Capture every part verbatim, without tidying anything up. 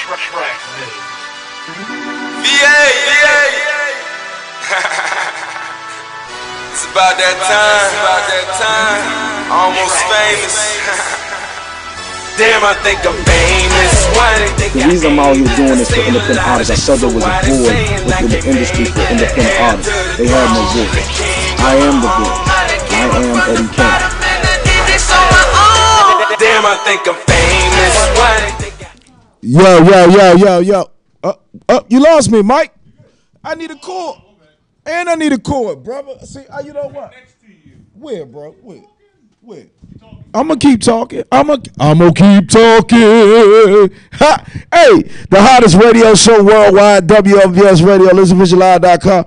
V A, V A. It's about that time, it's about that time. Almost famous. Damn, I think I'm famous. The reason I'm out here doing this for independent artists, I felt there was a void within the industry for independent artists. They had no voice. I am the voice. I am Eddie Kane. Damn, I think I'm famous. Yo, yo, yo, yo, yo. Up, uh, up, uh, you lost me, Mike. I need a cord. And I need a cord, brother. See, uh, you know what? Where, bro? Where? Where? I'm gonna keep talking. I'm gonna I'm gonna keep talking. Ha. Hey, the hottest radio show worldwide, W L V S Radio, listen vision live dot com.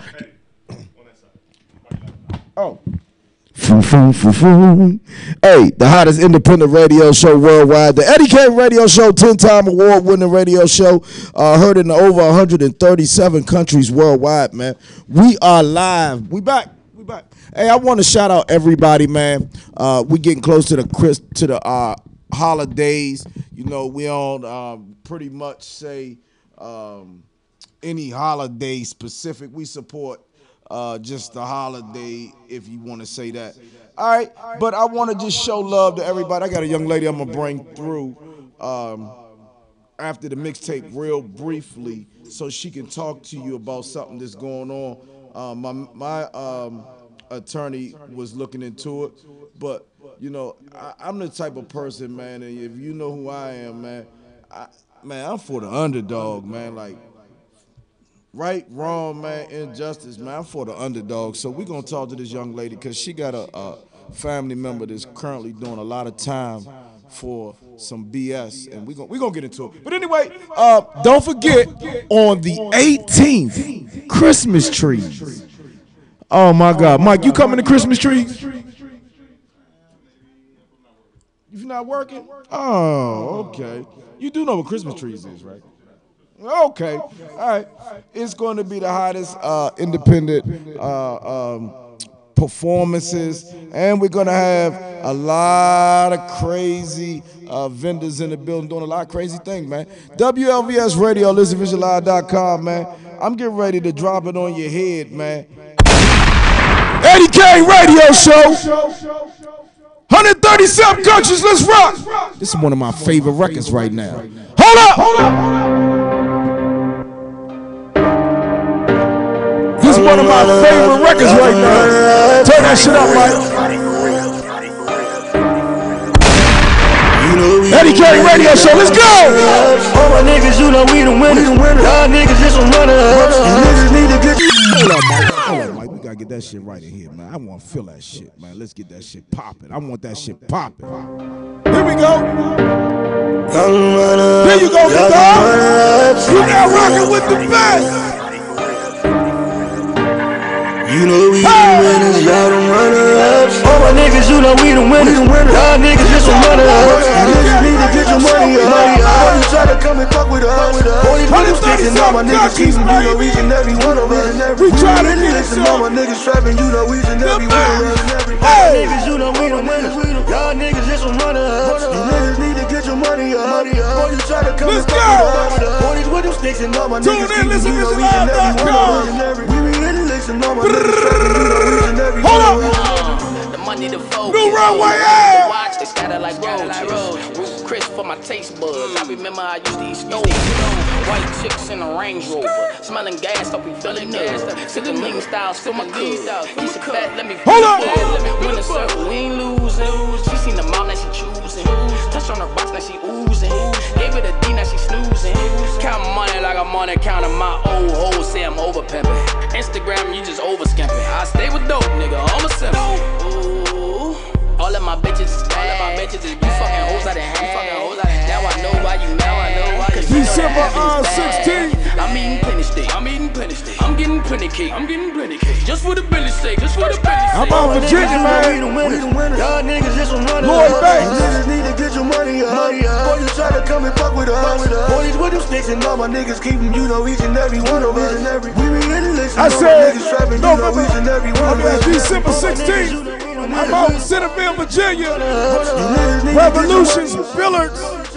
Oh. Foo, foo, foo, foo. Hey, the hottest independent radio show worldwide, the Eddie Kane Radio Show, ten-time award-winning radio show, uh, heard in over one hundred thirty-seven countries worldwide, man. We are live. We back. We back. Hey, I want to shout out everybody, man. Uh, we getting close to the Chris to the uh, holidays. You know, we on um, pretty much say um, any holiday specific. We support uh, just the holiday, if you want to say that. All right, but I want to just show love to everybody. I got a young lady I'm gonna bring through um, after the mixtape real briefly, so she can talk to you about something that's going on. Uh, my my um, attorney was looking into it, but you know, I, I'm the type of person, man, and if you know who I am, man, I, man, I'm for the underdog, man, like right, wrong, man, injustice, man, I'm for the underdog. So we're gonna talk to this young lady because she got a, a family member that's currently doing a lot of time for some B S, and we're gonna, we gonna get into it. But anyway, uh, don't forget, on the eighteenth, Christmas trees. Oh my God, Mike, you coming to Christmas trees? If you're not working? Oh, okay. You do know what Christmas trees is, right? Okay, all right. It's going to be the hottest uh, independent uh, um, performances, and we're going to have a lot of crazy uh, vendors in the building doing a lot of crazy things, man. W L V S Radio, listen vision live dot com, man. I'm getting ready to drop it on your head, man. Eddie Kane Radio Show. one hundred thirty-seven countries, let's rock. This is one of my favorite records right now. Hold up, hold up. This is one of my favorite records right now. Turn that shit up, Mike. Eddie Kane Radio Show, let's go! All my niggas, you know we the winners. Y'all niggas just some runners. You niggas need to get. Hold up, Mike. Hold up, Mike. We gotta get that shit right in here, man. I want to feel that shit, man. Let's get that shit popping. I want that shit popping. Here we go. There you go, big dog. You now rocking with the best. You know we the winners, y'all the runners. All my niggas, you know we the winners. Y'all niggas just some runners. You niggas need to get your money up. All you try to come and fuck with us. All these niggas sticking, all my niggas keeping you know each and every one of us. We try to listen, all my niggas trapping, you know each and every one of us. Y'all niggas, you know we the winners. Y'all niggas just some runners. You niggas need to get your money up. All you try to come and fuck with us. All these with them sticks and all my niggas keeping you know each and every one of us. We be really listening, all my niggas. Hold up! The money, the focus. New runway, yeah! Watch, they scatter like roaches. Roof Chris for my taste buds. I remember I used to eat stove. White chicks in a Range Rover. Smelling gas, hope we feeling gas. Sipping lean styles, fill my good. Piece of fat, let me hold up! Win the circle, we ain't losing. She seen the mouth, now she choosing. Touch on her box, now she oozing. Gave it a D, now she snoozing. Count money like I'm on it, counting my old hoes. Say I'm over pimping. Instagram, you just over skimping. I stay with dope, nigga, I'm a simp. Ooh, all of my bitches is bad. All of my bitches is you fucking hoes out of hand. You fucking hoes out of hand. Now I know why you mad. Now I know why you December uh, sixteenth. I'm eating plenty steak. I'm eating plenty steak. I'm getting plenty cake. I'm getting plenty cake. Just for the Billy sake. Just for the Billy sake. I'm out Virginia, man. Y'all niggas just some runners. Lloyd Banks. Niggas need to get your money up. Boy, you try to come and fuck with us. All these with them sticks and all my niggas keeping you know each and every one of us. We be really listening. I said, November, I mean, December sixteenth. I'm out in Centerville, Virginia. Revolutions, Billards.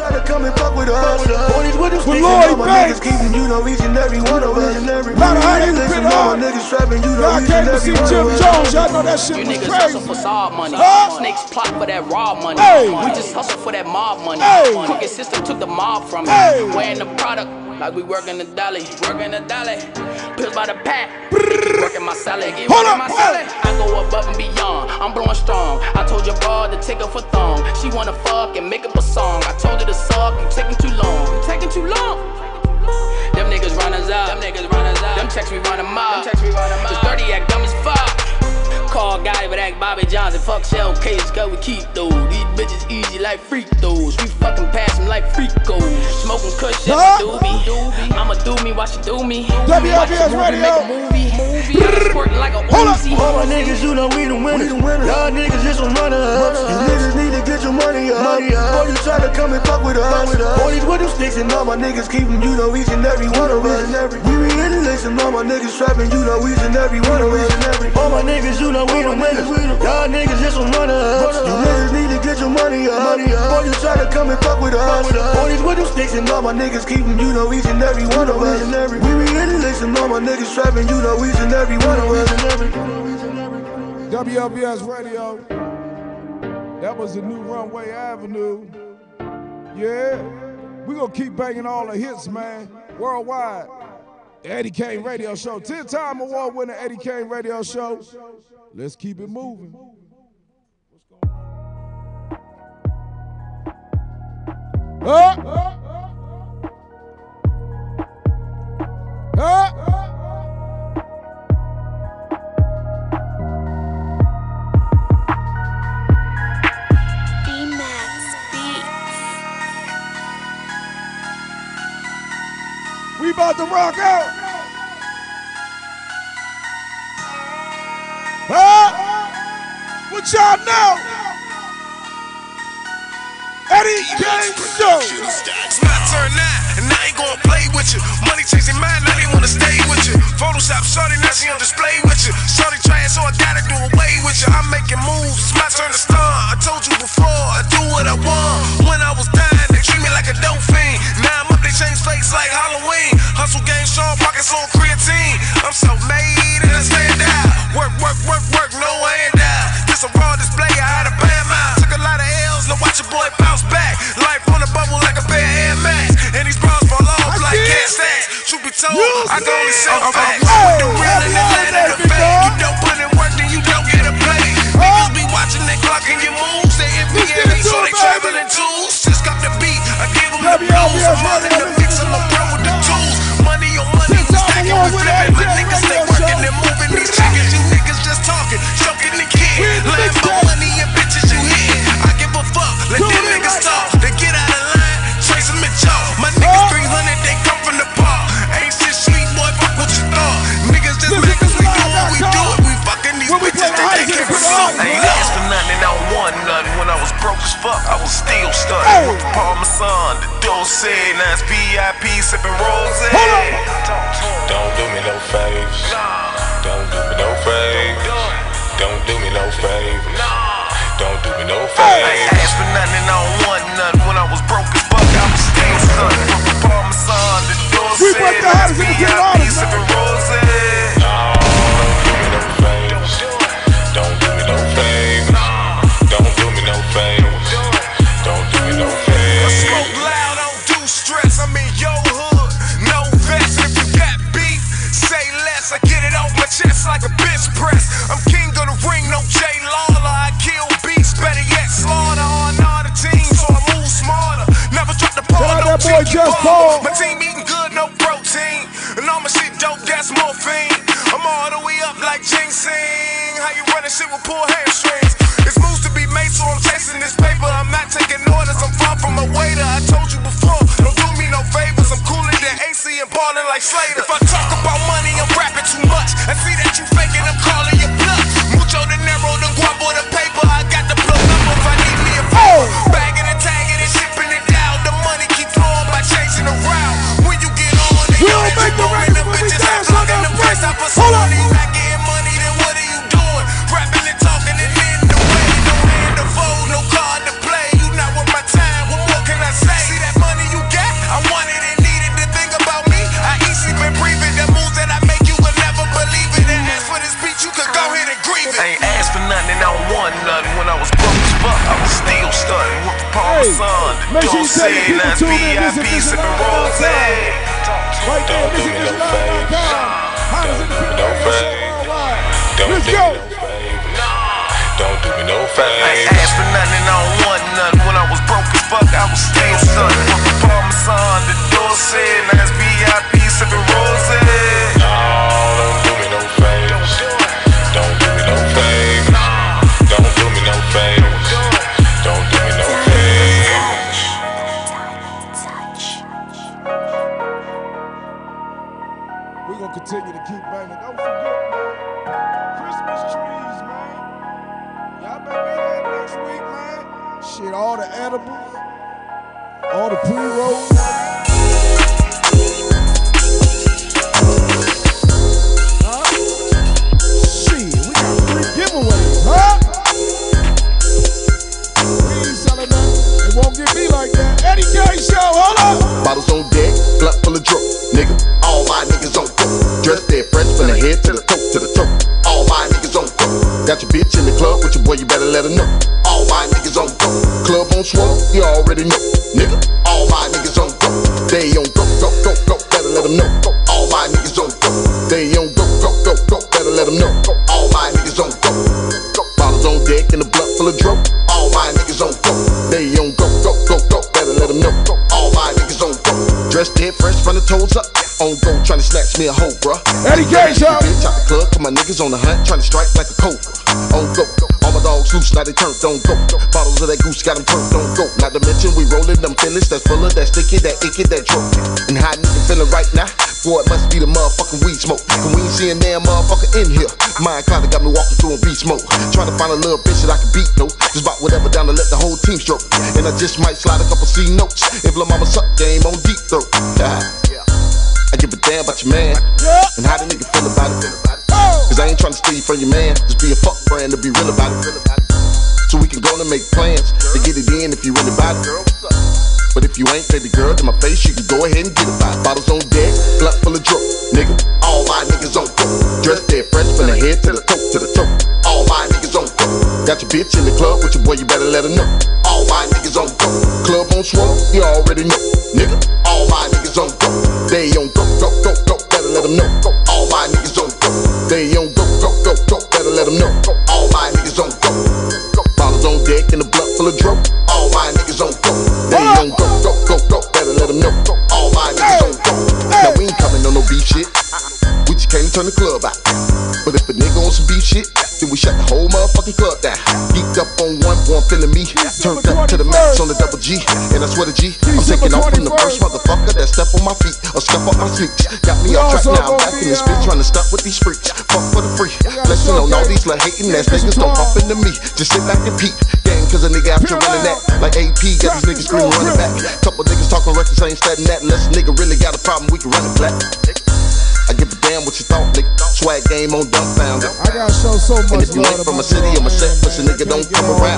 Try to come and fuck with us. Boys with them sticks and all my niggas keeping you know each and every one of us. Lot of honey been all on. my niggas trapping you know Y'all each came and to see every one Jim of us. Jones. Y'all know that shit You was niggas crazy. hustle for sob money. Huh? Snakes plot for that raw money. Hey. We just hustle for that mob money. Hey. Crooked system took the mob from me. Hey. Wearing the product like we working the dolly. Working the dolly. Pills by the pack. Working my salad. Get Hold working up, my salad. I go above and beyond. I'm blowing strong. I told your broad to take her for thong. She wanna fuck and make up a song. I told her to suck. You taking too long. You taking too long. Them niggas run us out. Them niggas run us out. Them checks we run them out. Them checks we run them out. This dirty act dumb as fuck. Call guy but act Bobby Johnson. Fuck shell cases cause we keep those. These bitches easy like freak those. We fucking pass them like freakos. Smoking kush shit Huh? doobie. I'ma do me, watch it do me. W L B S Watch the movie, Radio. make a movie. Movie. I'm squirting like a Hold up. Uzi. All my niggas, you know we the winners. Y'all niggas just some runners. You niggas need to get your money up. Before you try to come and fuck with us. Boys with them sticks and all my niggas keeping you know each and every one of us. We be in the licks and all my niggas trapping you know each and every one of us. All my niggas, you know we the winners. Y'all niggas just some runners. You niggas need to get your money up. Before you try to come and fuck with us. Boys with them sticks and all my niggas keeping you know each and every one of us. We be in the licks and all my niggas trapping you know each and every one of us. W L B S Radio. That was the new Runway Avenue. Yeah. We gonna keep banging all the hits, man. Worldwide. The Eddie Kane Radio Show. ten-time award-winning Eddie Kane Radio Show. Let's keep it moving. Huh? Huh? We about to rock out. Huh? What y'all know? Eddie Kane Show. It's my turn now, and I ain't gonna play with you. Money chasing mine, now they wanna stay with you. Photoshop shorty, now she on display with you. Shorty trying, so I gotta do away with you. I'm making moves, it's my turn to start. I told you before, I do what I want. When I was dying, they treat me like a dope fiend. Now I'm up, they change face like Halloween. Hustle game, strong pockets on creatine. I'm so made and I stand out. Work, work, work, work, no handout. This a raw display, I had a bam out. Took a lot of L's, now watch your boy bounce back. Life on a bubble like a pair of Air Max. And these bras fall off like gas stacks. Truth be told, I can only sell facts. With the real and the land and the fake. You don't put in work, then you don't get a play. Niggas be watching they clocking your moves. They N B A, so they traveling tools. Just got the beat, I give them the blues. I'm all in the mix, I'm a pro with the tools. Money on money, we stacking, we flipping. My niggas stay working and moving these chickens. You niggas just talking, choking the kid. Lambo money and bitches you hit. I give a fuck, let them niggas talk. They get out of line, trace them and chalk. My niggas three hundred, they come from the park. Ain't shit sweet, boy, fuck what you thought. Niggas just niggas, we do what we do it. We fucking these bitches, they can't pursue. I ain't asked for nothing, I don't want nothing. When I was broke as fuck, I was still studying. With the Parmesan, the Dulce, now it's V I P, sipping rose. Don't do me no favors. Don't do me no favors. Don't do me no favors. Don't do me no favors. I ain't asked for nothing, I don't want nothing. When I was broke as fuck, I was still studying. With the Parmesan, the Dulce, We work the hardest V in the I P, artists, sipping rose. Don't do me no favors. Don't do me no favors. Don't do me no favors. I smoke loud, I don't do stress. I'm in your hood, no vest. If you got beef, say less. I get it off my chest like a bench press. I'm king of the ring, no Jay Lawler. I kill beasts, better yet slaughter on all the team, so I move smarter. Never drop the ball, Shout out no that boy cheeky Just ball. Paul. My team eating good, no protein, and all my shit dope, that's morphine. I'm all the way up like ginseng. How you running shit with poor hamstrings? It's moves to be made, so I'm chasing this paper. I'm not taking orders, I'm far from a waiter. I told you before, don't do me no favors. I'm cooler than A C and ballin' like Slater. If I talk about money, I'm rapping too much. I see that you faking, I'm calling your bluff. Mucho dinero, the guapo, the paper. I got the plug number if I need me a favor. Bagging and tagging and shipping it down. The money keep flowing by chasing around. When you get on, they know that you going. The bitches are plugging the price up for somebody. Not getting money, then what are you doing? Rapping and talking and in the way. No hand to fold, no card to play. You not worth my time, what more can I say? See Make sure you tell your people tune in. This is Vision Live dot com. Right there, this is Vision Live dot com. Hottest independent radio show worldwide. Let's go. Don't do me no favor. I ain't asked for nothing, I don't want nothing. When I was broke as fuck, I was still something. From the Parmesan, the Dorset, now it's V I P sipping rose. No, don't do me no favors. Don't do me no favors. Don't do me no favors. Don't do me no favors. We're gonna continue to keep banging. Don't forget, man. Christmas trees, man. Y'all better be there next week, man. Shit, all the edibles, all the pre-rolls. Huh? Shit, we got three giveaways, huh? We ain't selling that. It won't get me like that. Eddie K Show, hold up. Bottles on deck, blunt full of drip, nigga. All my niggas on dope. Dressed dead fresh from the head to the toe, to the toe. All my niggas on dope. Got your bitch in the club with your boy, you better let her know. All my niggas on dope. Club on swole, you already know, nigga. All my niggas on dope. They on go, go, go, go, better let them know. All my niggas on dope. They on go, go, go, go, better let them know. All my niggas on dope. Bottles on deck and a blunt full of dope. All my niggas on dope. They on go, go, go, go, better let them know. All my niggas on dope. Dressed dead fresh from the toes up. On go, tryna snatch me a hoe, bruh. Eddie K Show. Bitch out the club, put my niggas on the hunt, tryna strike like a cobra. On go, all my dogs loose, now they turned, don't go. Bottles of that goose got them turned, don't go. Not to mention we rollin' them finish, that's full of that sticky, that icky, that choke. And how nigga feelin' right now? Boy, it must be the motherfucking weed smoke. Cause we ain't seeing damn motherfucker in here. Mind kinda got me walking through a beast smoke. Tryna find a little bitch that I can beat, though. Just about whatever down to let the whole team stroke. And I just might slide a couple C notes. If lil' mama suck game on deep throat. Yeah. I give a damn about your man, and how the nigga feel about it. Cause I ain't tryna steal you from your man, just be a fuck friend to be real about it. So we can go and make plans to get it in if you really about it. But if you ain't baby girl, to my face, you can go ahead and get it by. Bottles on deck, blunt full of drip, nigga. All my niggas on dope. Dressed dead fresh from the head to the toe, to the toe. All my niggas on dope. Got your bitch in the club with your boy, you better let her know. All my niggas on dope. Club on swole, you already know, nigga. All my niggas on dope. They on go, go, go, go, better let them know. All my niggas on dope. They on go, go, go, go, better let them know. All my niggas on dope. Bottles on deck and a blunt full of dope. All my niggas on dope. They on go, go, go, go, better let them know. All my niggas on dope. Now we ain't coming on no beef shit. We just came to turn the club out. But if a nigga on some beef shit, then we shut the whole motherfucking club down. Geeked up on one, one feeling me. Turned up to the max on the double G. And I swear to G, I'm taking off from the first motherfucker that step on my feet or step up my sneaks. Got me off track now, I'm back in this bitch trying to stop with these freaks. Fuck for the free. Blessing on all these little hating ass niggas, don't bump into me. Just sit back and peep. Gang, cause a nigga after running that. Like A P, got these niggas screaming running back. Couple niggas talking reckless, ain't studying that. Unless a nigga really got a problem, we can run it flat. I give a damn what you thought, nigga. Swag game on dumbfounded. I gotta show so much. And if you ain't from a city, I'm a set, pussy nigga don't come around.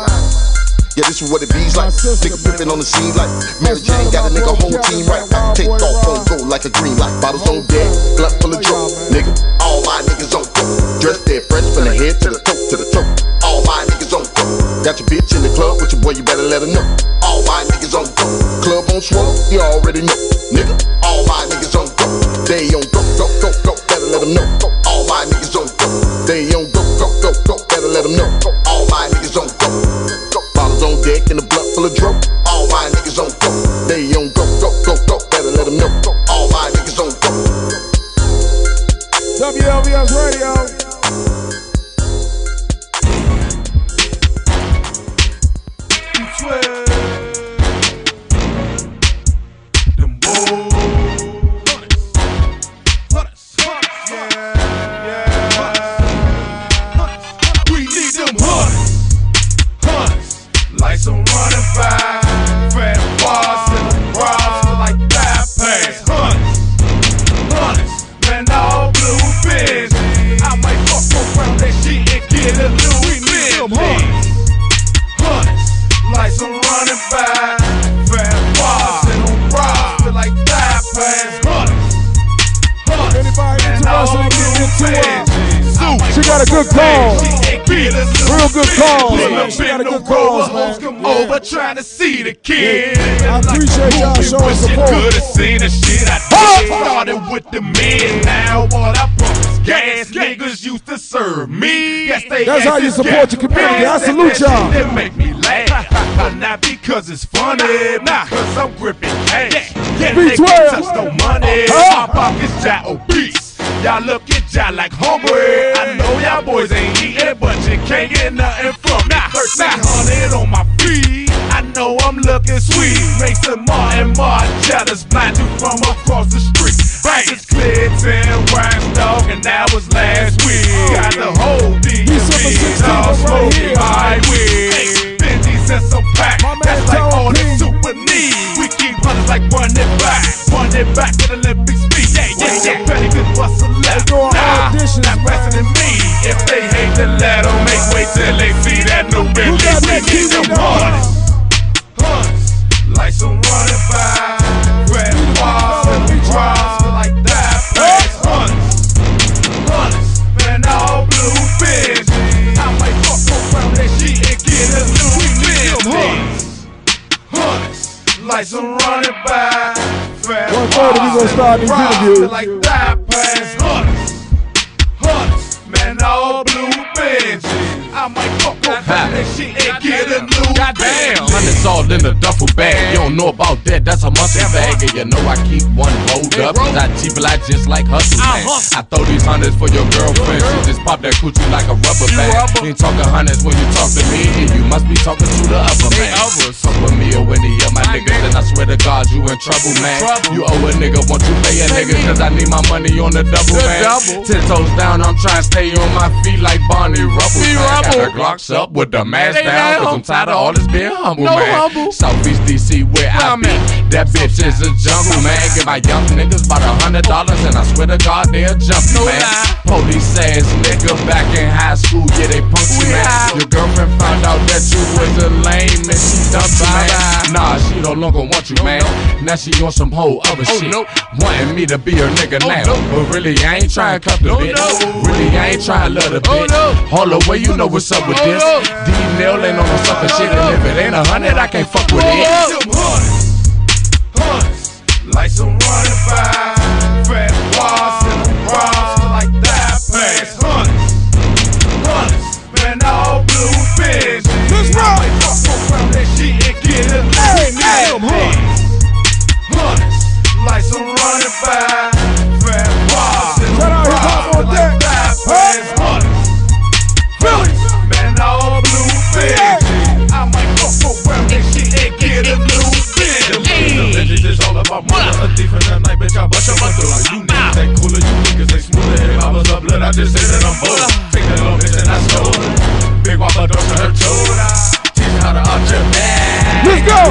Yeah, this is what it be's like. Nigga pimpin' on the scene like Mary Jane got a nigga whole team right. I can take off on go like a green light. Bottles on deck, blunt full of drop, nigga. All my niggas on dope. Dressed dead fresh from the head to the toe, to the toe. All my niggas on dope. Got your bitch in the club with your boy, you better let her know. All my niggas on dope. Club on swole, you already know, nigga. All my niggas on dope. They on go, go, go, go, better let them know. All my niggas on dope. They on go, go, go, go, better let them know. All my niggas on dope. Bottles on deck and a blunt full of dope. All my niggas on dope. They on go, go, go, go, better let them know. All my niggas on dope. W L B S Radio. She got a good call. Real good calls, man. She got a good cause, man. Come Yeah. over trying to see the kid. I appreciate y'all showing support. Could have seen the shit I did. Started with the men, now what I pump is gas. Niggas used to serve me. Yes, they That's how you asses support get your community. I paid. salute y'all. That make me laugh, but not because it's funny, nah, cause I'm gripping cash. Yeah, B they twelve. can't touch no money. Huh? My pockets jack obese. Y'all look at y'all like hungry. I know y'all boys ain't eating, but you can't get nothing from me. thirteen hundred on my feet. I know I'm looking sweet. Mason Martin Margellas blind you from across the street. I just cleared ten rhymes, dog, and that was last week. Got the whole D M V, all smoking my weed. Benji says so packed. That's like all the super need. We keep hunters like running back, running back at Olympic speed. Yeah, yeah, yeah. Petty good bustle left. Nah, not resting in me. If they hate, then let them make way till they see that new Bentley. We need them hunters, hunters, like some running by. Red bars and we drops like that. Pass hunters, hunters, man, all blue bitch. I might fuck around that shit and get a new business. Hunters, like some running by. one thirty, we gonna start these interviews. Like that, pass hunters, hunters, man, all blue bitches. I might fuck around that shit and get a new Goddamn, hundreds all in the duffel bag. You don't know about that, that's a muscle bag. And you know I keep one rolled up. I cheap I just like hustle, man. I throw these hundreds for your girlfriend. She just pop that coochie like a rubber band. You ain't talking hundreds when you talk to me. You must be talking to the upper man. Fuck with me or any of my niggas, and I swear to God you in trouble, man. You owe a nigga, won't you pay a nigga? Cause I need my money on the double, man. Ten toes down, I'm trying to stay on my feet like Barney Rubble. Got the Glocks up with the mask down, cause I'm tired of all this being humble, No man. humble. Southeast D C where I be. That bitch is a jungle, man. Give my young niggas about a hundred dollars, and I swear to God they'll jump you, man. Police ass nigga back in high school, yeah they punked you, man. Your girlfriend found out that you was a lame and she dumped you, man. Nah, she no longer want you, man. Now she on some whole other shit, wanting me to be her nigga now. But really I ain't trying to cuff the bitch. Really I ain't trying to love the bitch. All the way you know what's up with this. D-Nail ain't on no sucker shit, and if it ain't a hundred, I can't fuck with it. Them hunters, hunters, like some running by. Fat bars and them bras like that. Pass hunters, hunters, man, all blue bitches. I might fuck around that shit and get a new hunters, hunters, like some running by. Fat bars and them bras like that. Pass hunters, hunters, man, all blue bitches. I might fuck around that shit and get a new bitch. It's all about money. A thief in the night, bitch, I bust your mother. Like you niggas ain't cooler, you niggas ain't smoother. If I was up blood, I just say that I'm bull. Take that little bitch and I stole her. Big whopper don't to her shoulder. Teach her how to arch your back. Let's go.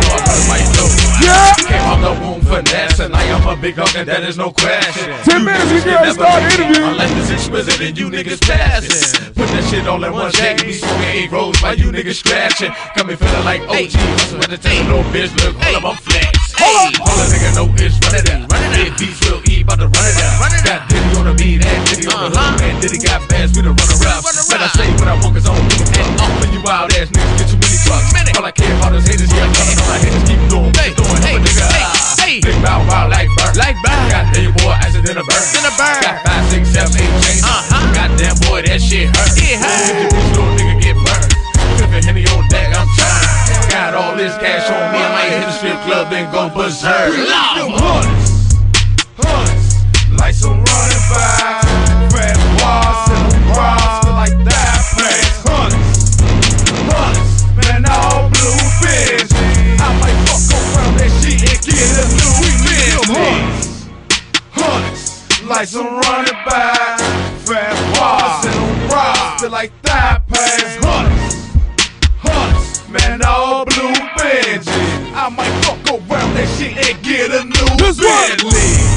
Yeah. Came out the womb finesse, and I am a big dog, and that is no question. Ten minutes, we gotta start the interview. Unless it's exquisite and you niggas passing. Put that shit all in one shake. Be smoking eight rolls while you niggas scratching. Got me feeling like O G. Hustle at the tell a little bitch, look, hold up, I'm flex. All a nigga know is run it down. Big beats will eat, about to run it down. Got Diddy on the beat, and Diddy on the hook, and Diddy got bands, we the runner up. Let I say what I want, cause I don't give a fuck. When you wild ass niggas get too many bucks. All I care about is haters, yeah, I'm telling all my haters keep doing what they doing. I'm a nigga, ah. Big bow wow like bird. Like bird. Got day boy, I said in a bird. In a bird. Got five, six, seven, eight chains. Uh-huh. Goddamn boy, that shit hurt. It hurt. This little nigga get burned. Flippin' Henny on deck, I'm turned. Got all this cash on me, I might hit the strip club, then go berserk. Them hunters, hunters, like some running by. Red bars and them bras like that. Pass hunters, hunters, man, all blue bitches. I might fuck around that shit and get a new bitch. Hunters, hunters, like some running by. Red bars and them bras like that. Pass hunters, hunters, man, all blue bitches. I might fuck around that shit and get a new Bentley.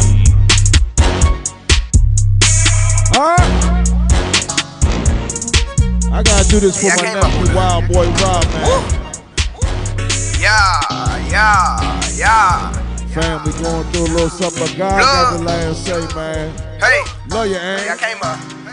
Alright. I gotta do this for yeah, my nephew, Wild Boy Rob, man. Yeah, yeah, yeah. Fam, we going through a little something, but God got the last say, man. Hey. Love you, Ain't. Hey, I came up.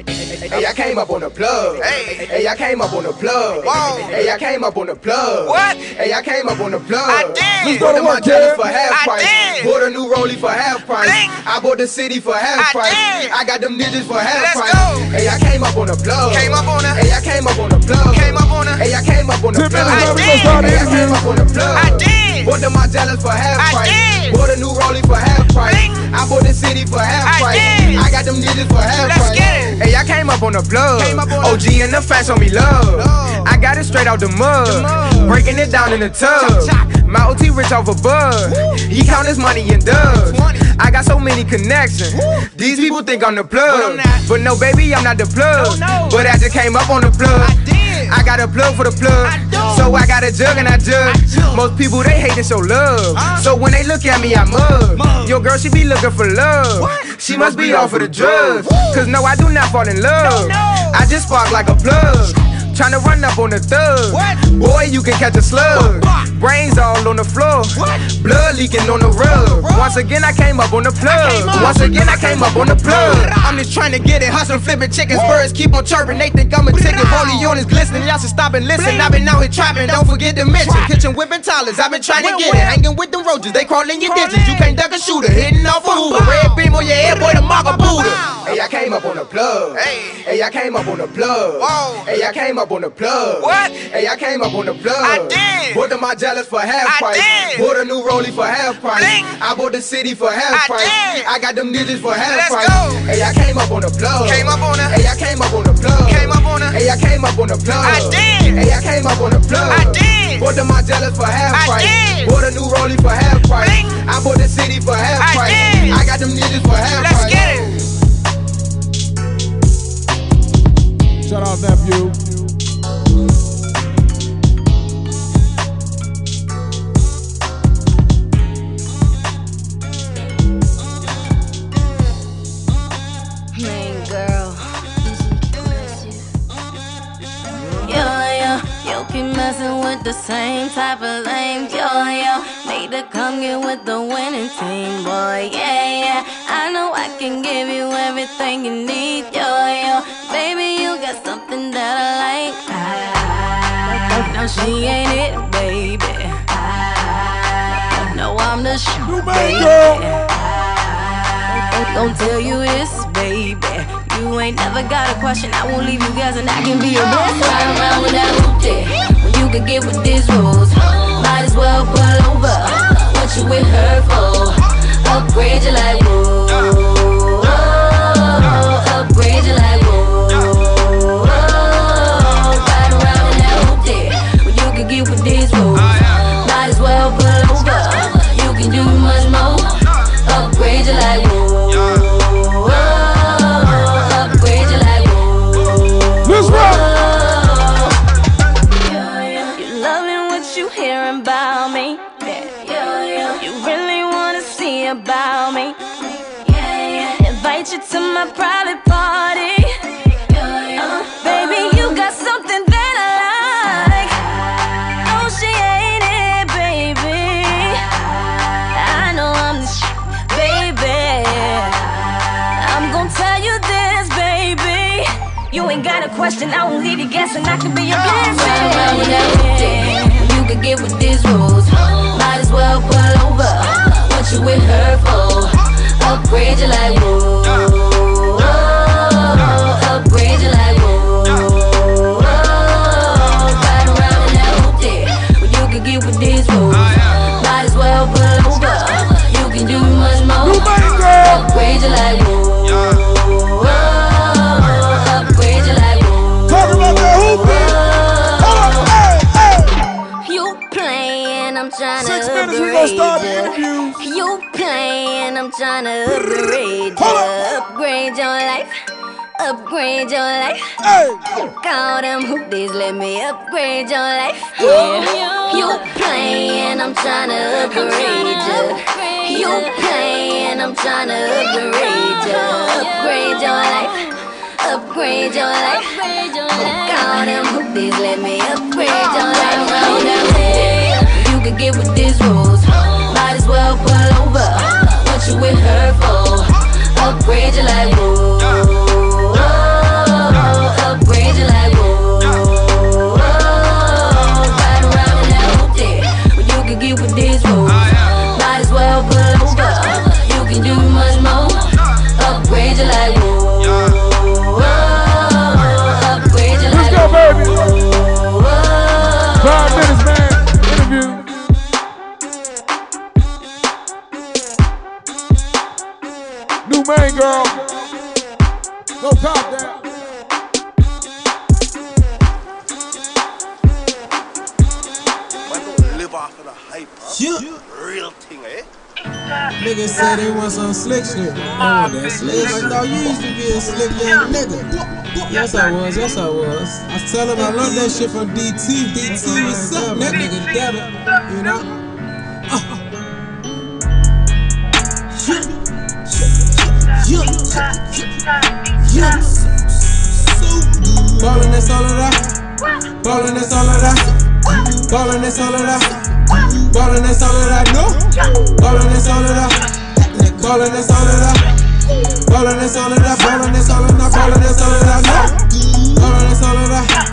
Hey, I came up on the plug. Hey, I came up on the plug. Hey, I came up on the plug. What? Hey, I came up on the plug. I did. Let's go to my jealous for half I price. did. Bought a new rollie for half price. Bling. I bought the city for half I price. did. I got them digits for half Let's price. go. Hey, I came up on the plug. Came up on her. Hey, I came up on the plug. Came up on her. Hey, I came up on the Ten plug. minutes, I we did. gonna start the Hey, I interview. came up on the plug. I did. Bought the Margielas for half I price. did. Bought a new rollie for half price. Bling. I bought the city for half I price. did. I got them digits for half Let's price. get it. Hey, I came up on the plug. Came up on O G and the fans on me love. I got it straight out the mud. Breaking it down in the tub. My O T rich off a bud. He count his money in dubs. I got so many connections. These people think I'm the plug. But no, baby, I'm not the plug. But I just came up on the plug. I got a plug for the plug. So I got a jug and I jug. Most people, they hate and show love. So when they look at me, I mug. Your girl, she be looking for love. She must be off for the drugs. Cause no, I do not fall in love. I just spark like a plug. Tryna run up on the thug. Boy, you can catch a slug. Brains all on the floor. Blood leaking on the rug. Once again, I came up on the plug. Once again, I came up on the plug. I'm just trying to get it, hustling, flipping chickens. Birds keep on chirping, they think I'm a ticket. Holy on is glistening, y'all should stop and listen. I've been out here trapping, don't forget to mention. Kitchen whipping toilets, I've been trying to get it. Hanging with them roaches, they crawling your ditches. You can't duck a shooter, hitting off a Hoover. Red beam on your head, boy, the mark a Buddha. Hey, I came up on the plug. Hey, I came up on the plug. Hey, I came up on the plug. What? Hey, I came up on the plug. I did. Bought the Margielas for half I price. did. Bought a new rollie for half price. Bling. I bought the city for half I price. did. I got them digits for half Let's price. go. Hey, I came up on the plug. Came up on her. Hey, I came up on the plug. Came up on her. Hey, I came up on the plug. I did. Hey, I came up on the plug. I did. Bought the Margielas for half I price. did. Bought a new rollie for half price. Bling. I bought the city for half I price. did. I got them digits for half Let's price. get it. Shout out, nephew. Main girl. Yeah, yeah, you keep messing with the same type of lame. Yeah, yeah, need to come get with the winning team, boy. Yeah, yeah, I know I can give you everything you need. Yeah, yeah, baby, you got something that I like. Ah, no, she ain't it, baby. Ah, no, I'm the shoe, baby. Don't tell you this, baby. You ain't never got a question. I won't leave you guys, and I can be your best. Ride around with that hoopty when you can get with these rules. Might as well pull over. What you with her for? Upgrade you like whoa. Upgrade you like whoa. Ride around with that hoopty when you can get with these rules. Might as well pull over. You can do much more. Upgrade you like whoa. Upgrade you like whoa. Let's rock. You loving what you hearing about me. You really wanna see about me. Invite you to my private party. Uh, baby, you got something that I like. Oh, she ain't it, baby. I know I'm the shit, baby. I'm gonna tell you this, baby. You ain't got a question, I won't leave you guessing. I can be your best friend. You could get with these rules. Might as well pull over. What you with her for? Upgrade you like whoa. Upgrade you like whoa. Ride around in that hoopty when you can get with these rules. Might as well pull over. You can do much more. Upgrade you like whoa. Upgrade you like whoa. Talk about that hoopty. You playing, I'm trying to Six upgrade minutes, we gonna start the ya. interview. You playing, I'm trying to upgrade ya. Upgrade your life. Upgrade your life. Hey. Call them hoopties, let me upgrade your life. Yeah. You playing, I'm trying to upgrade ya. You playing, I'm trying to upgrade ya. Upgrade your life. Upgrade your life. Call them hoopties, let me upgrade your life. Round that way, you can get with these rules. Might as well pull over. What you with her for? Upgrade you like whoa. New main girl. No top there. Live off of the hype, huh? Yeah. Real thing, eh? Niggas say they want some slick shit. I want that slick. I thought you used to be a slick young nigga. Yes, I was. Yes, I was. I tell him I love that shit from D T. D T, what's up, nigga? Damn it. You know? Uh. Yeah. Yeah. Ballin', that's all of that. Ballin', that's all of that. Ballin', that's all of that. Ballin', that's all that I know. Ballin', that's all that I. Ballin', that's all that I. Ballin', that's all that I. Ballin', that's all that I. Ballin', that's all that I know. Ballin', that's all that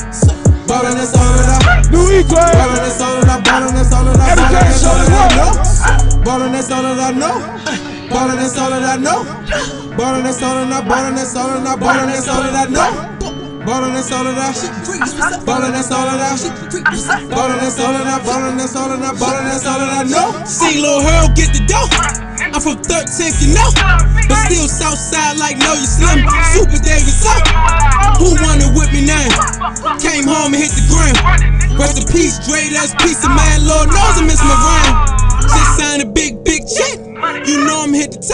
I. Ballin', that's all that I. New Eclair. Ballin', that's all that I. Ballin', that's all that I. Ballin', that's all that I know. Ballin', that's all that I know. Ballin', that's all that I know. Ballin', that's all that I. Ballin', that's all that I. Ballin', that's all that I know. Ballin', that's all of that. Ballin', that's all of that. Ballin', that's all of that. Ballin', that's all of that. Ballin', that's all of that. No. See Lil Herb get the dough. I'm from thirteenth, you know, but still Southside like know you slim. Super Davis up. Who wanna whip me now? Came home and hit the ground. Rest in peace, Dre. That's piece of man. Lord knows I miss my rhyme. Just signed a big, big check. You know I'm hit the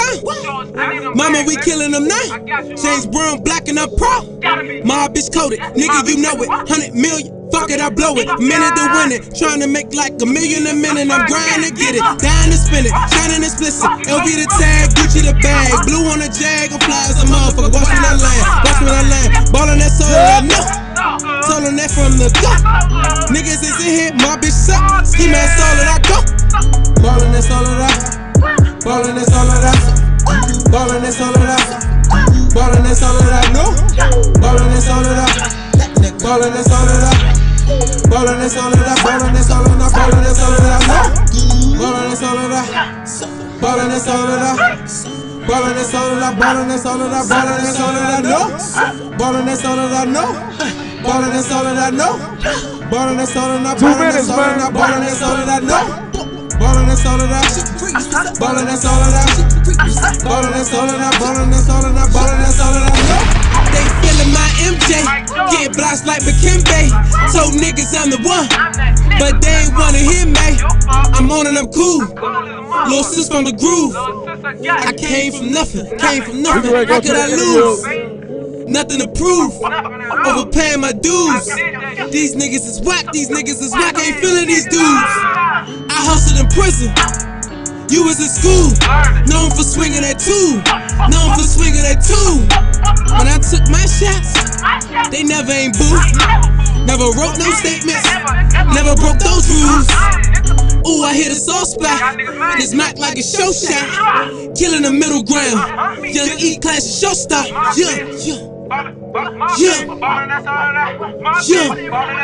time. Mama, we killing them now. James Brown, black and I'm proud. My bitch coded, nigga, you know it. Hundred million, fuck it, I blow it. Minute to win it, trying to make like a million a minute. I'm grinding to get it, dying to spin it, shining explicit. L V the tag, Gucci the bag, blue on the jag, I'm fly as a motherfucker. Watch when I land, watch when I land. Ballin' that soul, I know. Told him that from the go. Niggas is in here, my bitch suck. Ski mask all that I go. Ballin' that's all that I. Ballin', that's all of that. Ballin', that's all of that. Ballin', that's all of that. No. Ballin', that's all of that. Ballin', that's all of that. Ballin', that's all of that. Ballin', that's all of that. Ballin', that's all of that. No. Ballin', that's all of that. Ballin', that's all of that. Ballin', that's all of that. Ballin', that's all of that. Ballin', that's all of that. No. Ballin', that's all of that. No. Ballin', that's all of that. No. Ballin', that's all of that. Ballin', that's all of that. Ballin', that's all of that. No. Ballin', that's all of that. Ballin', that's all of that. Ballin', that's all of that. Ballin', that's all of that. Ballin', that's all of that. They feelin' my M J, get blocks like McKinley. Told niggas I'm the one, but they ain't wanna hear me. I'm on and I'm cool. Little sis from the groove. I came from nothing, came from nothing. How could I lose? Nothing to prove. Overpaying my dues. These niggas is whack. These niggas is whack. I ain't feeling these dudes. I hustled in prison. You was in school. Known for swinging that two. Known for swinging that two. When I took my shots, they never ain't boo. Never wrote no statements. Never broke those rules. Ooh, I hit a soft spot. This Mac like a show shot. Killing the middle ground. Young E-class is show stop. Yeah, yeah. Yeah. Yeah.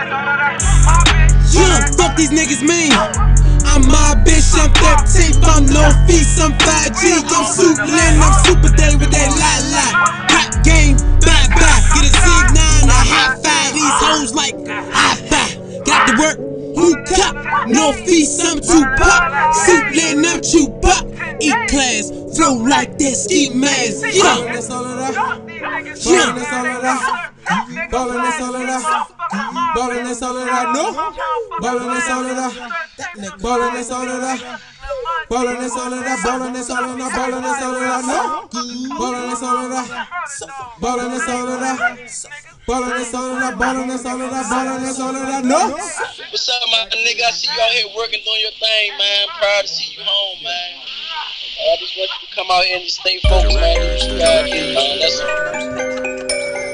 Yeah. Fuck these niggas mean. I'm my bitch, I'm thirteenth, I'm Northeast, I'm five G, I'm super land, I'm super day with that la la. Hot game, bye bye. Get a Sig nine, a high five. These hoes like high five. Got to work, who top? Northeast, I'm Tupac. Super land, I'm Tupac. E-class, flow like that, ski mask. Yeah. That's all of that. Yeah. That's all of that. Ballin', that's all of that. Ballin', that's all of that. No. Ballin', that's all of that. Ballin', that's all of that. Ballin', that's all of that. Ballin', that's all of that. Ballin', that's all of that. No. Ballin', that's all of that. Ballin', that's all of that. Ballin', that's all of that. Ballin', that's all of that. Ballin', that's all of that. No. What's up, my nigga? I see you out here working, doing your thing, man. Proud to see you home, man. I just want you to come out here and just stay focused, man. Do what you gotta do, man. That's all.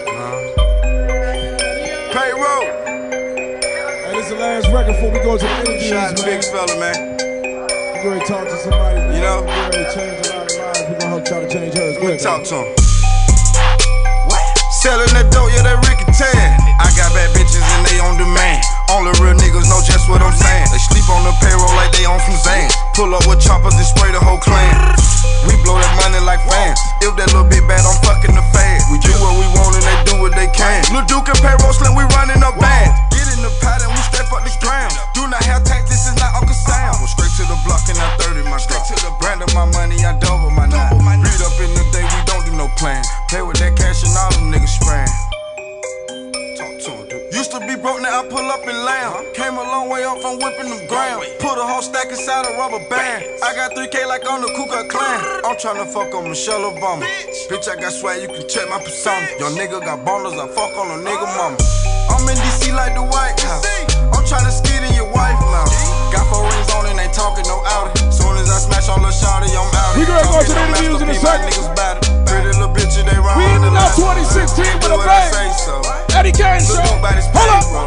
Payroll. Hey, this is the last record before we go to the interviews, Shout out to man. Big Fella, man. We're going to talk to somebody. You know? We're ready to change a lot of lives. We're going to help try to change hers. We talk to him. Selling that dope, yeah, that Ricky Tan. I got bad bitches and they on demand. Only real niggas know just what I'm saying. They sleep on the payroll like they on some Zan. Pull up with choppers and spray the whole clan. We blow that money like fans. If that little bit bad, I'm fucking the fad. We do what we want and they do what they can. Lil Duke and payroll slim, we running up band. Get in the pot and we straight fuck the ground. Do not have tax, this is not Uncle Sam. Go straight to the block and I thirty my straight to the brand of my money, I double my nine. Read up in the day, we plan. Play with that cash and all them niggas spraying. Talk to him, dude. Used to be broke, now I pull up in lamb. Came a long way up from whipping them ground. Put a whole stack inside a rubber band. I got three K like on the Ku Klux Klan. I'm tryna fuck on Michelle Obama. Bitch, I got swag, you can check my persona. Young nigga got boners, I fuck on a nigga mama. I'm in D C like the White House. I'm tryna skid in your wife now. Got four rings on and ain't talking no outie. Soon as I smash on Lil Shawty, I'm out. We gonna go to the interviews in a second. Pretty little bitch, they run. We ended up twenty sixteen with a bang. Eddie Kane show. Hold up.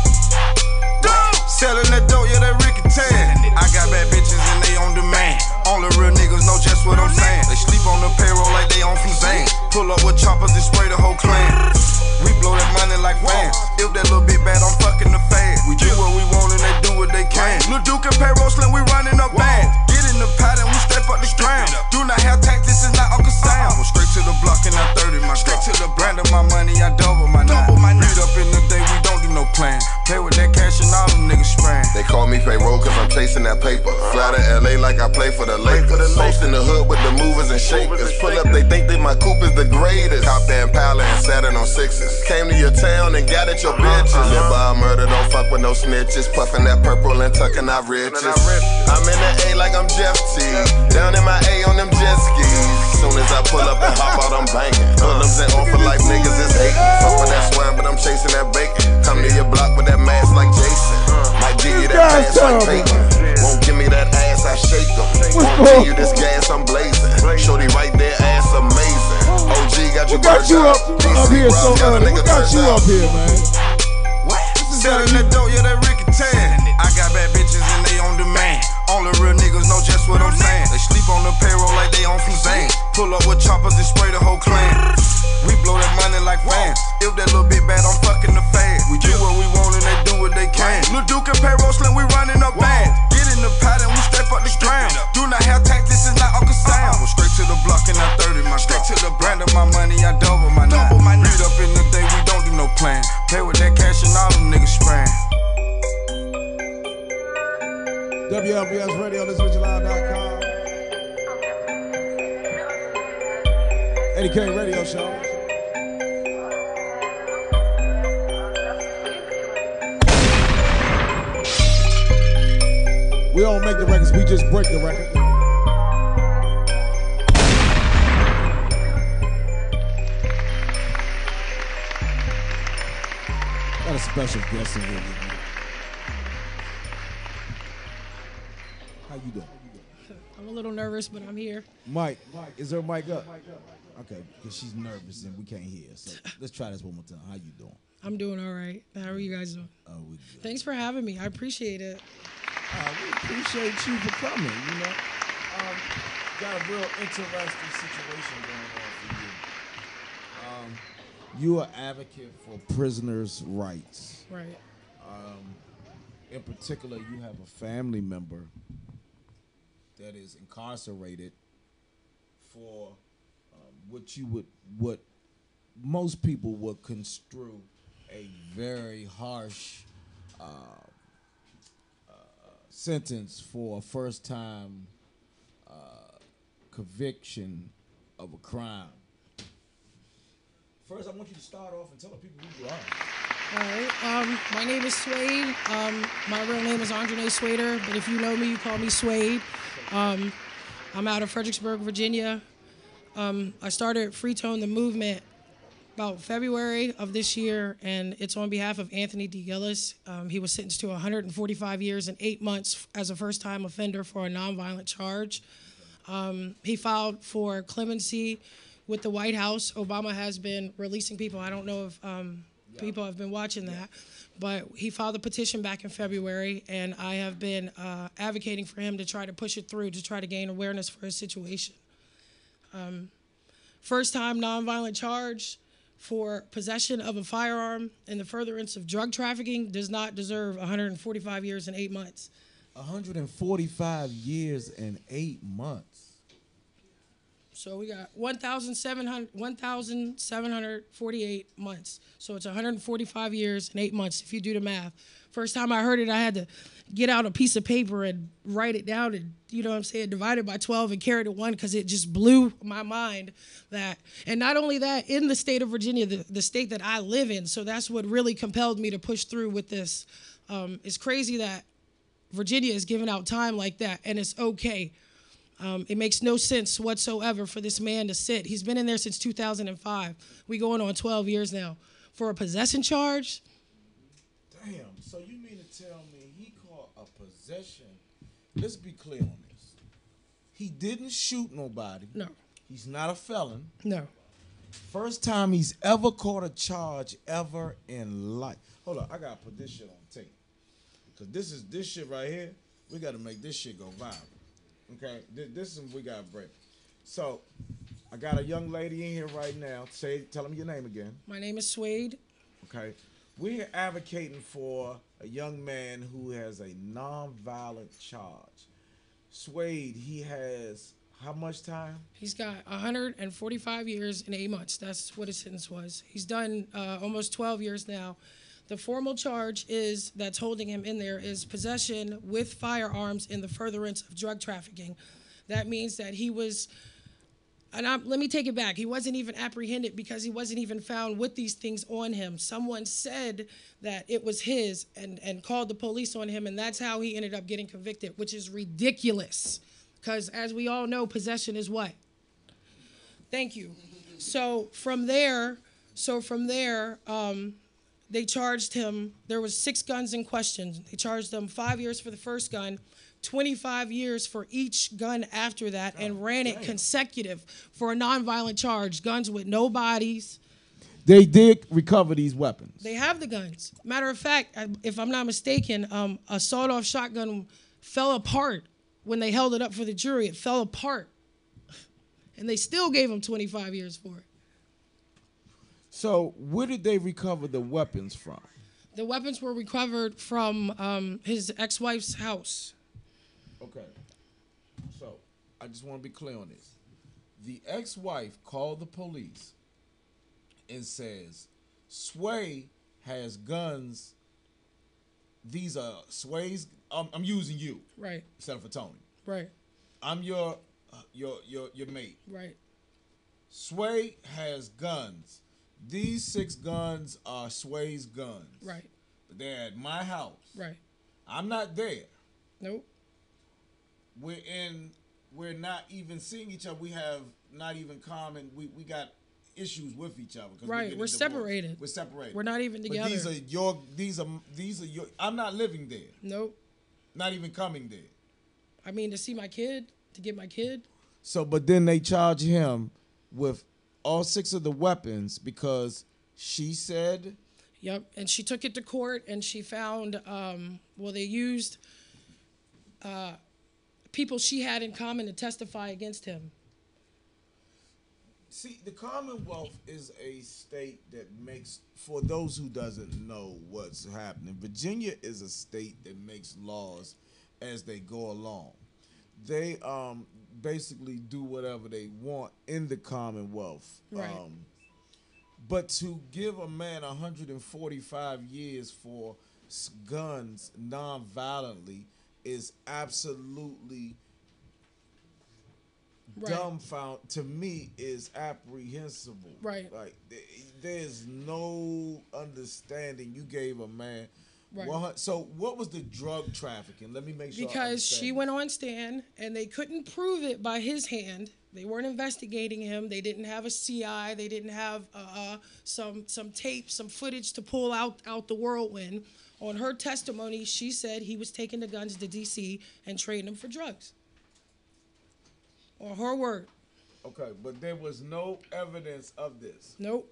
Selling that dope, yeah, that Ricky Tan. I got bad bitches and they on demand. Only real niggas know just what I'm saying. They sleep on the payroll like they on from Zane. Pull up with choppers and spray the whole clan. We blow that money like fans. If that little bit bad, I'm fucking the fan. We do what we want and they do what they can. Lil Duke and payroll slim, we running up band. Get in the pattern, we straight fuck the ground. Do not have tactics, it's not Uncle Sam. Go straight to the block and I thirty my straight to the brand of my money, I double my nine. Read up in the day, we don't do no plan. Play with that cash and all them niggas spraying. They call me payroll cause I'm chasing that paper. Fly to L A like I play for the Lakers. Post in the hood with the movers and shakers. Pull up, they think that my coupe is the greatest. Cop that Impala and Saturn on sixes. Came to your town and got at your bitches. Live by a murder, don't fuck with no snitches. Puffin' that purple and tucking our riches. I'm in the A like I'm Jeff T. Down in my A on them jet skis. Soon as I pull up and hop out, I'm banking. Hoodlums and on for life niggas is hating. Fuck with that swine, but I'm chasing that bacon. Come to your block with that mask like Jason. Might give you that pass like Peyton. Won't give me that ass, I shake them. Won't give you this gas, I'm blazing. Shorty right there, ass amazing. O G got you got you up, up here so early. What got you up here, man? Selling that dope, yeah, that Ricky Tan. I got bad bitches and they on demand. Only real niggas know just what I'm saying. They sleep on the payroll like they on from Zane. Pull up with choppers and spray the whole clan. We blow that money like fans. If that little bit bad, I'm fucking the fan. We do what we want and they do what they can. Lil Duke and payroll slim, we running up band. Get in the pattern, we straight fuck the ground. Do not have tactics, it's not Uncle Sam. Go straight to the block and I thirty my straight to the brand of my money, I double my nine. Read up in the day, we don't do no plan. Play with that cash and all them niggas spraying. W L B S Radio, this is live dot com. Eddie K Radio Show. We don't make the records, we just break the record. Got a special guest in here. How you doing? I'm a little nervous, but I'm here. Mike, is there a mic up? Okay, because she's nervous and we can't hear. So let's try this one more time. How you doing? I'm doing all right. How are you guys doing? Oh, we good. Thanks for having me. I appreciate it. Uh, we appreciate you for coming, you know. Um, got a real interesting situation going on for you. Um, you're an advocate for prisoners' rights. Right. Um, in particular, you have a family member that is incarcerated for um, what you would, what most people would construe a very harsh uh, uh, sentence for a first-time uh, conviction of a crime. First, I want you to start off and tell the people who you are. All right. Um, my name is Suede. Um, my real name is Andre Swader, but if you know me, you call me Suede. Um, I'm out of Fredericksburg, Virginia. Um, I started Free Tone the movement about February of this year, and it's on behalf of Anthony D. Gillis. Um, he was sentenced to one hundred forty-five years and eight months as a first-time offender for a nonviolent charge. Um, he filed for clemency with the White House. Obama has been releasing people. I don't know if um, people have been watching that, but he filed a petition back in February, and I have been uh, advocating for him to try to push it through to try to gain awareness for his situation. Um, first-time nonviolent charge for possession of a firearm in the furtherance of drug trafficking does not deserve one hundred forty-five years and eight months. one hundred forty-five years and eight months. So we got one thousand seven hundred one thousand seven hundred forty-eight months. So it's one hundred forty-five years and eight months if you do the math. First time I heard it, I had to get out a piece of paper and write it down and, you know what I'm saying, divide it by twelve and carry it to one because it just blew my mind that. And not only that, in the state of Virginia, the, the state that I live in, so that's what really compelled me to push through with this. Um, it's crazy that Virginia is giving out time like that, and it's okay. Um, it makes no sense whatsoever for this man to sit. He's been in there since two thousand five. We going on twelve years now. For a possession charge? Damn, so you mean to tell me he caught a possession? Let's be clear on this. He didn't shoot nobody. No. He's not a felon. No. First time he's ever caught a charge ever in life. Hold on, I gotta put this shit on tape. Cause this is this shit right here. We gotta make this shit go viral. Okay, this, this is we gotta break. So, I got a young lady in here right now. Say, tell them your name again. My name is Suede. Okay, we're advocating for a young man who has a non-violent charge. Suede, he has how much time? He's got one hundred forty-five years and eight months. That's what his sentence was. He's done uh, almost twelve years now. The formal charge is that's holding him in there is possession with firearms in the furtherance of drug trafficking. That means that he was, and I'm, let me take it back. He wasn't even apprehended because he wasn't even found with these things on him. Someone said that it was his and, and called the police on him, and that's how he ended up getting convicted, which is ridiculous. Because as we all know, possession is what? Thank you. So from there, so from there, um, they charged him, there was six guns in question. They charged him five years for the first gun, twenty-five years for each gun after that, and ran it consecutive for a nonviolent charge, guns with no bodies. They did recover these weapons. They have the guns. Matter of fact, if I'm not mistaken, um, a sawed-off shotgun fell apart when they held it up for the jury. It fell apart, and they still gave him twenty-five years for it. So where did they recover the weapons from? The weapons were recovered from um, his ex-wife's house. Okay. So I just want to be clear on this. The ex-wife called the police and says, Sway has guns. These are Sway's. Um, I'm using you. Right. Instead of Tony. Right. I'm your, uh, your, your, your mate. Right. Sway has guns. These six guns are Sway's guns. Right. But they're at my house. Right. I'm not there. Nope. We're in. We're not even seeing each other. We have not even common. We we got issues with each other. Right. We're, we're separated. We're separated. We're not even together. But these are your. These are these are your. I'm not living there. Nope. Not even coming there. I mean, to see my kid, to get my kid. So, but then they charge him with all six of the weapons because she said. Yep, and she took it to court, and she found. Um, well, they used. Uh, people she had in common to testify against him. See, the Commonwealth is a state that makes, for those who doesn't know what's happening, Virginia is a state that makes laws as they go along. They um, basically do whatever they want in the Commonwealth. Right. Um, but to give a man one hundred forty-five years for s- guns non-violently is absolutely Right. dumbfound to me is apprehensible. Right. Like th- there's no understanding. You gave a man. Right. one hundred So what was the drug trafficking? Let me make sure. I Because she understand. went on stand, and they couldn't prove it by his hand. They weren't investigating him. They didn't have a C I. They didn't have uh, uh, some some tape, some footage to pull out out the whirlwind. On her testimony, she said he was taking the guns to D C and trading them for drugs. On her word. Okay, but there was no evidence of this. Nope.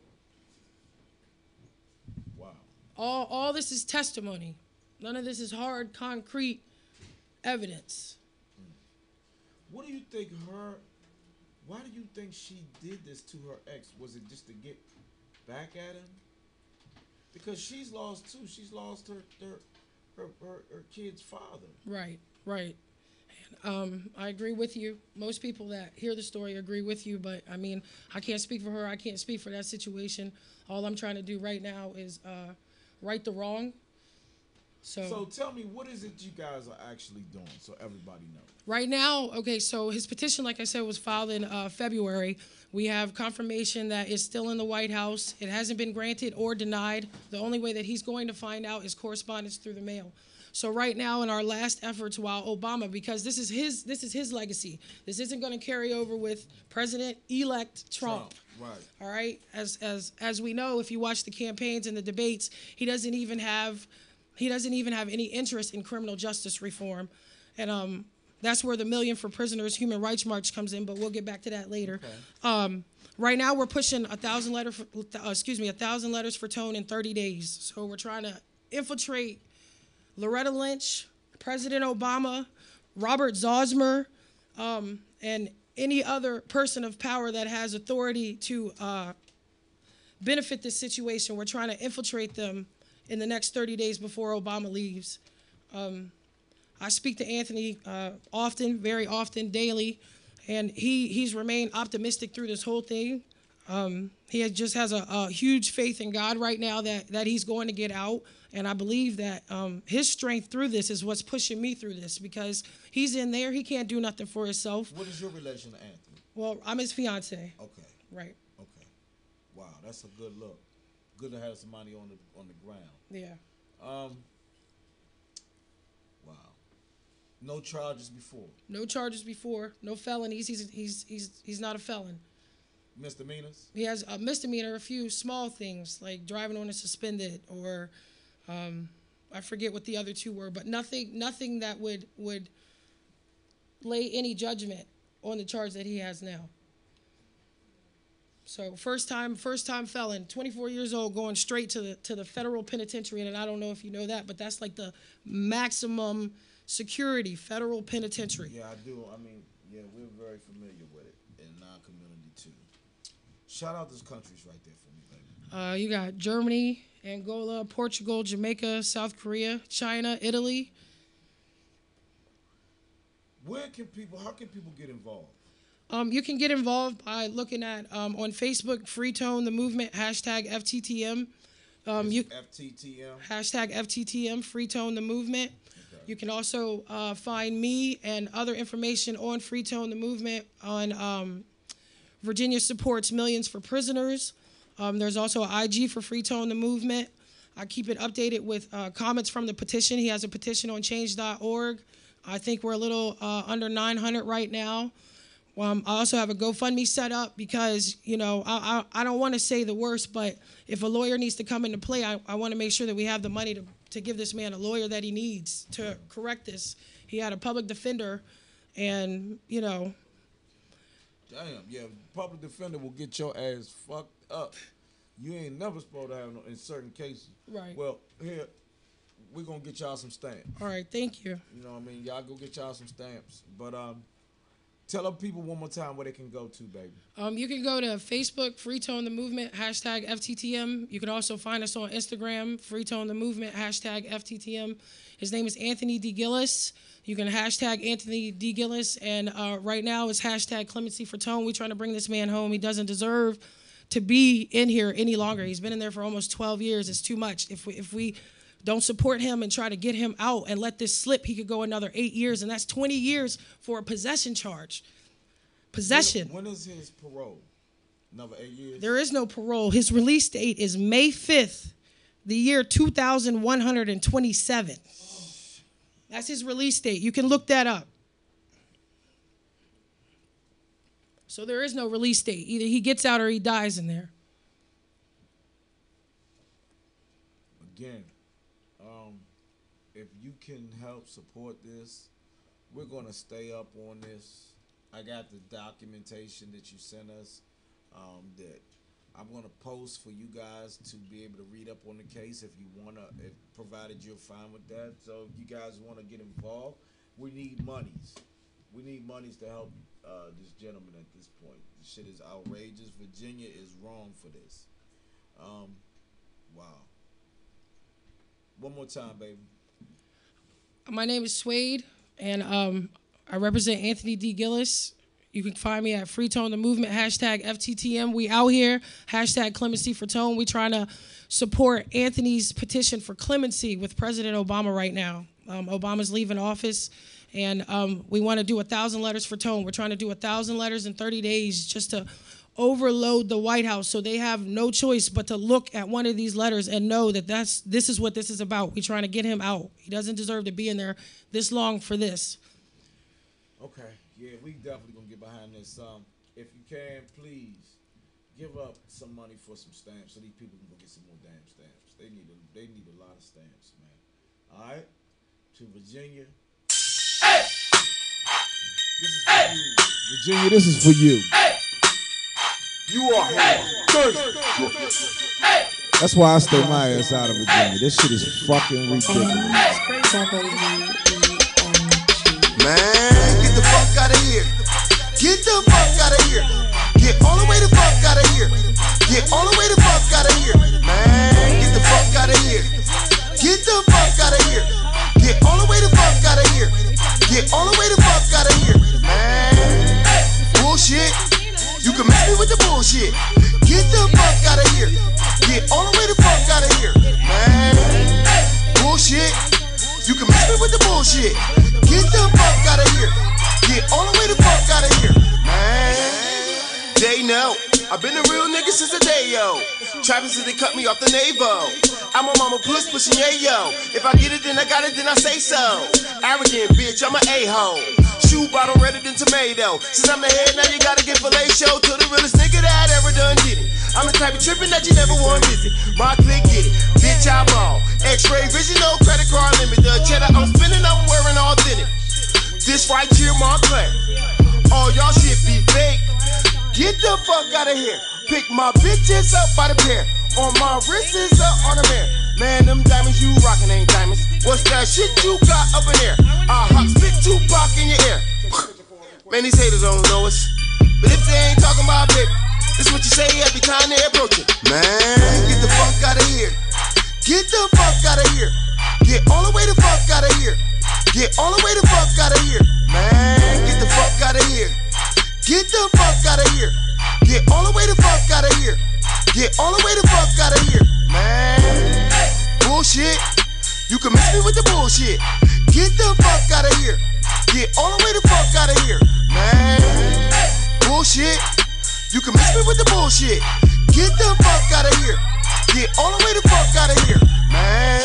Wow. All all this is testimony. None of this is hard, concrete evidence. What do you think her? Why do you think she did this to her ex? Was it just to get back at him? Because she's lost too. She's lost her her her, her, her kid's father. Right, right. Um, I agree with you. Most people that hear the story agree with you, but I mean, I can't speak for her. I can't speak for that situation. All I'm trying to do right now is uh, right the wrong. So, So tell me, what is it you guys are actually doing so everybody knows? right now, okay, so his petition, like I said, was filed in uh, February. We have confirmation that it's still in the White House. It hasn't been granted or denied. The only way that he's going to find out is correspondence through the mail. So right now, in our last efforts, while Obama, because this is his, this is his legacy. This isn't going to carry over with President-elect Trump. Right. All right. As as as we know, if you watch the campaigns and the debates, he doesn't even have, he doesn't even have any interest in criminal justice reform, and um, that's where the Million for Prisoners Human Rights March comes in. But we'll get back to that later. Okay. Um, right now, we're pushing a thousand letter, for, uh, excuse me, a thousand letters for Tone in thirty days. So we're trying to infiltrate Loretta Lynch, President Obama, Robert Zosmer, um, and any other person of power that has authority to uh, benefit this situation. We're trying to infiltrate them in the next thirty days before Obama leaves. Um, I speak to Anthony uh, often, very often, daily, and he, he's remained optimistic through this whole thing. Um, he has, just has a, a huge faith in God right now that, that he's going to get out. And I believe that um, his strength through this is what's pushing me through this, because he's in there. He can't do nothing for himself. What is your relation to Anthony? Well, I'm his fiance. Okay. Right. Okay. Wow, that's a good look. Good to have somebody on the on the ground. Yeah. Um. Wow. No charges before. No charges before. No felonies. He's he's he's he's not a felon. Misdemeanors. He has a misdemeanor, a few small things like driving on a suspended, or um, I forget what the other two were, but nothing nothing that would would lay any judgment on the charge that he has now. So first time first time felon, twenty-four years old, going straight to the to the federal penitentiary, and I don't know if you know that, but that's like the maximum security federal penitentiary. Yeah, I do. I mean, yeah, we're very familiar with it in our community too. Shout out those countries right there for me, baby. Uh, you got Germany, Angola, Portugal, Jamaica, South Korea, China, Italy. Where can people, how can people get involved? Um, you can get involved by looking at um, on Facebook, Free Tone the Movement, hashtag F T T M. Um, you, F T T M? Hashtag F T T M, Free Tone the Movement. Okay. You can also uh, find me and other information on Free Tone the Movement on um, Virginia Supports Millions for Prisoners. Um, there's also an I G for Free Tone the Movement. I keep it updated with uh, comments from the petition. He has a petition on change dot org. I think we're a little uh, under nine hundred right now. Um, I also have a GoFundMe set up because, you know, I, I, I don't want to say the worst, but if a lawyer needs to come into play, I, I want to make sure that we have the money to, to give this man a lawyer that he needs to correct this. He had a public defender, and, you know. Damn, yeah, public defender will get your ass fucked up. You ain't never supposed to have no, in certain cases. Right. Well, here, we're going to get y'all some stamps. All right, thank you. You know what I mean? Y'all go get y'all some stamps. But um, tell them people one more time where they can go to, baby. Um, you can go to Facebook, Free Tone the Movement, hashtag F T T M. You can also find us on Instagram, Free Tone the Movement, hashtag F T T M. His name is Anthony D. Gillis. You can hashtag Anthony D. Gillis. And uh, right now it's hashtag Clemency for Tone. We're trying to bring this man home. He doesn't deserve to be in here any longer. He's been in there for almost twelve years. It's too much. If we, if we don't support him and try to get him out and let this slip, he could go another eight years, and that's twenty years for a possession charge. Possession. When, when is his parole? Another eight years? There is no parole. His release date is May fifth, the year two thousand one hundred twenty-seven. That's his release date. You can look that up. So there is no release date. Either he gets out or he dies in there. Again, um, if you can help support this, we're going to stay up on this. I got the documentation that you sent us um, that I'm going to post for you guys to be able to read up on the case if you want to, if provided you're fine with that. So if you guys want to get involved, we need monies. We need monies to help uh, this gentleman at this point. This shit is outrageous. Virginia is wrong for this. Um, wow. One more time, baby. My name is Suede, and um, I represent Anthony D. Gillis. You can find me at Free Tone the Movement, hashtag F T T M. We out here, hashtag Clemency for Tone. We trying to support Anthony's petition for clemency with President Obama right now. Um, Obama's leaving office, and um, we want to do a thousand letters for Tone. We're trying to do a thousand letters in thirty days just to overload the White House so they have no choice but to look at one of these letters and know that that's this is what this is about. We're trying to get him out. He doesn't deserve to be in there this long for this. Okay, yeah, we definitely gonna get behind this. Um, if you can, please give up some money for some stamps so these people can go get some more damn stamps. They need a, they need a lot of stamps, man. All right, to Virginia. Hey! This is for hey! you. Virginia, this is for you. Hey! You are thirsty. Hey! That's why I stay my ass out of Virginia. This shit is fucking ridiculous. Man, get the fuck out of here. Get the fuck out of here. Get all the way the fuck out of here. Get all the way the fuck out of here. Man, get the fuck out of here. Get the fuck out of here. Get all the way the fuck out of here. Get all the way the fuck out of here. Man, bullshit. You can mess me with the bullshit. Get the fuck out of here. Get all the way the fuck out of here. Man, bullshit. You can mess me with the bullshit. Get the fuck out of here. Get all the way the fuck out of here. Man, they know I've been a real nigga since the day, yo. Trapping since they cut me off the Navo. I'm a mama puss pushing yayo. If I get it, then I got it, then I say so. Arrogant bitch, I'm an a-hole. Shoe bottle redder than tomato. Since I'm the head, now you gotta get filet show to the realest nigga that ever done did it. I'm the type of trippin' that you never want to visit. My click get it, bitch I ball. X-ray vision, no credit card limit. The cheddar I'm spinning, I'm wearing authentic. This right here, Montclair. All y'all shit be fake. Get the fuck out of here. Pick my bitches up by the pair. On my wrist is up on the mirror. Man, them diamonds you rockin' ain't diamonds. What's that shit you got up in there? I hot spit Tupac in your ear. Man, these haters don't know us. But if they ain't talking about baby, this what you say every time they approach it. Man, get the fuck out of here. Get the fuck out of here. Get all the way the fuck out of here. Get all the way the fuck out of here. Man, get the fuck out of here. Get the fuck out of here. Get all the way the fuck out of here. Get all the way the fuck out of here. Man, bullshit. You can mess me with the bullshit. Get the fuck out of here. Get all the way the fuck out of here. Man, bullshit. You can mess me with the bullshit. Get the fuck out of here. Get all the way the fuck out of here. Man,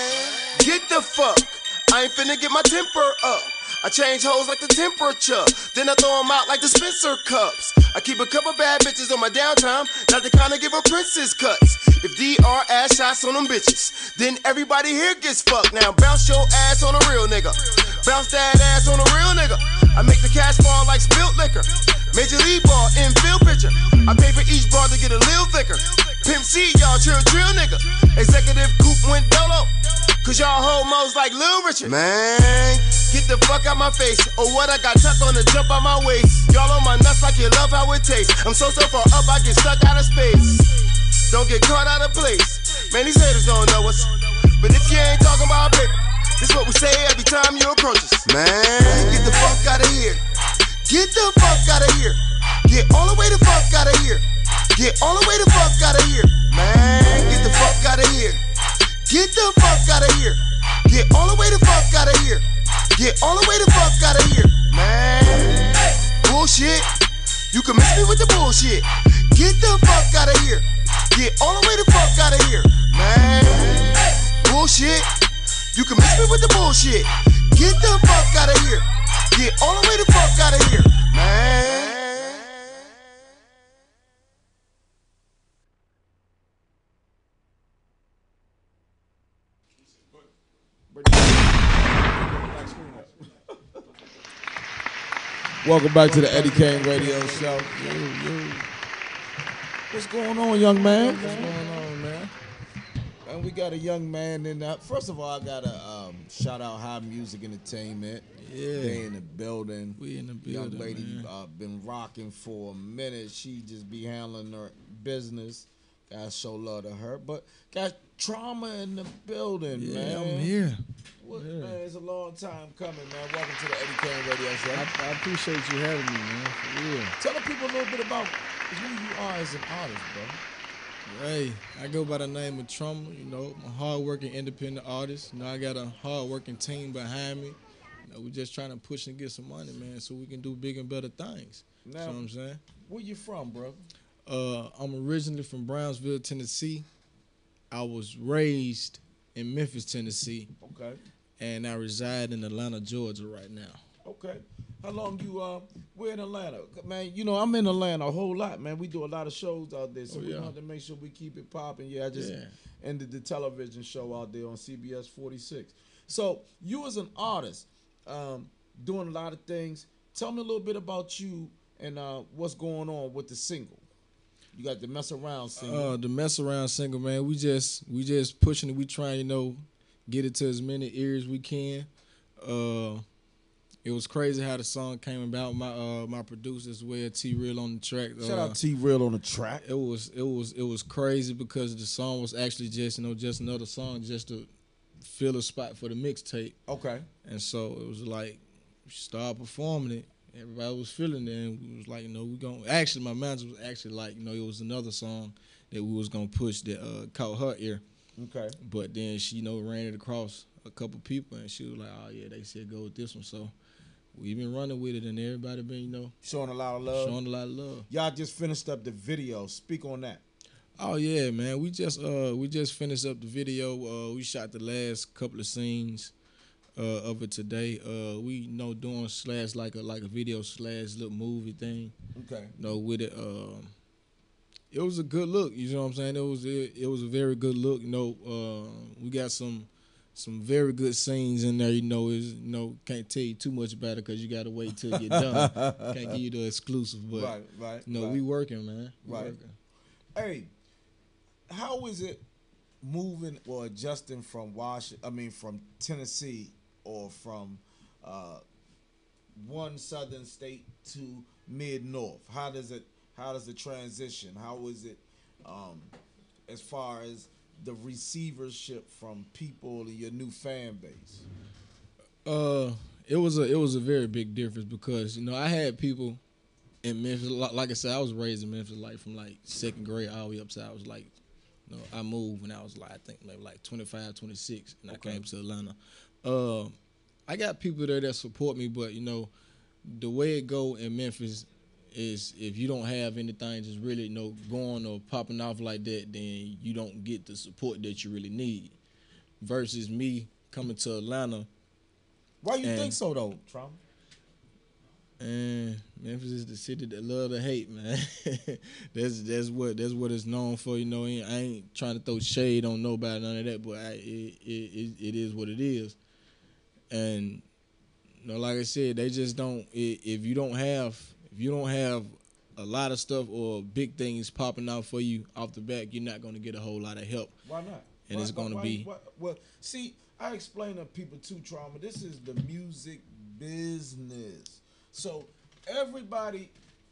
get the fuck. I ain't finna get my temper up. I change hoes like the temperature. Then I throw them out like the Spencer cups. I keep a couple bad bitches on my downtime. Not the kind of give her princess cuts. If D R ass shots on them bitches, then everybody here gets fucked. Now bounce your ass on a real nigga. Bounce that ass on a real nigga. I make the cash fall like spilt liquor. Major league ball, infield pitcher. I pay for each bar to get a little thicker. Pimp C, y'all trill trill nigga. Executive coupe went dolo. Cause y'all homos like Lil Richard. Man, get the fuck out my face. Or what I got tucked on the jump out my waist. Y'all on my nuts like you love how it tastes. I'm so so far up I get stuck out of space. Don't get caught out of place. Man, these haters don't know us. But if you ain't talking about paper, this what we say every time you approach us. Man, get the fuck out of here. Get the fuck out of here. Get all the way the fuck out of here. Get all the way the fuck out of here. Man, get the fuck out of here. Get the fuck out of here. Get all the way the fuck out of here. Get all the way the fuck out of here. Man, bullshit. You can mess me with the bullshit. Get the fuck out of here. Get all the way the fuck out of here. Man, bullshit. You can mess me with the bullshit. Get the fuck out of here. Get all the way the fuck out of here. Man. Welcome back to the Eddie Kane Radio Show. Yo, yo. What's going on, young man? What's going on, man? And we got a young man in that. First of all, I gotta um, shout out High Music Entertainment. Yeah, they in the building. We in the building. Young lady man. Uh, been rocking for a minute. She just be handling her business. Gotta show love to her, but got Trauma in the building, Yeah, man. I'm here. Well, Yeah. man, it's a long time coming, man. Welcome to the Eddie Kane Radio Show. I, I appreciate you having me, man. For real. Tell the people a little bit about who you are as an artist, bro. Hey, I go by the name of Trauma. You know, I'm a hardworking independent artist. You know, I got a hardworking team behind me. You know, we're just trying to push and get some money, man, so we can do bigger and better things. Now, you know what I'm saying? Where you from, bro? Uh, I'm originally from Brownsville, Tennessee. I was raised in Memphis, Tennessee. Okay. And I reside in Atlanta, Georgia right now. Okay. How long you uh we're in Atlanta? Man, you know, I'm in Atlanta a whole lot, man. We do a lot of shows out there, so Oh, we yeah. want to make sure we keep it popping. Yeah, I just Yeah. ended the television show out there on C B S forty-six. So you as an artist, um, doing a lot of things. Tell me a little bit about you and uh, what's going on with the single. You got the Mess Around single. Uh, the Mess Around single, man. We just we just pushing it. We trying, you know, get it to as many ears we can. Uh, it was crazy how the song came about. My uh my producer as well, T Real on the track. Shout uh, out T Real on the track. It was it was it was crazy because the song was actually just, you know, just another song just to fill a spot for the mixtape. Okay. And so it was like we started performing it. Everybody was feeling it, and we was like, you know, we gonna actually my manager was actually like, you know, it was another song that we was gonna push that uh, caught her ear. Okay. But then she, you know, ran it across a couple people, and she was like, oh yeah, they said go with this one. So we been running with it, and everybody been, you know, showing a lot of love. Showing a lot of love. Y'all just finished up the video. Speak on that. Oh yeah, man. We just uh we just finished up the video. Uh, we shot the last couple of scenes uh, of it today. Uh, we you know doing slash like a like a video slash little movie thing. Okay. You know, with it. Um, it was a good look. You know what I'm saying? It was it, it was a very good look. You know, uh, we got some some very good scenes in there. You know, is you know can't tell you too much about it because you got to wait till you get done. Can't give you the exclusive, but Right, right, You know, right. we working, man. We Right. working. Hey, how is it moving or adjusting from Washington? I mean, from Tennessee or from uh, one southern state to mid north? How does it? How does the transition? How is it um, as far as the receivership from people and your new fan base? Uh, it was a it was a very big difference because you know I had people in Memphis. Like like I said, I was raised in Memphis, like from like second grade all the way up to I was like, you know, I moved when I was like I think maybe like twenty-five, twenty-six, and Okay. I came to Atlanta. Uh, I got people there that support me, but you know, the way it go in Memphis is if you don't have anything just really you know going or popping off like that, then you don't get the support that you really need. Versus me coming to Atlanta. Why you And- think so though, Trauma? And Memphis is the city that love to hate, man. that's that's what that's what it's known for. You know, I ain't trying to throw shade on nobody, none of that. But I, it, it it is what it is. And you know, like I said, they just don't. i- If you don't have if you don't have a lot of stuff or big things popping out for you off the back, you're not going to get a whole lot of help. Why not? And Why- it's going to why- be why- well, see, I explain to people too, Trauma. This is the music business. So everybody,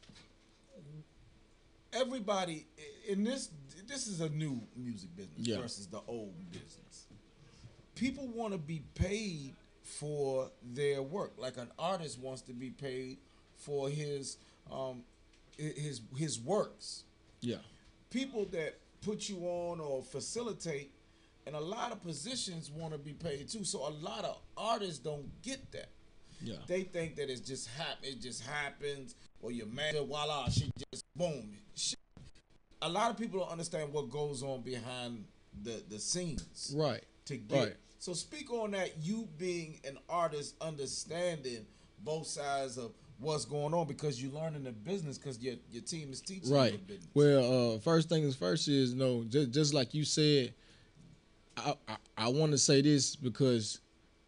everybody in this, this is a new music business Yeah. versus the old business. People want to be paid for their work. Like an artist wants to be paid for his um, hi- his his works. yeah. People that put you on or facilitate in a lot of positions want to be paid too. So a lot of artists don't get that. Yeah. They think that it's just hap- it just happens, or you're mad, voila, she just boom. Shit. A lot of people don't understand what goes on behind the the scenes. Right. To get. Right. So speak on that. You being an artist, understanding both sides of what's going on because you learning the business because your your team is teaching you Right. the business. Well, uh, first things first is you know, just just like you said, I I, I want to say this because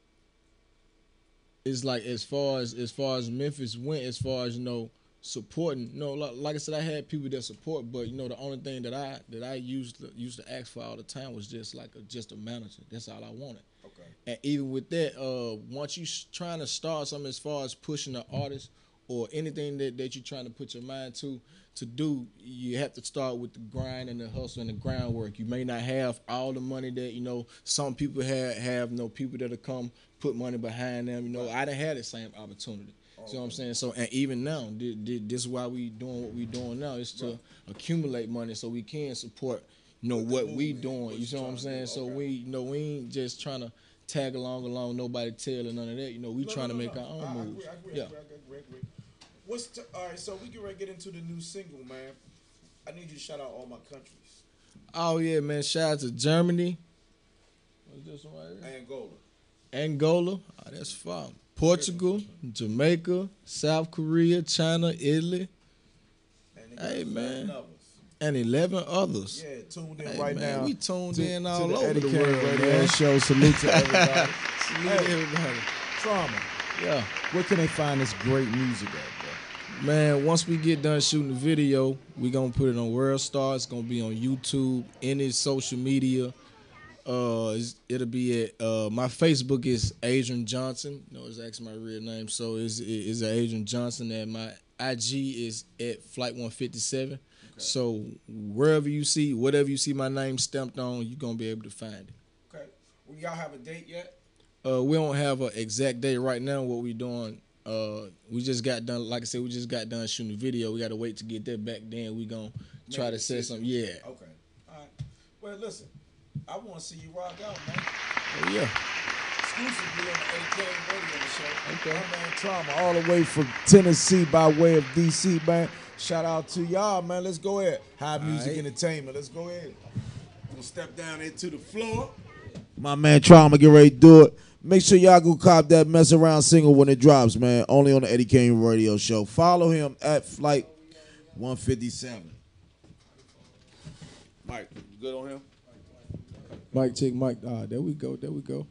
it's like as far as as far as Memphis went, as far as you know supporting. You know, like, like I said, I had people that support, but you know, the only thing that I that I used to, used to ask for all the time was just like a, just a manager. That's all I wanted. Okay. And even with that, uh, once you s- trying to start something as far as pushing the artist or anything that, that you're trying to put your mind to to do, you have to start with the grind and the hustle and the groundwork. You may not have all the money that, you know, some people have, have you know, people that'll come put money behind them. You know, I didn't have the same opportunity. You know what I'm saying? So, and even now, this, this is why we doing what we doing now, is to accumulate money so we can support, you know, what we doing. You see what I'm saying? So we, you know, we ain't just trying to tag along, along, nobody tell or none of that. You know, we No, trying no, to make no. our own I, moves. I agree, I Yeah. agree, I agree, I agree. What's t- all right? So we get ready to get into the new single, man. I need you to shout out all my countries. Oh yeah, man! Shout out to Germany. What's this one right here? Angola. Angola. Oh, that's fine. Portugal, Jamaica, South Korea, China, Italy. Hey man. And eleven others. Yeah, tuned in Hey, right man, now. we tuned to- in to all the over Eddie the Kane world, Radio man. Show. Salute to everybody. Salute to everybody. Trauma. Yeah. Where can they find this great music at, bro? Man, once we get done shooting the video, we gonna put it on World Star. It's gonna be on YouTube, any social media. Uh, it's- it'll be at uh, my Facebook is Adrian Johnson. No, it's actually my real name, so it's it's Adrian Johnson. And my I G is at Flight one fifty-seven. So wherever you see, whatever you see my name stamped on, you're gonna be able to find it. Okay. Well, y'all have a date yet? Uh, we don't have an exact date right now. What we doing? Uh, we just got done. Like I said, we just got done shooting the video. We got to wait to get that back. Then we gonna try Make to a set decision. something. Yeah. Okay. All right. Well, listen. I want to see you rock out, man. Oh, yeah. Exclusively on the A K Radio Show. Okay. My man Trauma, all the way from Tennessee by way of D C, man. Shout out to y'all, man. Let's go ahead. High music right. entertainment. Let's go ahead. Gonna step down into the floor. My man Trauma, get ready to do it. Make sure y'all go cop that Mess Around single when it drops, man. Only on the Eddie Kane Radio Show. Follow him at Flight one fifty-seven. Mike, you good on him? Mike, check Mike. Ah, there we go. There we go.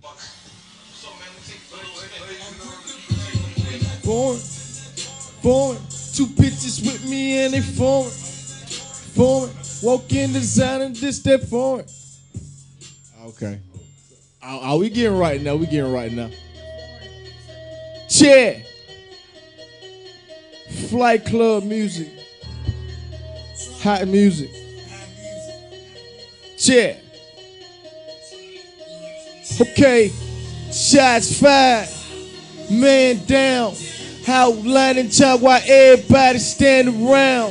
Foreign, foreign, two bitches with me and they foreign, foreign. Walk in designer, this that foreign. Okay. Are, are we getting right now? We getting right now. Chair, Flight Club music, hot music. Chair. Okay, shots fired, man down. Outline and chop while everybody stand around.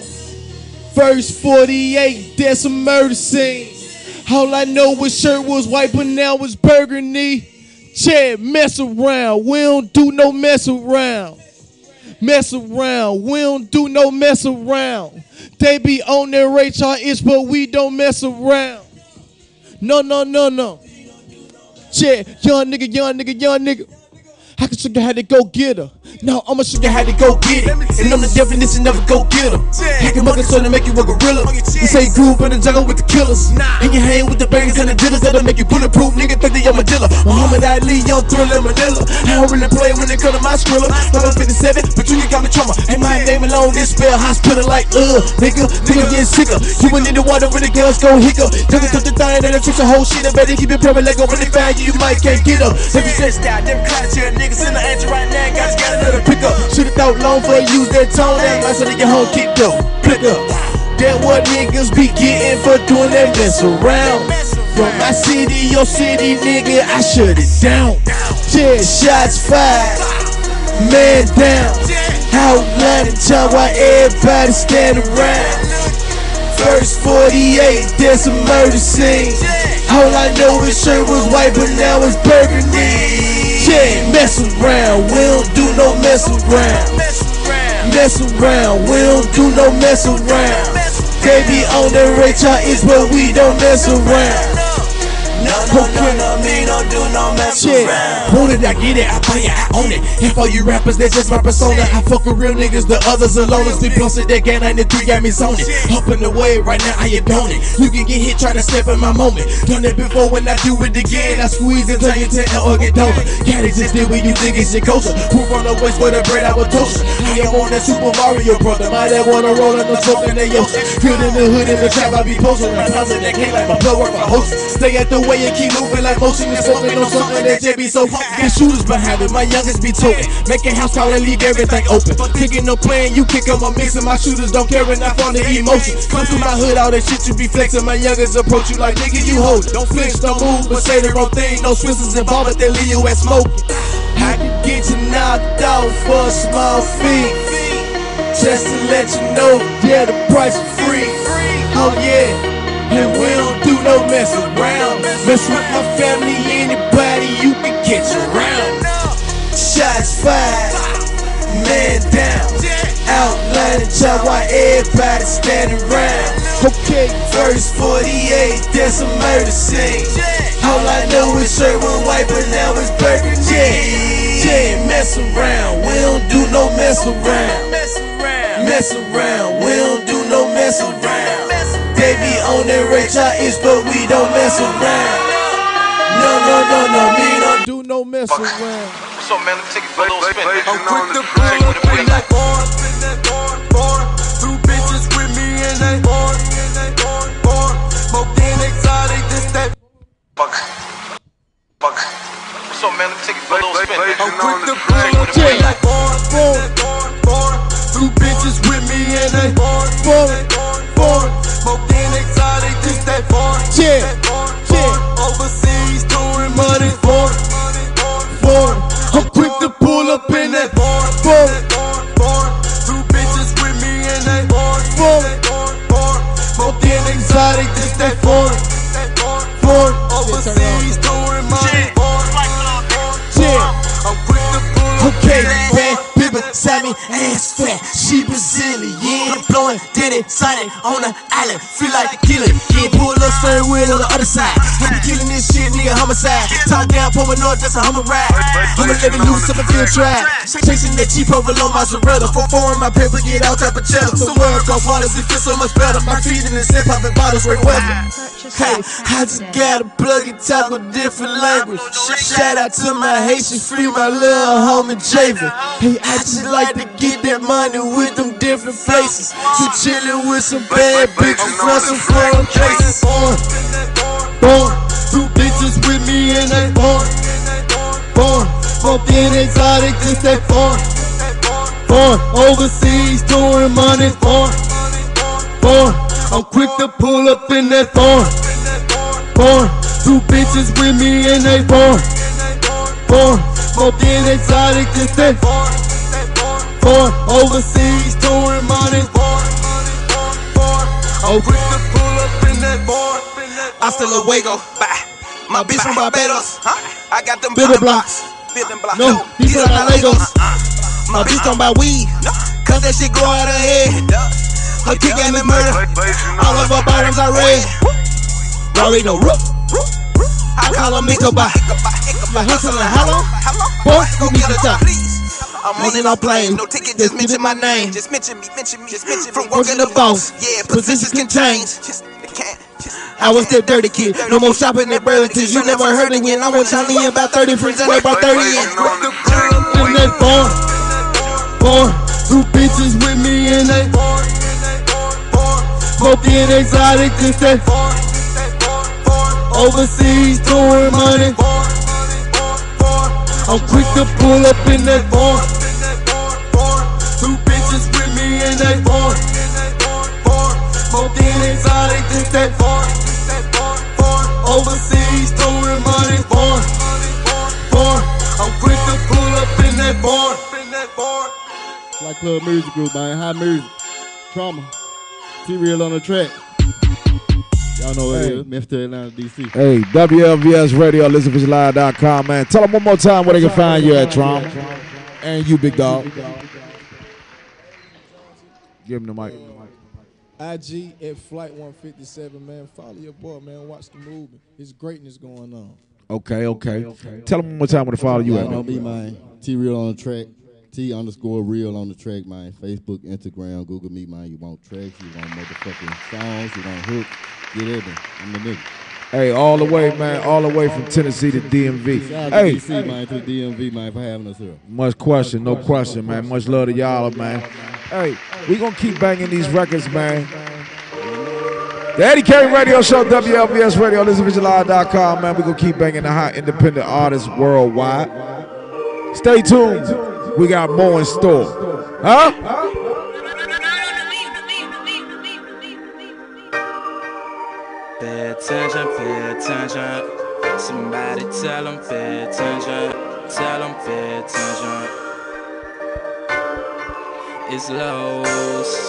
First forty-eight, that's a murder scene. All I know was shirt was white, but now it's burgundy. Chad, mess around, we don't do no mess around. Mess around, we don't do no mess around. They be on their Rachel itch, but we don't mess around. No, no, no, no. Chad, young nigga, young nigga, young nigga. I can show you how to go get her. No, I'ma show you how to go get it. And I'm the definition of a go get her. Hack him up so to make you a gorilla. You say you grew up in the jungle with the killers. And you hang with the bangers and the dealers that'll make you bulletproof. Nigga think they I'm a dealer. Muhammad Ali, young Thriller, Manila. I don't really play when it come to my skrilla. I'm fifty-seven, but you can call me Trauma. And my name alone is spell hospital like uh, nigga. Nigga get sicker. You will need the water when the girls go hiccup. Jungle took the thing and I fix the whole shit. I better keep it pure like when they find you, you might can't get up. If you stressed out, them clowns here, niggas in the engine right now, got you got another pickup. Shoot it out long for you use that tone, that like so they get home kicked up. Pick up. That what niggas be getting for doing that mess around. From my city, your city, nigga, I shut it down. Ten shots fired, man down. Outline and chop while everybody stand around. First forty-eight, there's a murder scene. All I know is shirt was white, but now it's burgundy. Yeah, mess around, we don't do no mess around. Mess around, we don't do no mess around. They be on their Rachel itch, but we don't mess around. No, no, no, no, me don't do no mess around. Want it, I get it, I buy it, I own it. And for you rappers, that's just my persona. I fuck with real niggas, the others alone. It's me plus it, that gang ninety-three got me zoning. Up in the way, right now I am it. You can get hit trying to step in my moment. Done it before, when I do it again, I squeeze and turn you to an organ donor. Can't exist there when you think it's your culture. Proof on the waist for the bread I was toast. I am on that Super Mario brother. Might have wanna roll in the smoke and they yost. Good in the hood, in the trap, I be posting. My closet that came like my blood work for host. Stay at the way you keep moving like motion and smoking on something that just be so funky. Got shooters behind it, my youngest be toting. Making house call and leave everything open. Kicking no plan, you kick 'em, I'm mixing. My shooters don't care enough on the emotion. Come through my hood, all that shit you be flexing. My youngest approach you like, nigga, you hold it. Don't flinch, don't move, but say the wrong thing. No switches involved, but they leave you at smoking. I can get you knocked out for a small fee. Just to let you know, yeah, the price is free. Oh yeah, and we don't do no mess around. Mess with my family, anybody you can catch around. Shots fired, man down. Outlining chop while everybody standing round. Okay, verse forty-eight, that's a murder scene. All I know is shirt was white, but now it's burger. Yeah, yeah, mess around. We don't do no mess around. Mess around. We don't do no mess around. They be on that rich I is, but we don't mess around. No, no, no, no, me don't do no mess around. So man, let me take it for a little spin. I'm quick to pull up in that bar, bar. Two bitches with me in that bar, bar. Smoking exotic, this that. Fuck. Fuck. So man, let me take it for a little spin. I'm quick to pull up in that bar, bar. Two bitches with me in that bar, bar. Smoking exotic, this that bar, yeah, yeah. Overseas, touring money, bar, bar. I'm quick to pull up in that bar, bar. Two bitches with me in that bar, bar. Smoking exotic, this that bar, bar. Overseas, touring money, bar, yeah. I'm quick to pull up in that bar. Sammy, ass fat, she Brazilian. I'm blowing, did it, sign it on the island. Feel like the killer. Yeah, pull up, steering wheel on the other side. I be killing this shit, nigga, homicide. Talk down, pulling north, that's a hummer ride. I'ma let it loose up and feel tried. Chasing that cheap over low mozzarella. For foreign, my paper get out type of cheddar. So work off honestly feel so much better. My feet in the sand, popping bottles worth weather. Hey, I just gotta plug and talk a different language. Shout out to my Haitian free, my little homie Javen. Hey, I just like to get that money with them different places. You chillin' with some bad bitches on some foreign places. Born, born, two bitches with me in that born, born, smoking exotic, just that born, born, overseas touring money, born, born. I'm quick to pull up in that born, born, two bitches with me in that born, born, smoking exotic, just that born. Born overseas, touring money. I'm quick to pull up in that bar. Hasta luego, bye. My bitch from Barbados, huh? I got them building blocks. Building blocks. No, these are not Legos. My bitch don't buy weed, cause that shit grow out her head. Her kick gave me murder. All of her bottoms are red. Rory no roof. I call her Miko by. My hustle and hollow. Boy, go meet the top. I'm running on plane, no ticket, just mention my name. Just mention me, mention me, just mention me. From working the boss, yeah, positions can change. Just, they can't. Just, I was that dirty kid, no more shopping at Burlington. You never heard again. I was Johnny about thirty friends and they brought thirty in. In that barn, barn, two bitches with me in that barn, smoking exotic, just that barn, overseas touring money. I'm quick to pull up in that barn. Two bitches with me in that barn. Smoking exotic, just that barn. Overseas, touring money, barn. I'm quick to pull up in that barn. Flight Club Music Group, man. High music. Trauma. T-Real on the track. Y'all know what it is, Mister Atlanta, D C. Hey, W L V S Radio, Elizabeth Live dot com, man. Tell them one more time where they can find you at, Trauma. And you, big dog. Give him the mic. I G at Flight one fifty-seven, man. Follow your boy, man. Watch the movement. There's greatness going on. Okay, okay. Tell them one more time where to follow you at, Y'all know man. me, man. T-Real on the track. T underscore real on the track, man. Facebook, Instagram, Google me, man. You want tracks, you want motherfucking songs, you want hooks. Get everything. I'm the nigga. Hey, all the way, man. All the way from Tennessee to D M V. Shout out to Hey, D C, man, to D M V, man, for having us here. much question, no question, man. Much love to y'all, man. Hey, we gonna keep banging these records, man. The Eddie Kane Radio Show, W L B S Radio, listen vision live dot com, man. We're going to keep banging the hot independent artists worldwide. Stay tuned. We got more in store. Huh? Pay attention, pay attention. Somebody tell them pay attention. Tell them pay attention. It's Los.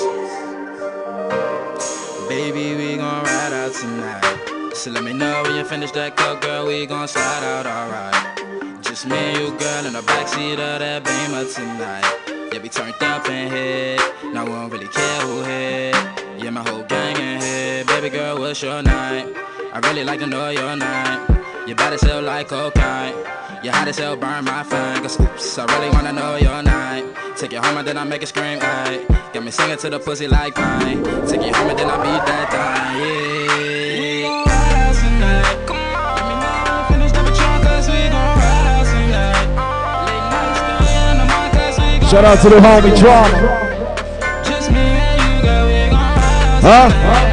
Baby, we gon' ride out tonight. So let me know when you finish that coke, girl, we gon' slide out alright. Just me and you, girl, in the backseat of that Beamer tonight. Yeah, we turned up in here, now we don't really care who here. Yeah, my whole gang in here. Baby girl, what's your name? I really like to know your name. You bad as hell like cocaine. You hot as hell, burn my fingers. Oops, I really wanna know your name. Take you home and then I make it scream, ayy. Got me singing to the pussy like pain. Take you home and then I beat that thing, yeah. Ride out tonight, come on. Let me know when you finish that Patron, cause we gon' ride out tonight. Late night stay in the mind, cause we gon' Shout out to the homie Drama. Just me and you, girl, we gon' ride out tonight. Huh?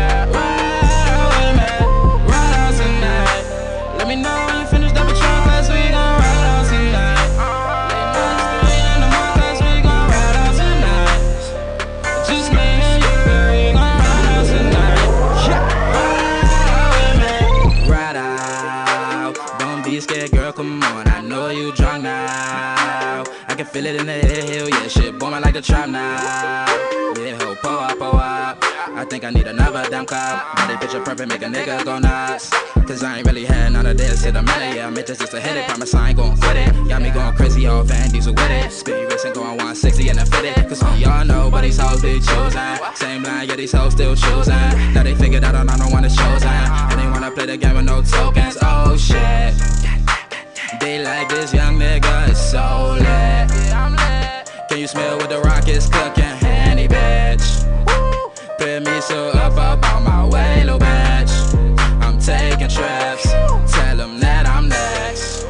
Feel it in the hill, yeah, shit booming like the trap now. Yeah, ho, po up, po up. I think I need another damn cop. Body picture perfect, make a nigga go nuts. Cause I ain't really had none of this. Hit a minute, yeah, I meant this just to hit it. Promise I ain't gon' quit it. Got me going crazy, all Van Diesel with it. Speed racing, going one sixty and I fit it. Cause we all know, but these hoes be choosing. Same line, yeah, these hoes still choosing. Now they figured out I'm the one that's chosen. And they wanna play the game with no tokens. Oh shit. They like this young nigga, it's so lit. Can you smell what the rock is cooking? Handy bitch. Put me so up, up on my way, little bitch. I'm taking trips. Tell them that I'm next.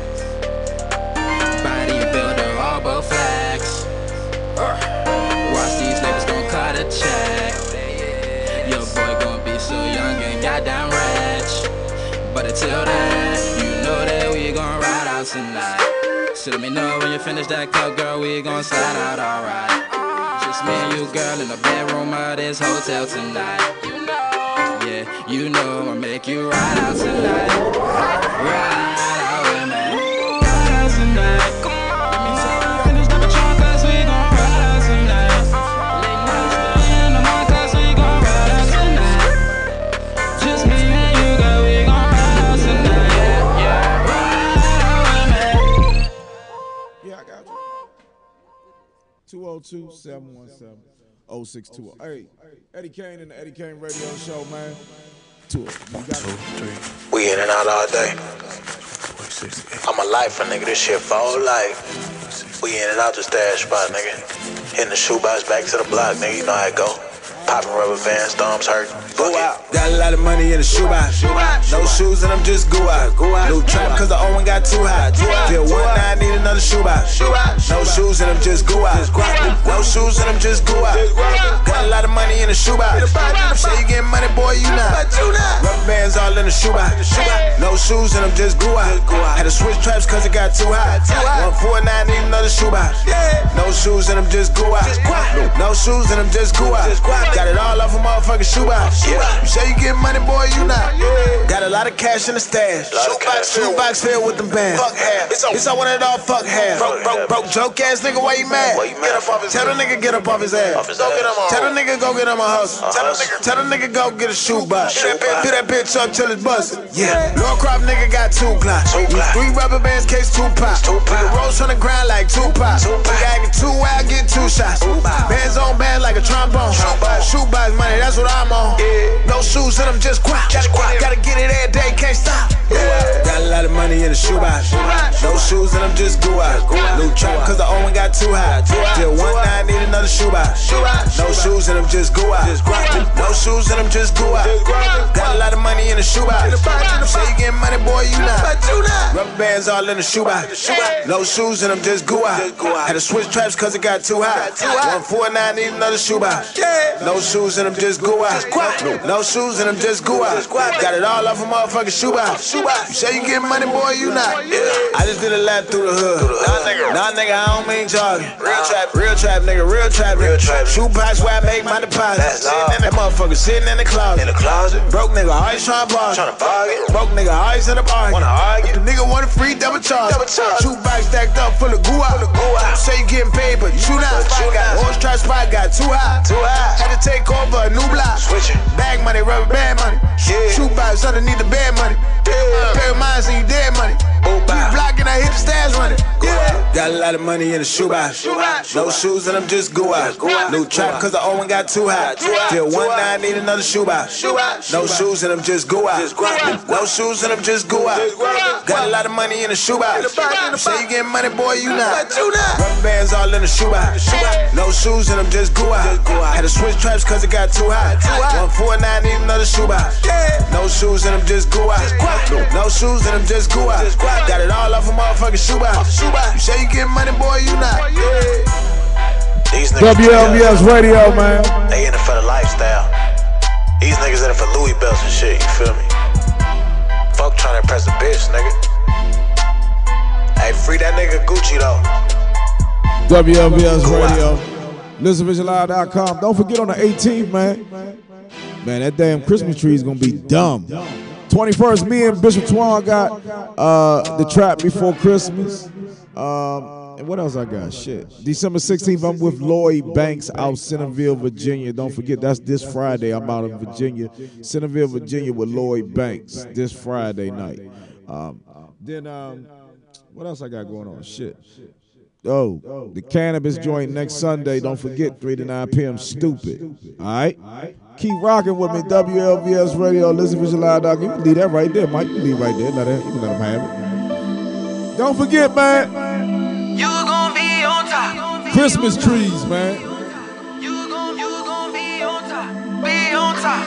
Bodybuilder, all but flex. Watch these niggas gon' cut a check. Your boy gon' be so young and goddamn rich. But until then, you know that we gon' ride out tonight. So let me know when you finish that coke, girl, we gon' slide out alright. Just me and you, girl, in the bedroom of this hotel tonight. You know, yeah, you know I'ma make you ride out tonight. Ride out with me. Ride out tonight, come on. Let me know when you finish that Patron, cause we gon' ride out tonight. Late night stay in the mind, cause we gon' ride out tonight. Just me and you, girl, we gon' ride out tonight. Yeah, yeah, ride out with me. Yeah, I got you. two oh two, seven one seven, oh six two oh. Hey, Eddie Kane and the Eddie Kane Radio Show, man. Two, you got it. We in and out all day. I'm a lifer, nigga. This shit for all life. We in and out the stash spot, nigga. Hitting the shoebox back to the block, nigga. You know how it go. Popping rubber bands, thumbs hurt. Go out. Got a lot of money in the shoebox. No shoes and I'm just go out. New trap cause the Owen got too hot. Feel one nine, need another shoebox. No shoes and I'm just go out. No shoes and I'm just go out. Got a lot of money in the shoebox. Say you getting money, boy, you not. Rubber bands all in the shoebox. No shoes and I'm just go out. Had to switch traps cause it got too hot. one four nine, need another shoebox. No shoes and I'm just go out. No shoes and I'm just go out. Got it all off a motherfucking shoebox. Yeah. You say you get money, boy, you not. Yeah. Got a lot of cash in the stash. Shoebox, shoebox filled with them bands. Fuck half. It's, it's I want it all, fuck half. Broke, broke, broke, joke ass nigga, why you mad? Why you mad? Get up off his Tell the nigga get up off his ass. Off his go get him on. Tell the nigga go get him a hustle. Tell the nigga, tell the nigga go get a shoebox. Hit that bitch up till it's busted. Yeah. Low crop nigga got two glocks. Three rubber bands, case two pops. Nigga rolls on the ground like two pops. Nigga acting two wild, get two shots. Bands on band like a trombone. Shoebox money, that's what I'm on. Yeah. No shoes and I'm just guap. Gotta get it every day, can't stop. Yeah. Got a lot of money in the shoebox. No shoes and I'm just go out. New trap cause the Owen got too hot. Till one nine, need another shoebox. No shoes and I'm just go out. No shoes and I'm just go out. Got Got a lot of money in the shoebox. Say you getting money, boy, you not. Rubber bands all in the shoebox. No shoes and I'm just goo out. Had to switch traps cause it got too hot. one four nine, need another shoebox. No shoes and I'm just goo out. No shoes and I'm just goo out. Got it all off a motherfucking shoebox. You say you getting money, boy, you not. I just did a lap through the hood. Nah, nigga, I don't mean jogging. Real trap, real trap, nigga, real trap, real trap. Shoebox where I make my deposit. That motherfucker sitting in the closet. In the closet. Broke nigga always tryna bargain. Broke nigga always in the bargain. Wanna argue? The nigga want a free double charge. Shoebox stacked up full of goo out. Say you getting paid, but you not. Horse trap spot got too high. Too high. Had to take over a new block. Switching. Bag money, rubber band money. Shoebox underneath the bed money. Pay with mine so you dead money. You blocking, I hit the stairs running. Got a lot of money in the shoebox. No shoes and I'm just goo out. New trap cause the old one got too high. Till one nine, need another shoebox. No shoes and I'm just goo out. No shoes and I'm just goo out. Got a lot of money in the shoebox. Say you getting money, boy, you not. Rubber bands all in the shoebox. No shoes and I'm just goo out. Had to switch traps cause it got too hot. one four nine, need another shoebox. No shoes and I'm just goo out. No shoes and I'm just goo out. Got it all off a motherfucking shoebox. You say you getting money, boy, you not. These niggas W L B S Radio, man. They in it for the lifestyle. These niggas in it for Louis belts and shit, you feel me? Fuck trying to impress a bitch, nigga. Hey, free that nigga Gucci though. W L B S Radio. Listen Vision Live dot com. Don't forget on the eighteenth, man. Man, that damn Christmas tree is gonna be dumb. twenty-first, me and Bishop Twan got uh, the trap before Christmas. Um, and what else I got? Shit. December sixteenth, I'm with Lloyd Banks out Centerville, Virginia. Don't forget, that's this Friday. I'm out of Virginia. Centerville, Virginia with Lloyd Banks this Friday night. Um, then, um, what else I got going on? Shit. Oh, the cannabis joint next Sunday. Don't forget, three to nine p m Stupid. All right? Keep rocking with me, W L B S Radio. Listen Vision Live dot com. You can leave that right there, Mike. You can leave right there. Let that, you can let them have it. Don't forget, man. You gon' be on top. Christmas trees, man. You gon' you gon' be on top. Be on top.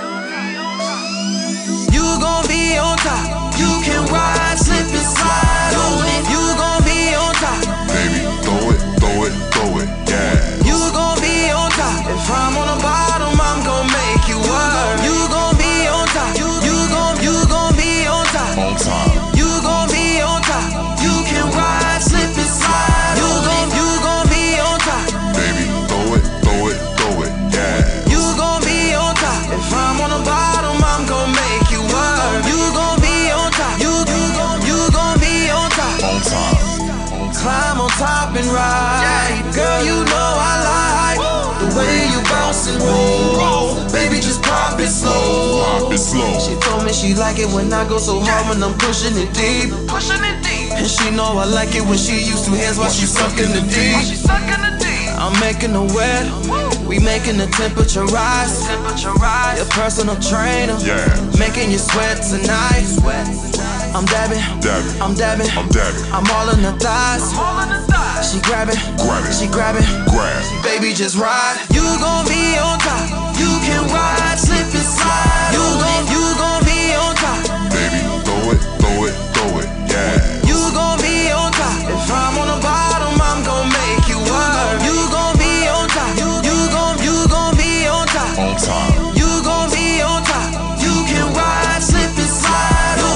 You gon' be on top. You can ride, slip and slide on it. You gon' be on top. Baby, throw it, throw it, throw it, yeah. You gon' be on top. If I'm on the bottom, I'm gon' make you work. You gon' be on top. You you gon' you gon' be on top. On time. You gon' be on top. You can ride, slip and slide. You gon' you gon' be on top. Baby, throw it, throw it, throw it, yeah. You gon' be on top. If I'm on the bottom, I'm gon' make you work. You gon' be on top. You you gon' you gon' be on top. On time. Climb on top and ride. Girl, you know I like the way you bounce and roll. Baby, just pop it slow. Pop it slow. She told me she like it when I go so hard when I'm pushing it deep. Pushing it deep. And she know I like it when she used two hands while she sucking the deep. She sucking the deep. I'm making her wet. We making the temperature rise. Temperature rise. Your personal trainer. Yeah. Making you sweat tonight. Sweat. I'm dabbing, dabbing, I'm dabbing, I'm dabbing, I'm all in the thighs, all in the thighs. She grabbing, grab it, she grabbing, grab. Baby, just ride. You gon' be on top. You can ride, slip and slide. You gon' you gon' be on top. Baby, throw it, throw it, throw it, yeah. You gon' be on top. If I'm on the bottom, I'm gon' make you work. You gon' be on top. You you gon' you gon' be on top. On time. You gon' be on top. You can ride, slip and slide.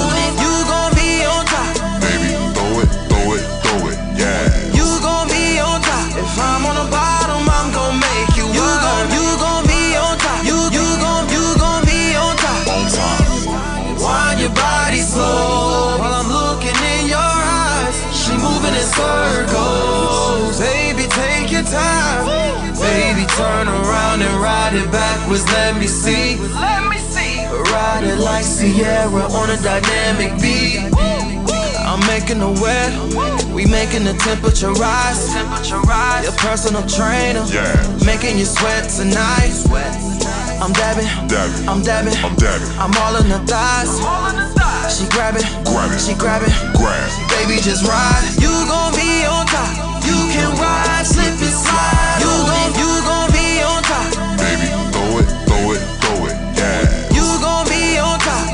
If I'm on the bottom, I'm gon' make you work. You gon' you gon' be on top. You you gon' you gon' be on top. On time. Wind your body slow while I'm looking in your eyes. She moving in circles. Baby, take your time. Baby, turn around and ride it backwards. Let me see. Let me see. Ride it like Sierra on a dynamic beat. I'm making her wet. We making the temperature rise. Temperature rise. Your personal trainer. Yeah. Making you sweat tonight. Sweat. I'm dabbing. Dabbing. I'm dabbing. I'm dabbing. I'm all in the thighs. All in the thighs. She grabbing. Grab it. She grabbing. Grab. Baby, just ride. You gon' be on top. You can ride, slip and slide. You gon' you gon' be on top. Baby, throw it, throw it, throw it, yeah. You gon' be on top.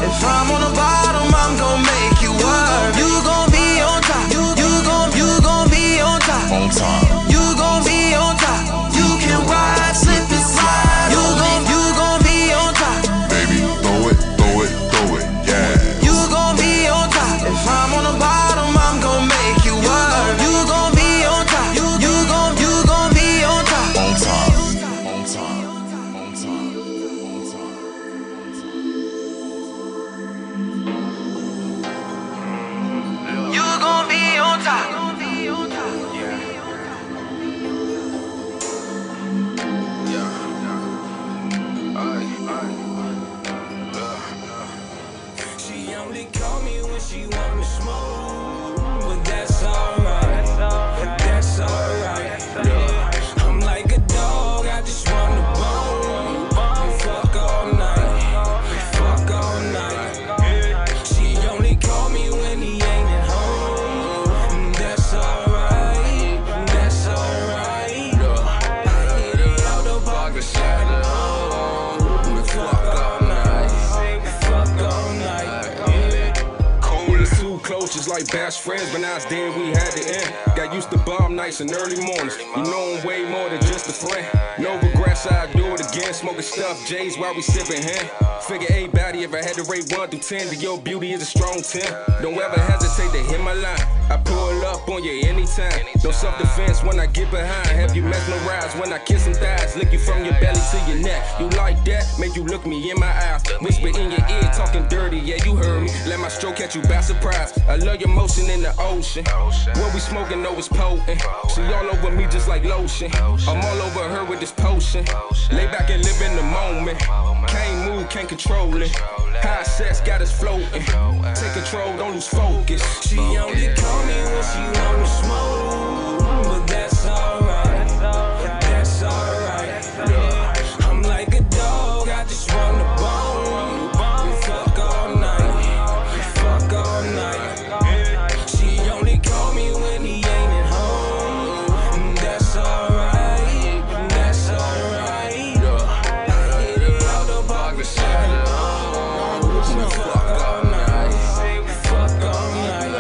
she wanna smoke, but that's alright. That's alright. Yeah. I'm like a dog, I just wanna bone. Fuck all night, fuck all night. She only call me when he ain't at home. That's alright, that's alright. I hit it out the park, the shot at home. Fuck all night, fuck all night. Cool and too close, just like best friends, but now it's then we had to end. Got used to bomb nights and early mornings. You know I'm way more than just a friend. No regrets, I do it again. Smoking stuff, J's while we sipping hen. Figure eight body, if I had to rate one through ten, then your beauty is a strong ten. Don't ever hesitate to hit my line. I pull up on you anytime. No self-defense when I get behind. Have you mesmerized when I kiss some thighs? Lick you from your belly to your neck. You like that? Make you look me in my eyes. Whisper in your ear, talking dirty. Yeah, you heard me. Let my stroke catch you by surprise. I love your motion in the ocean. What we smoking, know it's potent. She all over me just like lotion. I'm all over her with this potion. Lay back and live in the moment. Can't move, can't control it. High sex got us floating. Take control, don't lose focus. She only call me when she wanna smoke, but that's alright. That's alright. Yeah. I'm like a dog, I just wanna bone. Fuck all night, fuck all night. She only call me when he ain't at home. That's alright, that's alright. I hit it out the park, the shot at home. Fuck all night, fuck all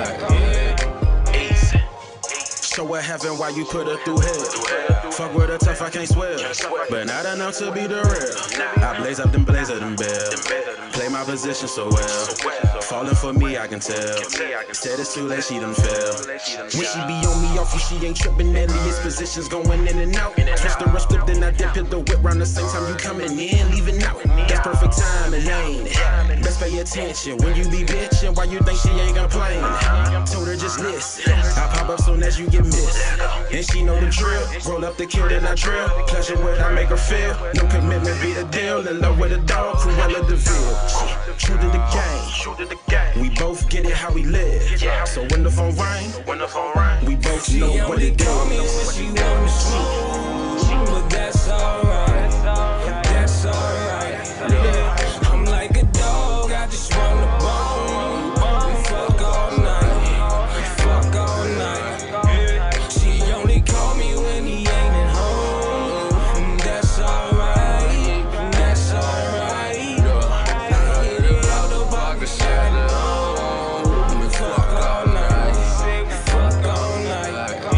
night. Easy. So what happened? Why you put her through hell? Fuck with her tough, I can't swear. But not enough to be the real. I blaze up them blazer them bells. Play my position so well. Falling for me, I can tell. Said it's too late, she done fell. When she be on me off you, she ain't tripping. Alias positions going in and out. Twist the rush flip, then I dip hit the whip round the same time you coming in, leaving out. That's perfect timing, ain't it? Best pay attention when you be bitching. Why you think she ain't complaining? Told her just listen. I pop up soon as you get missed. And she know the drill. Roll up the kill, then I drill. Pleasure what I make her feel. No commitment be the deal. In love with a dog, Cruella DeVille. True to the game. We both get it how we live. So when the phone ring, we both know what it do. She only call me when she wanna smoke, but that's alright. That's alright. Yeah. I'm like a dog, I just wanna bone. Fuck all night, fuck all night. She only call me when he ain't at home. That's alright, that's alright. I hit it out the park, the shot at home. Fuck all night, fuck all night.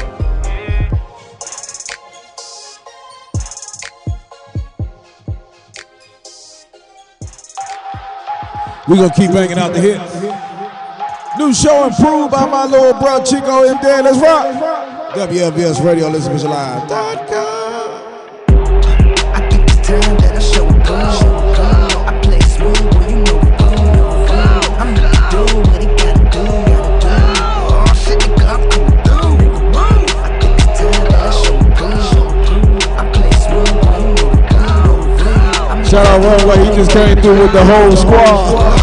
We gonna keep banging out the hit. New show improved by my little bro Chico and Dan. Let's rock. W L B S Radio, listen to live. Shout out Runway, he just came through with the whole squad.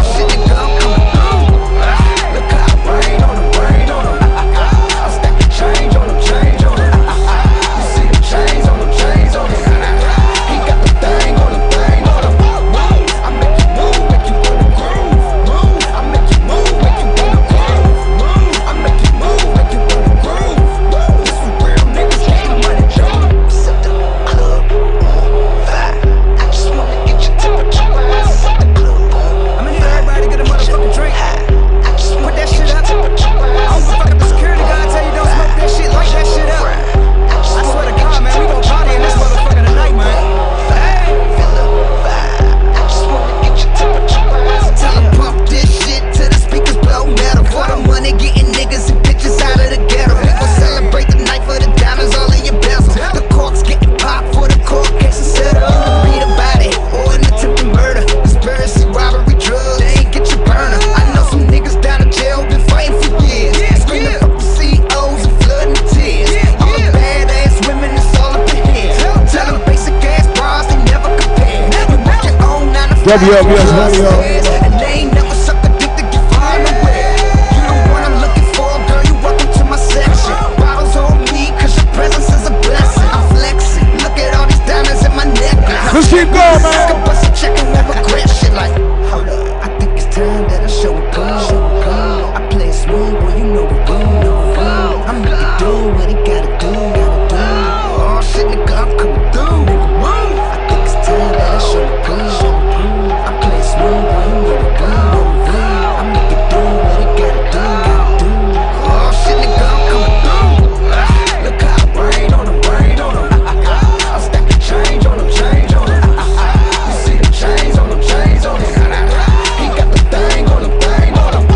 W L B S Radio. Keep going, man. Could bust a check and never grab shit like, hold up. I think it's time that I show it good. I play it smooth, boy, you know the rule. I make it do what it gotta do. Oh shit, nigga, I'm coming through. I think it's time that I show it good. I play it smooth, boy, you know the rule. I make it do what it gotta do. Oh shit, nigga, I'm coming through. Look how I rain on them, rain on them. I stack the change on them, change on them. You see the chains on them, chains on them. He got the thing on them, thing on them.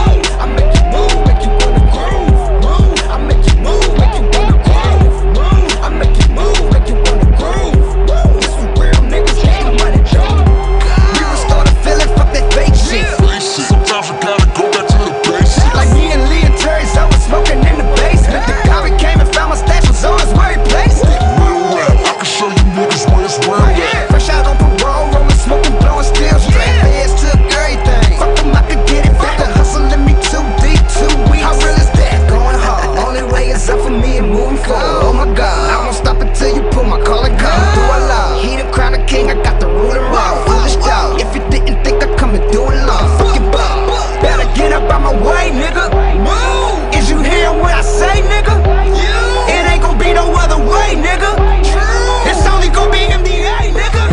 I make you move, make you wanna groove. I make you move, make you wanna groove. I make you move, make you wanna groove. This some real niggas, get the money, Joe. We restore the feeling, fuck that fake shit. Sometimes I gotta go back to the basics. Like me and Lee and Terry's always smoking in the basement. The Gary came and found my stash was always where he placed it. I can show you niggas where it's real at. Fresh out on parole, rolling, smoking, blowing steel straight. Feds took everything. Fuck them, I could get it back. The hustle in me too deep, too weak. How real is that? Going hard. Only way is up for me and moving forward. Oh my God, I won't stop until you pull my calling card. Do I lie? He the crown of king, I got the ruling wrong. Foolish dog. If you didn't think I'd come and do it long, fuck your butt. Better get up out my way, nigga. Move. Is you hearing what I say, nigga? It ain't gon' be no other way, nigga. It's only gon' be M D A, nigga.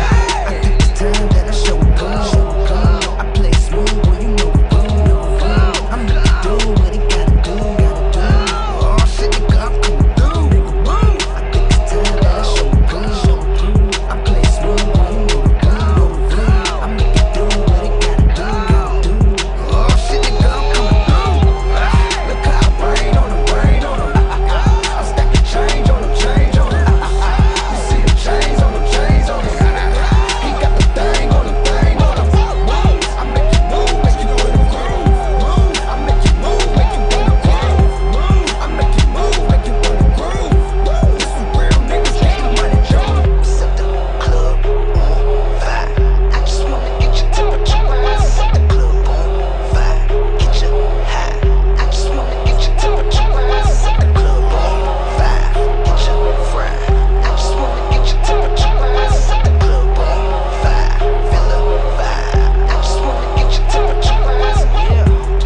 I think it's time that I show it good. I play smooth, boy, you know the rule. I make it do what it gotta do, gotta do. Oh shit, nigga, I'm coming through. I think it's time that I show it good. I play smooth, boy, you know the rule. I make it do what it gotta do, gotta do. Oh shit, nigga, I'm coming through. Look how I rain on them, rain on them. I stack the change on them, change on them. You see the chains on them, chains on them. He got the thing on them, thing on them. I make you move, make you wanna groove. I make you move, make you wanna groove. I make you move, make you wanna groove. This some real niggas, get the money, Joe. Set the club on fire. I just wanna get your temperature rise. Set the club on fire. Get you high. I just wanna get your temperature rise. Set the club on fire. Get you fried. I just wanna get your temperature rise. Set the club on fire. Feel the vibe. I just wanna get your temperature rise. Yeah.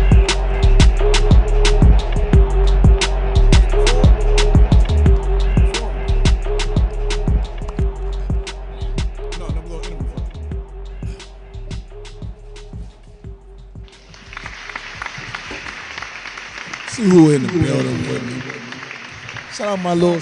See who in the building with me. Shout out my little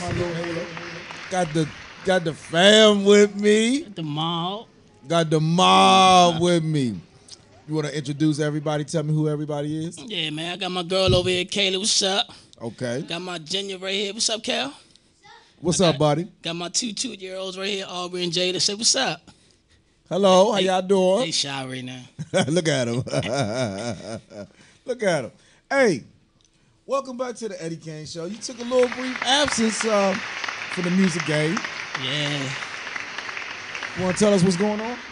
got the got the fam with me. The mob. Got the mob with me. You want to introduce everybody? Tell me who everybody is. Yeah, man. I got my girl over here, Kayla. What's up? Okay. Got my Junior right here. What's up, Cal? What's up, buddy? Got my two two-year-olds right here, Aubrey and Jada. Say, what's up? Hello, how y'all doing? They shy right now. Look at him. Look at him. Hey, welcome back to the Eddie Kane Show. You took a little brief absence uh, for the music game. Yeah. You want to tell us what's going on?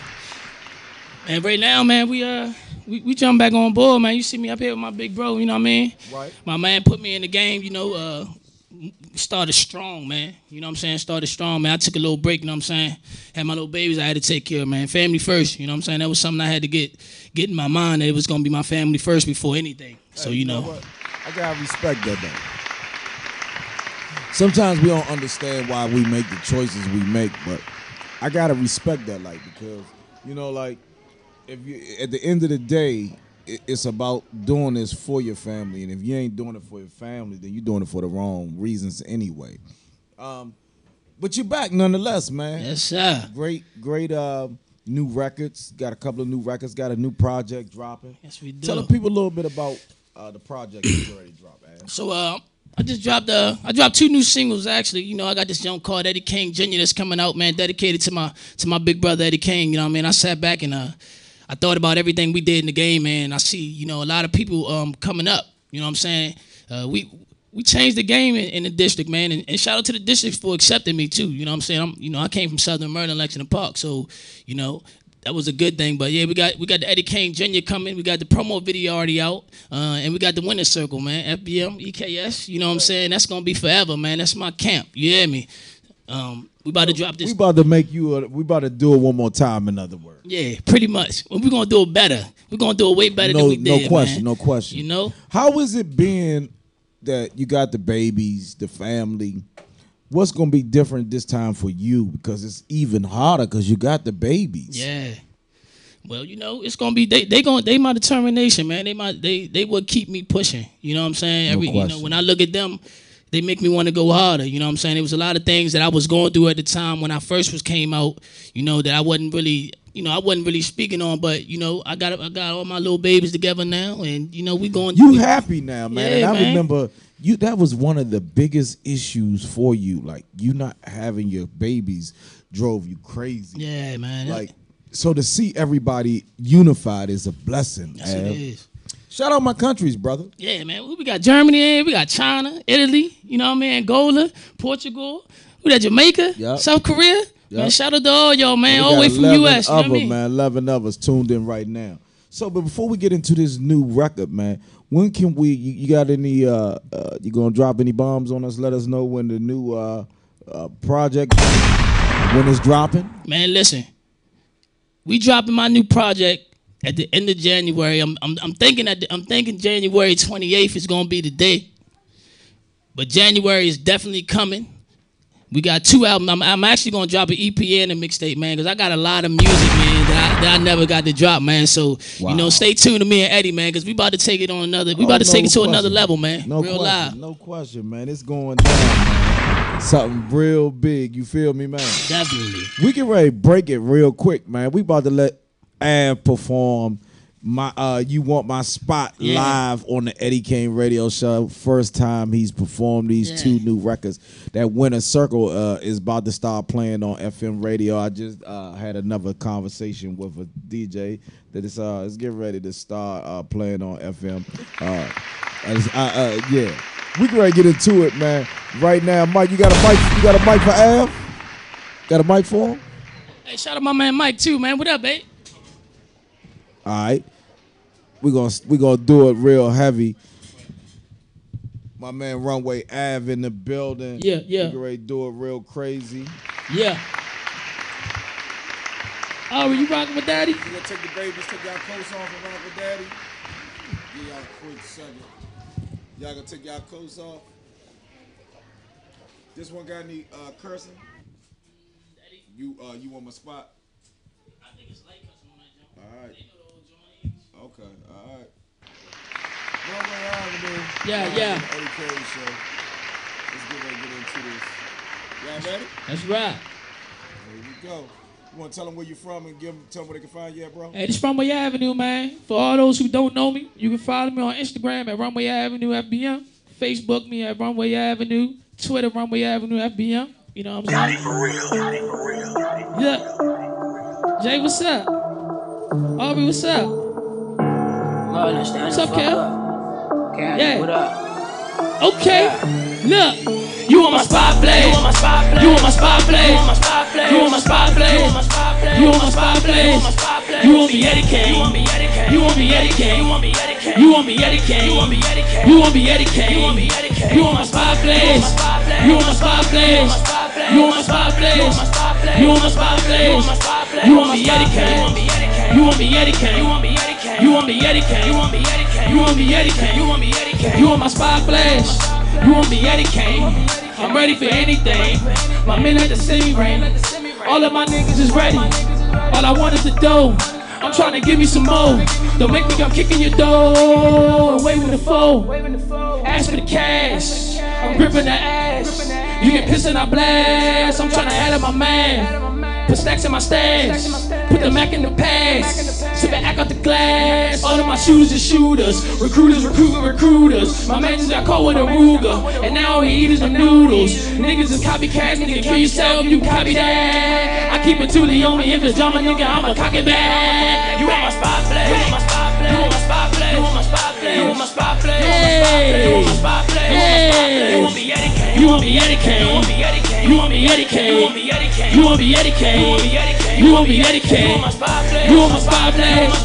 And right now, man, we uh we, we jump back on board, man. You see me up here with my big bro, you know what I mean? Right. My man put me in the game, you know, uh started strong, man. You know what I'm saying? Started strong, man. I took a little break, you know what I'm saying? Had my little babies I had to take care of, man. Family first, you know what I'm saying? That was something I had to get get in my mind that it was gonna be my family first before anything. So Hey, you know. what? I gotta respect that though. Sometimes we don't understand why we make the choices we make, but I gotta respect that, like, because you know, like, if you at the end of the day, it, it's about doing this for your family, and if you ain't doing it for your family, then you're doing it for the wrong reasons anyway. Um, but you're back nonetheless, man. Yes, sir. Great, great. Uh, new records. Got a couple of new records. Got a new project dropping. Yes, we do. Tell the people a little bit about uh, the project that you already dropped, man. So uh, I just dropped uh, I dropped two new singles actually. You know, I got this young called Eddie King Junior that's coming out, man, dedicated to my to my big brother Eddie King. You know what I mean? I sat back and uh, I thought about everything we did in the game, man. I see, you know, a lot of people um coming up. You know what I'm saying? Uh, we we changed the game in, in the district, man, and, and shout out to the district for accepting me too. You know what I'm saying? I'm, you know, I came from Southern Maryland, Lexington Park, so you know. That was a good thing, but yeah, we got we got the Eddie King Junior coming. We got the promo video already out, uh, and we got the winner's circle, man. F B M, E K S. You know what I'm saying? That's gonna be forever, man. That's my camp. You hear me? Um, we about to drop this. We about to make you. A, we about to do it one more time. In other words. Yeah, pretty much. Well, we're gonna do it better. We're gonna do it way better no, than we did. No question. Man. No question. You know. How is it being that you got the babies, the family? What's gonna be different this time for you? Because it's even harder because you got the babies. Yeah. Well, you know, it's gonna be they they going they my determination, man. They my they they would keep me pushing. You know what I'm saying? No Every you question. know, when I look at them, they make me want to go harder. You know what I'm saying? There was a lot of things that I was going through at the time when I first was came out, you know, that I wasn't really you know, I wasn't really speaking on, but you know, I got I got all my little babies together now, and you know, we going. You happy now, man? Yeah, and I man. remember you. That was one of the biggest issues for you. Like you not having your babies drove you crazy. Yeah, man. Like so to see everybody unified is a blessing. Yes, it Ab. is. Shout out my countries, brother. Yeah, man. We got Germany in, we got China, Italy, you know what I mean, Angola, Portugal, we got Jamaica, Yep. South Korea. Yep. Man, shout out to all y'all, man, We all the got way from eleven U S. You know what I Other, mean? man, eleven of us tuned in right now. So, but before we get into this new record, man, when can we? You, you got any? Uh, uh, you gonna drop any bombs on us? Let us know when the new uh, uh, project when it's dropping. Man, listen. We dropping my new project at the end of January. I'm I'm, I'm thinking at the, I'm thinking January twenty-eighth is gonna be the day. But January is definitely coming. We got two albums. I'm, I'm actually gonna drop an E P and a mixtape, man, because I got a lot of music, man, that I, that I never got to drop, man. So Wow. you know, stay tuned to me and Eddie, man, because we about to take it on another. We Oh, about to no take it to question. another level, man. No Real question, live. no question, man. It's going down, man. Something real big. You feel me, man? Definitely. We get ready to break it real quick, man. We about to let Av perform my uh You Want My Spot Yeah. live on the Eddie Kane Radio Show. First time he's performed these Yeah. two new records. That Winter Circle uh is about to start playing on F M radio. I just uh had another conversation with a D J that is uh is getting ready to start uh playing on F M. Uh, as, uh, uh yeah. We can ready to get into it, man. Right now, Mike, you got a mic, you got a mic for Av? Got a mic for him? Hey, shout out my man Mike too, man. What up, babe? All right, we gonna we gonna do it real heavy. My man Runway Av in the building. Yeah, yeah. We get ready to do it real crazy. Yeah. Oh, are you rocking with Daddy? You gonna take the babies, take y'all coats off and rock with Daddy? Give y'all a quick second. Y'all gonna take y'all coats off? This one got any uh, cursing? You uh, you want my spot? I think it's late cussing on that jump. All right. Okay, all right. Runway Avenue. Yeah, yeah. Eddie Kane Show. Let's get ready to get into this. Y'all ready? That's right. Here we go. You want to tell them where you're from and give them, tell them where they can find you at, bro? Hey, this Runway Avenue, man. For all those who don't know me, you can follow me on Instagram at Runway Avenue F B M, Facebook me at Runway Avenue, Twitter Runway Avenue F B M. You know what I'm saying? For real. For real. Yeah. Jay, what's up? Aubrey, what's up? What's up, Kev? Yeah. What up? Okay. Look. You on my spot play. You on my spot play. You on my spot play. You on my spot play. You on my spot play. You on my spot play. You want me Eddie Kane. You want me Eddie Kane. You want me Eddie Kane. You want me Eddie Kane. You want me Eddie Kane. You want me Eddie Kane. You want me Eddie Kane. You want me Eddie Kane. You on my spot plays. You on my spot plays. You on my spot plays. You on my spot plays. You want me Eddie Kane. You want me Eddie Kane. You want me Eddie Kane. You want me Eddie Kane. You want me Eddie Kane. You want me Eddie Kane. You want me Eddie Kane. You on my spot plays. You want me Eddie Kane. I'm ready for anything. My men at the semi ring. All of my niggas is ready. All I want is the dough. I'm trying to give you some more. Don't make me come kicking your door. Away with the foe. Ask for the cash. I'm gripping the ass. You get pissed and I blast. I'm trying to add up my man. Put stacks in my stash. Put the Mac in the pass. Sip and act out the glass. All of my shooters are shooters. Recruiters recruiting recruiters. My man just got caught with a Ruger. And now all he eat is the noodles. Niggas is copycats. Nigga, kill yourself. You copy that. I keep it toolie on me. If it's drama, nigga, I'ma cock it back. You want my spot play. You want my spot play. You want my spot play. You want my spot play. You want my spot play. You want my spot play. You want me Eddie Kane. You want me Eddie Kane. You want me Eddie Kane. You want me Eddie Kane. You want me Eddie Kane. You want me Eddie Kane. You want me Eddie Kane. You want me Eddie Kane. You want my spot play. You want my spot play.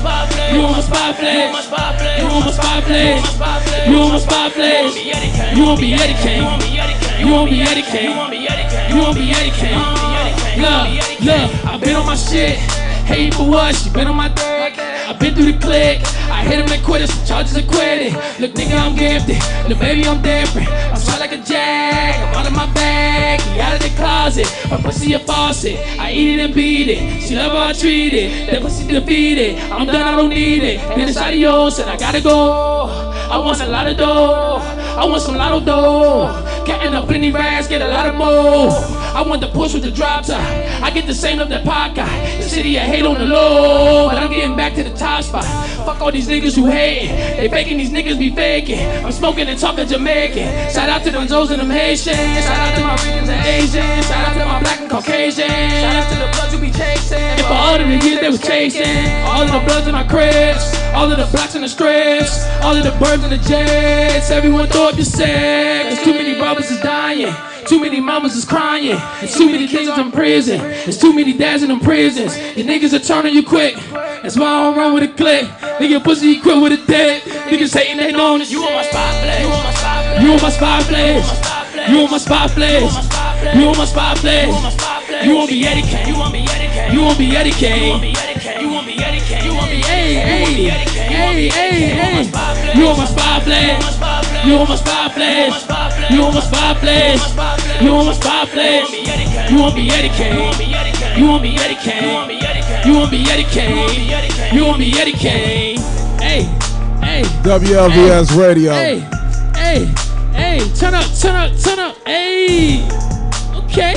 You on my spot flash. You on my spot flash. You on my spot flash. You won't be Eddie Kane. You won't be Eddie Kane. You won't be Eddie Kane. Look, look, I've been on my shit. Hating for what? She been on my dick. I've been through the click. I hit him and quit us. Charges acquitted. Look, nigga, I'm gifted. Look, baby, I'm different. I'm shot like a jag. I'm out of my bag. He out of the closet. My pussy a faucet. I eat it and beat it. She love how I treat it. That pussy defeated. I'm done, I don't need it. Then it's adios and I gotta go. I want a lot of dough. I want some lotto dough. Getting up plenty rags, get a lot of more. I want the push with the drop top. I get the same of the pot guy. The city I hate on the low, but I'm getting back to the top spot. Fuck all these niggas who hating. They faking, these niggas be faking. I'm smoking and talking Jamaican. Shout out to them Zoes and them Haitians. Shout out to my Ricans and Asians. Shout out to my black and Caucasian. Shout out to the bloods who be chasing. And for all of the years they was chasing. All of the bloods in my cribs. All of the blacks in the strips. All of the birds in the jets. Everyone throw up your set. Cause too many brothers is dying. Too many mamas is crying. There's too many kids in prison. There's too many dads in them prisons. Your niggas are turning you quick. That's why I don't run with a click. Nigga pussy quit with a dick. Niggas hating they know this. You on my spot flash. You on my spot flash. You on my spot flash. You on my spot flash. You won't be Eddie Kane. You won't be Eddie Kane. You won't be Eddie Kane. You won't be Eddie Kane. You won't be hey hey hey hey hey. You on my spot flash. You on my spot flash. You on my spot flash. You on my spot flash. You won't be Eddie Kane. You won't be Eddie Kane. You won't be Eddie Kane. You won't be Eddie Kane. Hey, hey. W L V S hey, Radio. Hey, hey, hey. Turn up, turn up, turn up. Hey. Okay.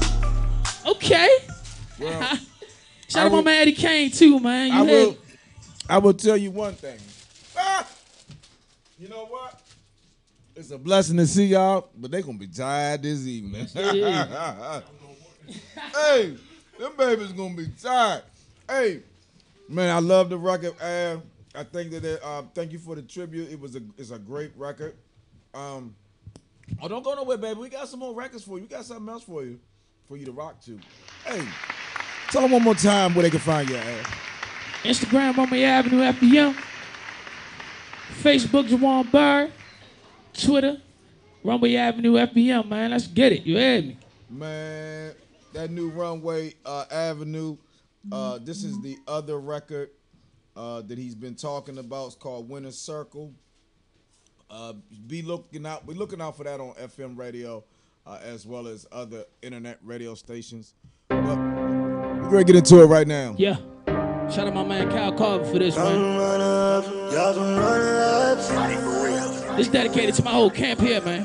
Okay. Well, shout out my man Eddie Kane too, man. You I heard? will, I will tell you one thing. Ah! You know what? It's a blessing to see y'all, but they gonna be tired this evening. Yeah. Hey, them babies gonna be tired. Hey, man, I love the record. Uh, I think that it, uh, thank you for the tribute. It was a it's a great record. Um, oh, don't go nowhere, baby. We got some more records for you. We got something else for you, for you to rock to. Hey, tell them one more time where they can find you at. Instagram, Romeo Avenue F B M. Facebook, Jawan Bird. Twitter, Runway Avenue F B M, man. Let's get it. You heard me? Man, that new Runway uh, Avenue, uh, this is the other record uh, that he's been talking about. It's called Winner's Circle. Uh, be looking out. We're looking out for that on F M radio uh, as well as other internet radio stations. But we're going to get into it right now. Yeah. Shout out my man Kyle Carver for this, man. This dedicated to my whole camp here, man.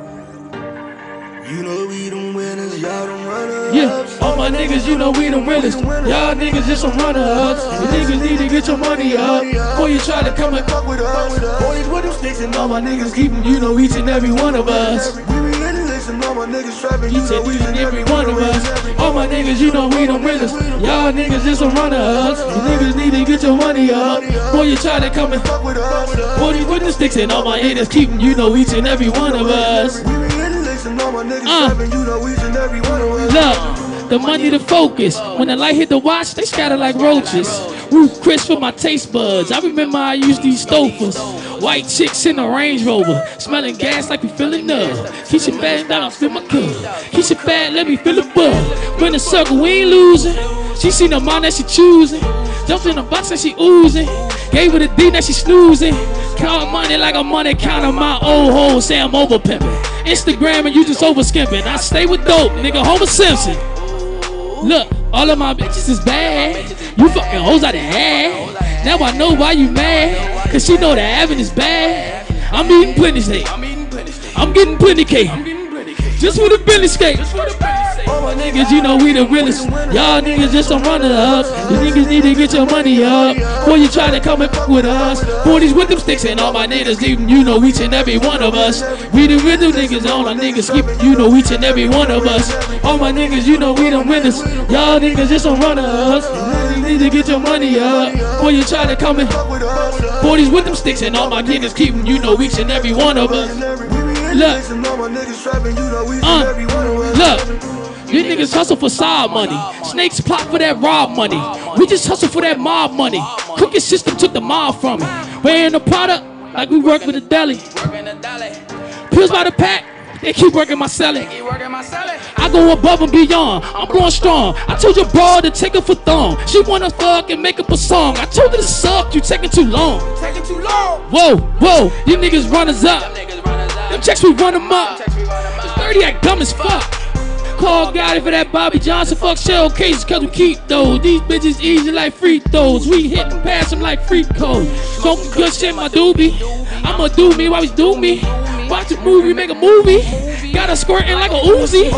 You know we them winners, y'all them runners. Yeah, all my niggas, you know we them realest. Y'all niggas just some runner-ups. You niggas need to get your money up before you try to come and fuck with us. All these with them sticks and all my niggas keep them, you know each and every one of us. All my niggas trapping, you Each know and each and every one of us. All my niggas, you know we them realest. Y'all niggas just some runner-ups. You niggas need to get your money up before you try to come and fuck with us. All these with them sticks and all my haters keep them, you know each and every one of us. Uh, look, the money to focus. When the light hit the watch, they scatter like roaches. Woo, Chris for my taste buds. I remember I used these stofers. White chicks in a Range Rover, smelling gas like we feeling up. Keep your bad down, fill my cup. Keep your bad, let me fill the bug. Win the circle, we ain't losing. She seen the mind that she choosing. Jumped in the box and she oozing. Gave her the D that she snoozing. Count money like a money counter. My old hoe say I'm over pimping. Instagram and you just over skimping. I stay with dope, nigga, Homer Simpson. Look, all of my bitches is bad. You fucking hoes out of ass. Now I know why you mad. Cause she know that Evan is bad. I'm eating plenty steak. I'm getting plenty cake. Just for the Billy skate. All my niggas, you know we the realest. Y'all niggas just some runner up. You niggas need to get your money up before you try to come and fuck with us. forties with them sticks and all my niggas, you know each and every one of us. We the real niggas, all our niggas skip, you know each and every one of us. All my niggas, you know we them winners. Y'all niggas just some runner ups. You need to get your money up before you try to come and fuck with us. forties with them sticks and all my niggas keep them, you know each and every one of us. Look, uh, look. You niggas hustle for side money. Snakes plot for that rob money. We just hustle for that mob money. Cooking system took the mob from me. Wearing the product like we work with a deli. Pills by the pack. They keep working my selling. I go above and beyond. I'm blowing strong. I told your bro to take her for thong. She wanna fuck and make up a song. I told her to suck. You taking too long. Taking too long. Whoa, whoa. You niggas runners up. Them checks we run them up. This thirty act dumb as fuck. Call Gotti for that Bobby Johnson. Fuck shell cases cause we keep those. These bitches easy like free throws. We hit and pass them like free codes. Smoking good shit, my doobie. I'ma do me while we do me. Watch a movie, make a movie. Got a squirtin' like a Uzi.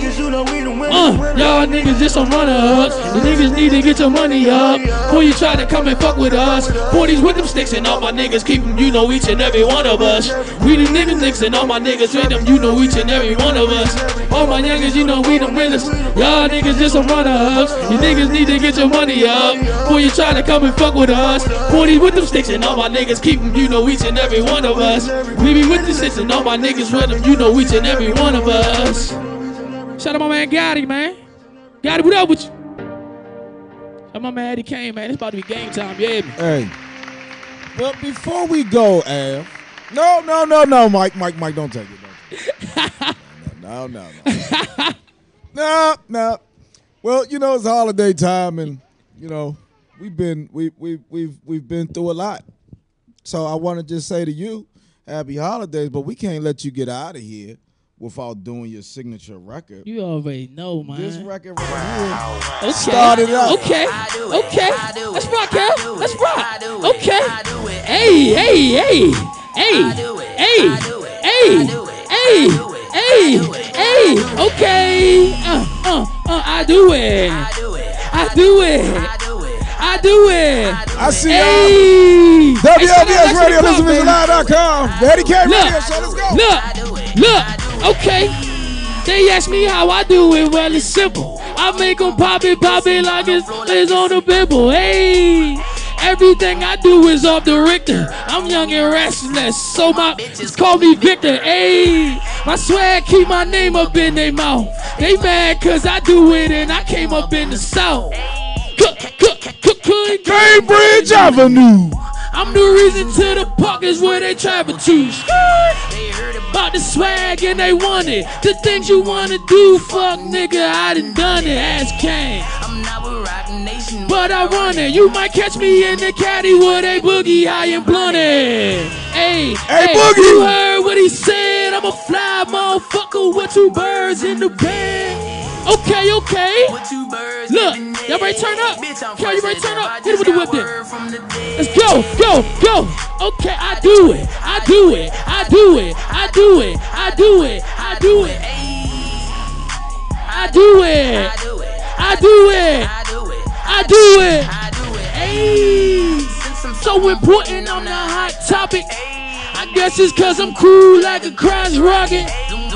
Uh, y'all niggas just some runner-ups. The niggas need to get your money up. Before you try to come and fuck with us. Forties with them sticks and all my niggas keep them, you know, each and every one of us. We the niggas nicks and all my niggas with them, you know, each and every one of us. All my niggas, you know, we them winners. Y'all niggas just some runner-ups. You niggas need to get your money up. Before you try to come and fuck with us. Forties with them sticks and all my niggas keep them, you know, each and every one of us. We be with the sticks and all my niggas with them, you know, each and every one of us. Shout out my man Gotti, man. Gotti, what up with you? Shout out my man Eddie Kane, man. It's about to be game time, you hear me? Hey. But before we go, Av. No, no, no, no, Mike, Mike, Mike, don't take it. Don't take it. No, no, no. No, no. Well, you know, it's holiday time and, you know, we've been we we we've we've been through a lot. So I want to just say to you, happy holidays, but we can't let you get out of here without doing your signature record. You already know, man. This record right here okay. started out. Okay, okay. Let's rock, Cal. Let's rock. Okay. Hey, hey, hey, hey, hey, hey, hey, hey, hey. Okay. Uh, uh, uh. I do it. I do it. I do it. I see hey. y'all. W L B S Radio, listen vision live dot com. The Eddie K Radio Show, let's go. Look, look, okay. They ask me how I do it, well, it's simple. I make them pop it, pop it like it's, it's on the Bible. Hey, everything I do is off the Richter. I'm young and restless, so my bitches call me Victor. Hey, my swag keep my name up in their mouth. They mad cause I do it and I came up in the South. Cambridge Avenue. I'm the reason to the pockets where they travel to. They heard about the swag and they want it. The things you wanna do, fuck nigga, I done done it. Ask Kane. I'm not with Rock Nation, but I run it. You might catch me in the caddy where they boogie high and blunted. Hey, hey, hey, Boogie. You heard what he said? I'm a fly motherfucker with two birds in the bed. Okay, okay. Look, y'all ready to turn up? Cal, you ready to turn up? Hit it with the whip then. Let's go, go, go. Okay, I do it. I do it. I do it. I do it. I do it. I do it. I do it. I do it. I do it. Hey, so important on the hot topic. I guess it's cause I'm cool like a crotch rocket.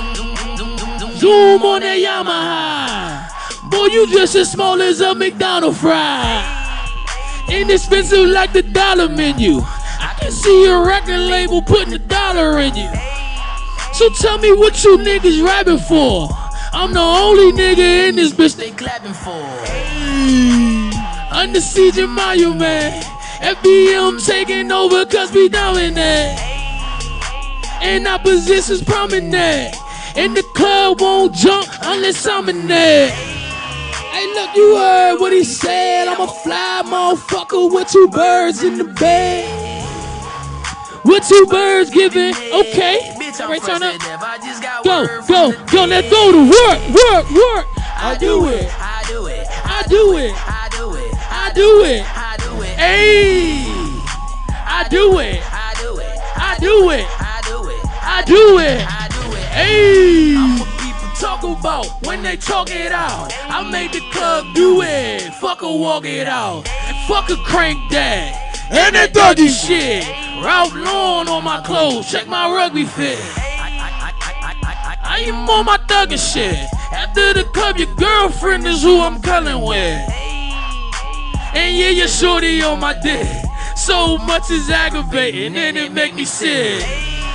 Zoom on that Yamaha. Boy, you just as small as a McDonald's fry. Inexpensive like the dollar menu. I can see your record label putting a dollar in you. So tell me what you niggas rapping for. I'm the only nigga in this bitch they clapping for. Under siege in Monument. F B M taking over cause we doing that. And our position's prominent. And the club won't jump unless I'm in there. Hey, look, you heard what he said. I'm a fly motherfucker with two birds in the bed. With two birds giving, okay. Right, turn up. Go, go, go, let's go to work, work, work. I do it. I do it. I do it. I do it. I do it. I do it. Hey. I do it. I do it. I do it. I do it. I do it. Hey, I'm what people talk about when they talk it out. I make the club do it, fuck a walk it out, and fuck a crank that, and that doggy shit. Ralph Lauren on my clothes, check my rugby fit. I am on my thugger shit. After the club, your girlfriend is who I'm cuddling with. And yeah, your shorty on my dick. So much is aggravating and it make me sick.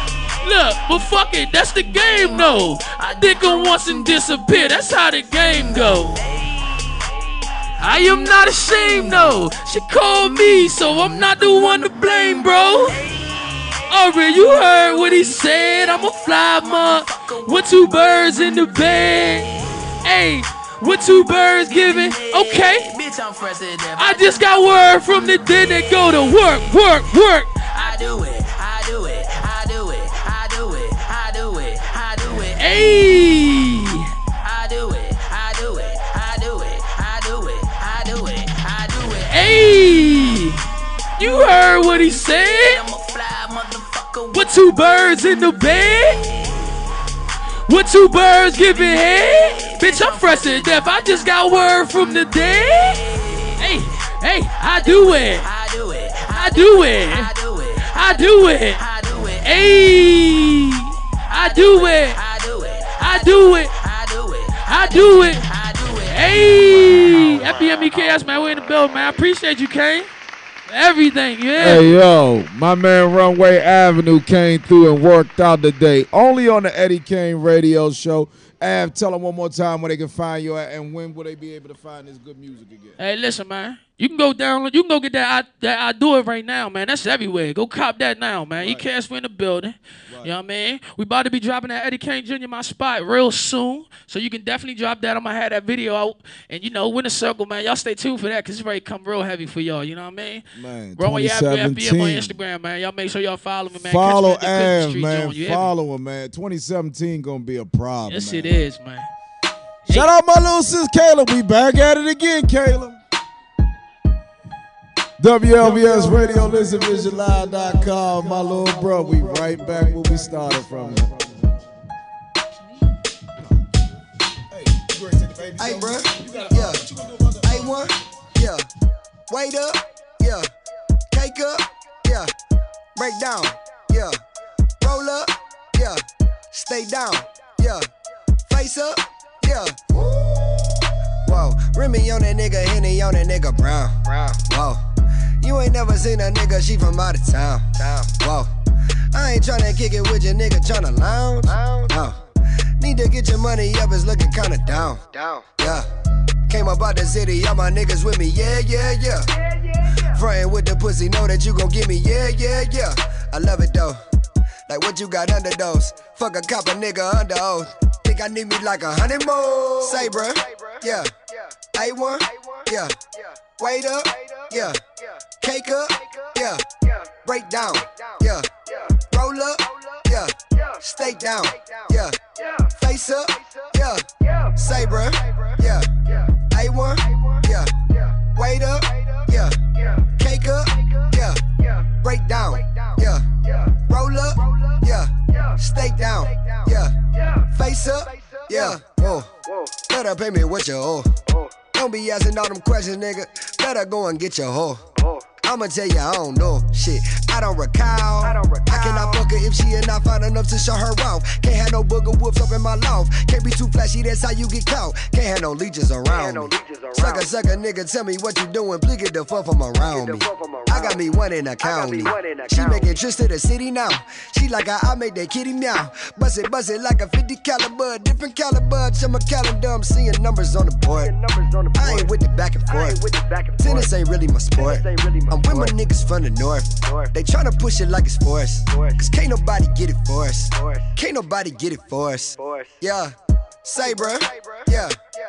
Look, but fuck it, that's the game, though. I dick her once and disappear. That's how the game go. I am not ashamed, no. She called me, so I'm not the one to blame, bro. Alright, you heard what he said. I'm a fly monk with two birds in the bed. Hey, with two birds giving. Okay. I just got word from the den that go to work, work, work. I do it, I do it, I do it, I do it, I do it, I do it. Hey. I do it, I do it, I do it, I do it, I do it, I do it. Hey, you heard what he said? With two birds in the bed? With two birds giving head? Bitch, I'm fresh to death. I just got word from the dead. Hey, hey, I do it. I do it, I do it. I do it, I do it. I do it. Hey, I do it. I do it, I do it. I do it, I do it. I do it. Hey, F B M E K S, man, we in the building, man. I appreciate you, Kane. Everything, yeah. Hey, yo, my man Runway Avenue came through and worked out today. Only on the Eddie Kane radio show. Av, tell them one more time where they can find you at and when will they be able to find this good music again. Hey, listen, man. You can go down. You can go get that. I, that I do it right now, man. That's everywhere. Go cop that now, man. You can't swing the building. Right. You know what I mean? We about to be dropping that Eddie Kane Junior my spot real soon, so you can definitely drop that. I'm gonna have that video out, and you know, Winner Circle, man. Y'all stay tuned for that, cause it's ready to come real heavy for y'all. You know what I mean? Man, Runway F B M on twenty Instagram, man. Y'all make sure y'all follow me, man. Follow Catch me at the Cooking Av, Street man. joint, you Follow him, man. twenty seventeen gonna be a problem. Yes, man. it is, man. Shout out my little sis Caleb. We back at it again, Caleb. W L V S Radio, listen vision live dot com. My little bro, we right back where we started from. Hey, bro. Yeah. A one. Yeah. Wait up. Yeah. Cake up. Yeah. Break down. Yeah. Roll up. Yeah. Stay down. Yeah. Face up. Yeah. Whoa. Remy on that nigga, Henny on that nigga, Brown. Brown. Whoa. You ain't never seen a nigga, she from out of town. Town. Whoa. I ain't tryna kick it with your nigga, tryna lounge. Lounge. No. Need to get your money up, it's looking kinda down. Down. Yeah. Came up out the city, all my niggas with me, yeah, yeah, yeah. yeah, yeah, yeah. Frontin' with the pussy, know that you gon' give me, yeah, yeah, yeah. I love it though. Like what you got under those? Fuck a cop, a nigga under oath. Think I need me like a hundred more. Say, bruh. Yeah. A one. Yeah. Wait up. Yeah. Cake up. Yeah. Break down. Yeah. Roll up. Yeah. Stay down. Yeah. Face up. Yeah. Say, bruh. Yeah. A one. Yeah. Wait up. Yeah. Cake up. Yeah. Break down. Yeah. Roll up. Yeah. Stay down. Yeah. Face up. Yeah. Whoa. Better pay me what you owe. Don't be asking all them questions, nigga. Better go and get your hoe. I'ma tell you, I don't know. Shit, I don't recall. I, don't recall. I cannot fuck her if she is not fine enough to show her off. Can't have no booger whoops up in my loft. Can't be too flashy, that's how you get caught. Can't have no leeches around me. Sucker, sucker, nigga, tell me what you doing. Please get the fuck from around me. I got me one in the county. She making trips to the city now. She like I, I make that kitty meow. Bust it, bust it like a fifty caliber. Different caliber, check my calendar. I'm seeing numbers on the board. I ain't with the back and forth. Tennis ain't really my sport. I'm with my niggas from the north. They tryna push it like it's forced. Cause can't nobody get it for us. Can't nobody get it for us. Yeah. Say, bruh. Yeah.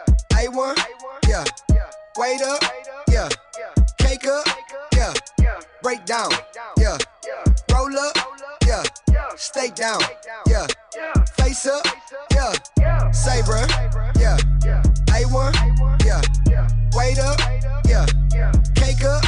A one. Yeah. Wait up. Yeah. Cake up. Yeah. Break down. Yeah. Roll up. Yeah. Stay down. Yeah. Face up. Yeah. Say, bruh. Yeah. A one. Yeah. Wait up. Yeah. Cake up.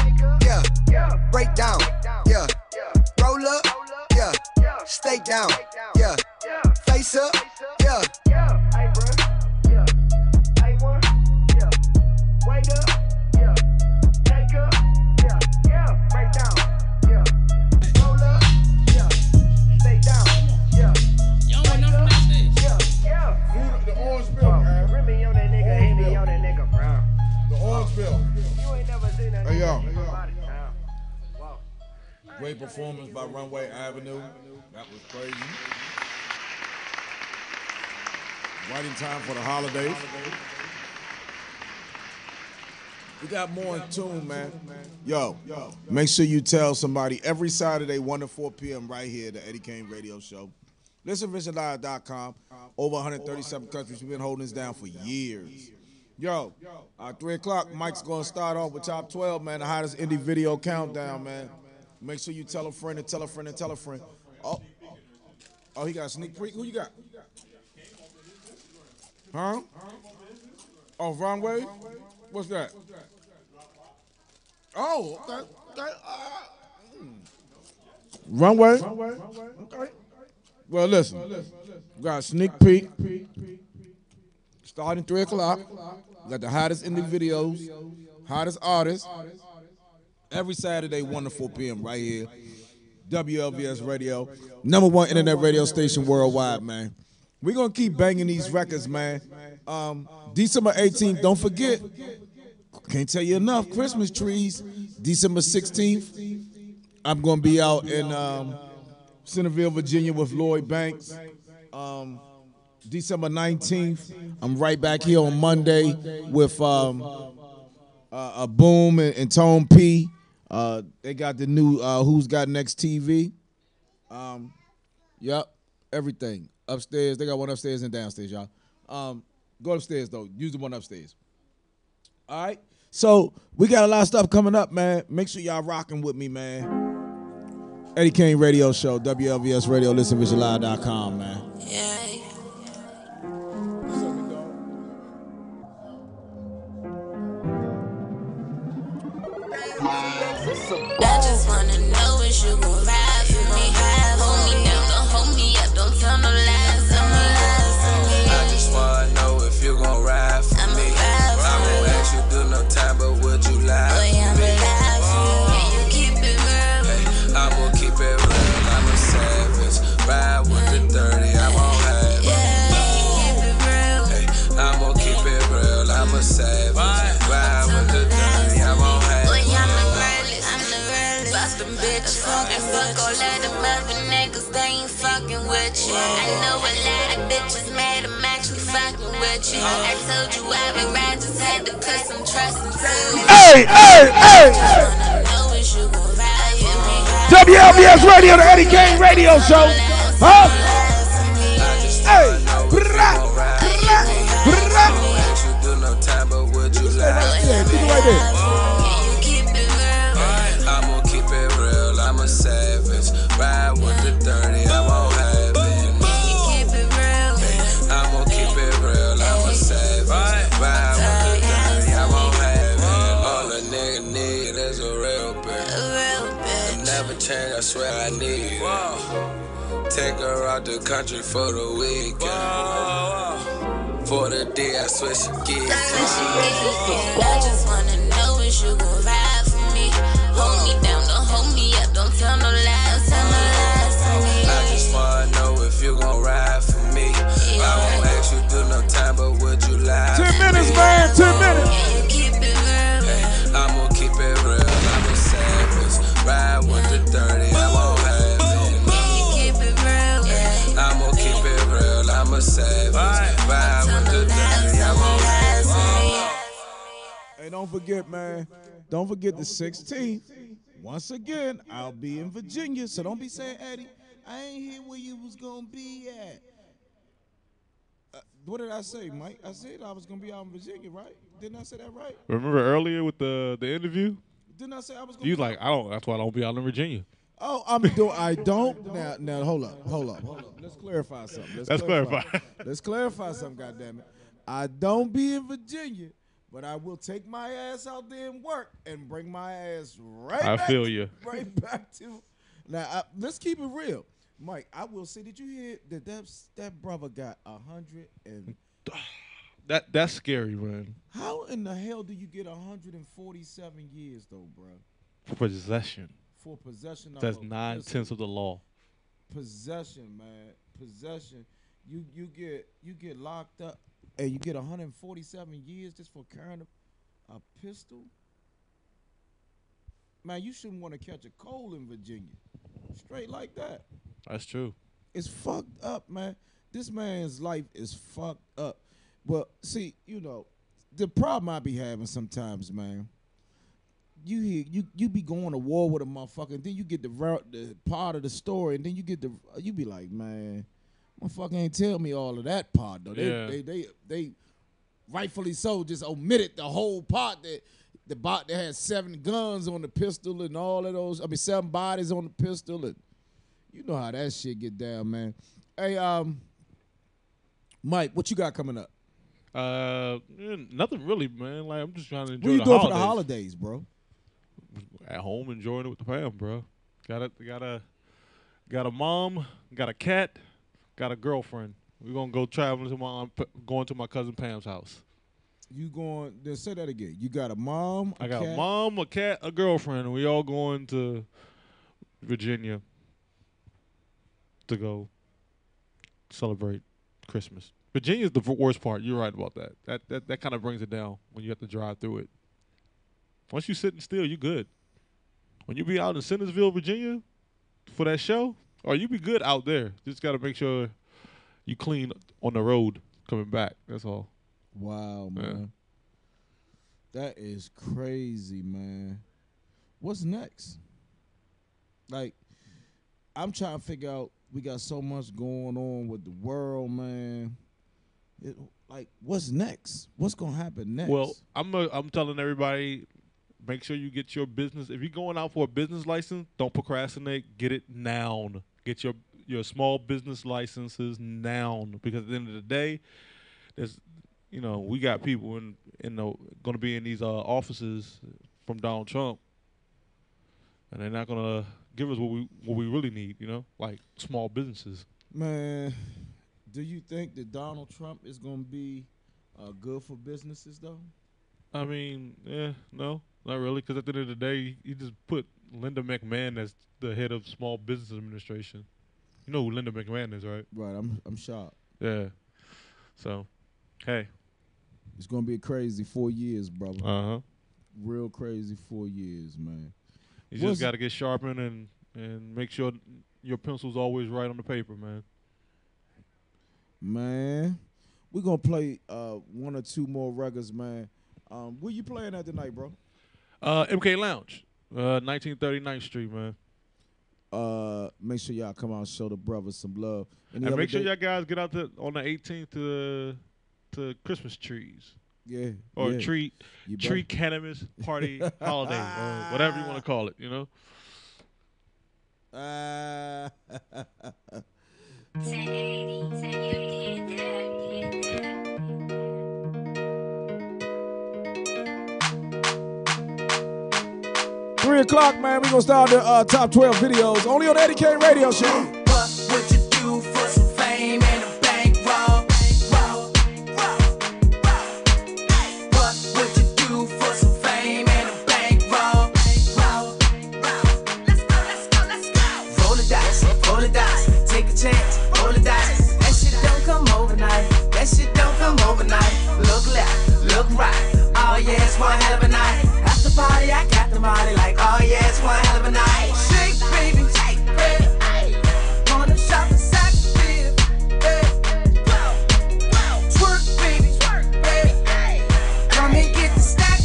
Yeah. Break down. Yeah. Roll up. Yeah. Stay down. Yeah. Face up. Yeah. Hey, bruh. Yeah. A one. Yeah. Wait up. Yeah. Cake up. Yeah. Yeah. Break down. Yeah. Roll up. Yeah. Stay down. Yeah. Y'all want nothing else this? Yeah. Yeah. The orange bill, man. Remy on that nigga, Henny on that nigga, Brown. The orange bill. You ain't never seen that Hey, yo. nigga from out of town. Whoa. Great performance by Runway Avenue. That was crazy. Right in time for the holidays. We got more in tune, man. Yo, make sure you tell somebody every Saturday, one to four p.m. right here, the Eddie Kane Radio Show. Listen Vision Live dot com. Over one hundred thirty-seven countries. We've been holding this down for years. Yo, uh, three o'clock, Mike's going to start off with Top twelve, man, the hottest indie video countdown, man. Make sure you tell a friend and tell a friend and tell a friend. Oh, oh, he got a sneak peek. Who you got? Huh? Oh, Runway? What's that? Oh, okay. okay. Uh, mm. Runway? Okay. Well, listen. We got a sneak peek. Starting three o'clock. We got the hottest indie videos, hottest artists. Every Saturday, one to four p.m. right here. W L V S Radio. Number one internet radio station worldwide, man. We're going to keep banging these records, man. Um, December eighteenth, don't forget. Can't tell you enough. Christmas trees. December sixteenth, I'm going to be out in um, Centerville, Virginia with Lloyd Banks. Um, December nineteenth, I'm right back here on Monday with um, uh, a Boom and, and Tone P. Uh, they got the new uh, Who's Got Next T V. Um, yep, everything. Upstairs, they got one upstairs and downstairs, y'all. Um, go upstairs, though. Use the one upstairs. All right? So we got a lot of stuff coming up, man. Make sure y'all rocking with me, man. Eddie Kane Radio Show, W L V S Radio, listen vision live dot com, man. Yeah. I just wanna know if you gon' ride for me. Hold me down, don't hold me up, don't tell no lies on me. I just wanna know if you gon' ride for me. I won't ask you do no time, but would you lie for me? Can you keep it real? Hey, I will keep it real. I'm a savage. Ride with the dirty, I won't have it. Hey, I'm gonna keep it real. I'm a savage. Ride with the dirty, I won't have it. Fuck them bitches, and fuck all of them other niggas, they ain't fucking with you. I know a lot of bitches mad I'm actually fucking with you. I told you I would ride, just had to put some trust into you. Hey, hey, hey! W L V S Radio, the Eddie Kane Radio Show. Huh? Hey! Brrrah! I'ma keep it real, I'm a savage. Ride with the dirty, I won't have it. I'ma keep it real, I'm a savage. Ride with the dirty, I won't have it. All a nigga need is a real bitch. Never change, I swear I need it. Take her out the country for the weekend. For the day, I swear she gives. I just wanna know if you gon' ride for me. Hold me down, don't hold me up, don't tell no lies, tell no lies to me. I just wanna know if you gon' ride for me. I won't ask you do no time, but would you lie? Ten minutes, man, ten minutes. Can you keep it real? Hey, I'ma keep it real, I'm a savage. Ride with the dirty, I won't have it. Can you keep it real? I'ma keep it real, I'm a savage. Ride with the dirty, I won't have it. Hey, don't forget, man. Don't forget the sixteenth. Once again, I'll be in Virginia, so don't be saying, Eddie, I ain't here where you was gonna be at. Uh, what did I say, Mike? I said I was gonna be out in Virginia, right? Didn't I say that right? Remember earlier with the the interview? Didn't I say I was gonna? You be like I don't. That's why I don't be out in Virginia. Oh, I'm doing. I don't now. Now hold up, hold up, hold up. Let's clarify something. Let's, Let's clarify. Let's clarify something. Goddamn it! I don't be in Virginia, but I will take my ass out there and work and bring my ass right. I back feel to, you. Right back to. Now I, let's keep it real, Mike. I will say. Did you hear that that, that brother got a hundred and? That that's scary, man. How in the hell do you get a hundred and forty-seven years though, bro? For possession. For possession of That's a- nine listen, tenths of the law. Possession, man. Possession. You you get you get locked up and you get one hundred forty-seven years just for carrying a, a pistol. man, you shouldn't want to catch a cold in Virginia. Straight like that. That's true. It's fucked up, man. This man's life is fucked up. But see, you know, the problem I be having sometimes, man. You hear you you be going to war with a motherfucker, and then you get the the part of the story, and then you get the you be like, man, motherfucker ain't tell me all of that part though. They Yeah. they, they they rightfully so just omitted the whole part that the bot that had seven guns on the pistol and all of those. I mean, seven bodies on the pistol, and you know how that shit get down, man. Hey, um, Mike, what you got coming up? Uh, eh, nothing really, man. Like I'm just trying to enjoy What you the doing holidays. for the holidays, bro? At home, enjoying it with the fam, bro. Got a got a got a mom, got a cat, got a girlfriend. We're gonna go traveling to my going to my cousin Pam's house. You going? Then say that again. You got a mom. A I got cat? a mom, a cat, a girlfriend, and we all going to Virginia to go celebrate Christmas. Virginia's the worst part. You're right about that. That that that kind of brings it down when you have to drive through it. Once you sitting still, you good. When you be out in Centersville, Virginia, for that show, or you be good out there. Just got to make sure you clean on the road coming back. That's all. Wow, man. That is crazy, man. What's next? Like, I'm trying to figure out, we got so much going on with the world, man. It, like, what's next? What's going to happen next? Well, I'm a, I'm telling everybody, make sure you get your business. If you're going out for a business license, don't procrastinate. Get it now. Get your your small business licenses now, because at the end of the day, there's, you know, we got people in in the going to be in these uh, offices from Donald Trump, and they're not going to give us what we what we really need. You know, like small businesses. Man, do you think that Donald Trump is going to be uh, good for businesses, though? I mean, yeah, no, not really, because at the end of the day, you just put Linda McMahon as the head of Small Business Administration. You know who Linda McMahon is, right? Right, I'm I'm shocked. Yeah. So, hey. It's going to be a crazy four years, brother. Uh-huh. Real crazy four years, man. You What's- just got to get sharpened and, and make sure your pencil's always right on the paper, man. Man, we're going to play uh, one or two more records, man. Um, where you playing at tonight, bro? Uh, M K Lounge, uh, nineteen thirty-ninth Street, man. Uh, make sure y'all come out and show the brothers some love. Any And other make sure day- y'all guys get out to, on the eighteenth to to Christmas trees. Yeah, Or yeah. tree You tree better- cannabis party holiday or whatever you want to call it, you know. Uh, Three o'clock, man. We gonna start the uh, top twelve videos only on the Eddie Kane Radio Show. What would you do for some fame and a bankroll? What would you do for some fame and a bankroll? Let's go, let's go, let's go. Roll the dice, roll the dice, take a chance, roll the dice. That shit don't come overnight. That shit don't come overnight. Look left, look right. Oh yeah, it's one hell of a night. After party, I got the money like, oh yeah, it's one hell of a night. Shake, baby, shake, baby. Ayy. Wanna shop the sack, baby. Twerk, baby, twerk, baby. Ayy. Come and get the stack.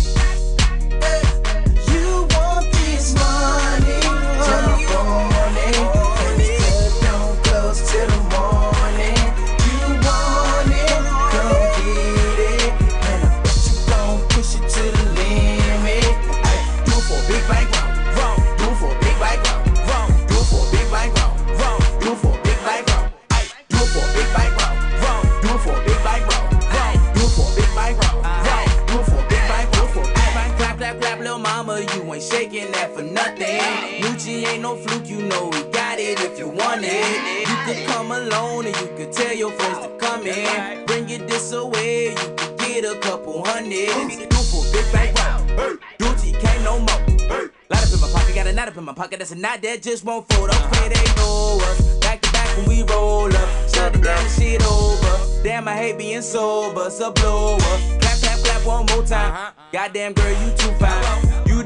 You want this money? Jump on it. And this club don't close till the morning. You want it? Come get it. And I bet you gon' push it to the limit. Ay, do it for a big bank roll, roll. Do it for a big bank roll, roll. Do it for a big bank roll, roll. Do it for a big bank roll. Ay, do it for a big bank roll, roll. Do it for a big bank roll, roll. Do it for a big bank roll, roll. Do it for a big bank roll, for a big bank. Clap, clap, clap, little mama, you ain't shaking that for nothing. Gucci ain't no fluke, you know we got it if you want it. You could come alone and you could tell your friends to come in. Bring your this away, you could get a couple hundred. Do it for a big bank roll. Gucci can't no more. Light up in my pocket, got a knot up in my pocket. That's a knot that just won't fold up. Pray they know us. Back to back when we roll up. Shut it down, shit over. Damn, I hate being sober. It's a blower. Clap, clap, clap one more time. Goddamn girl, you too fine. You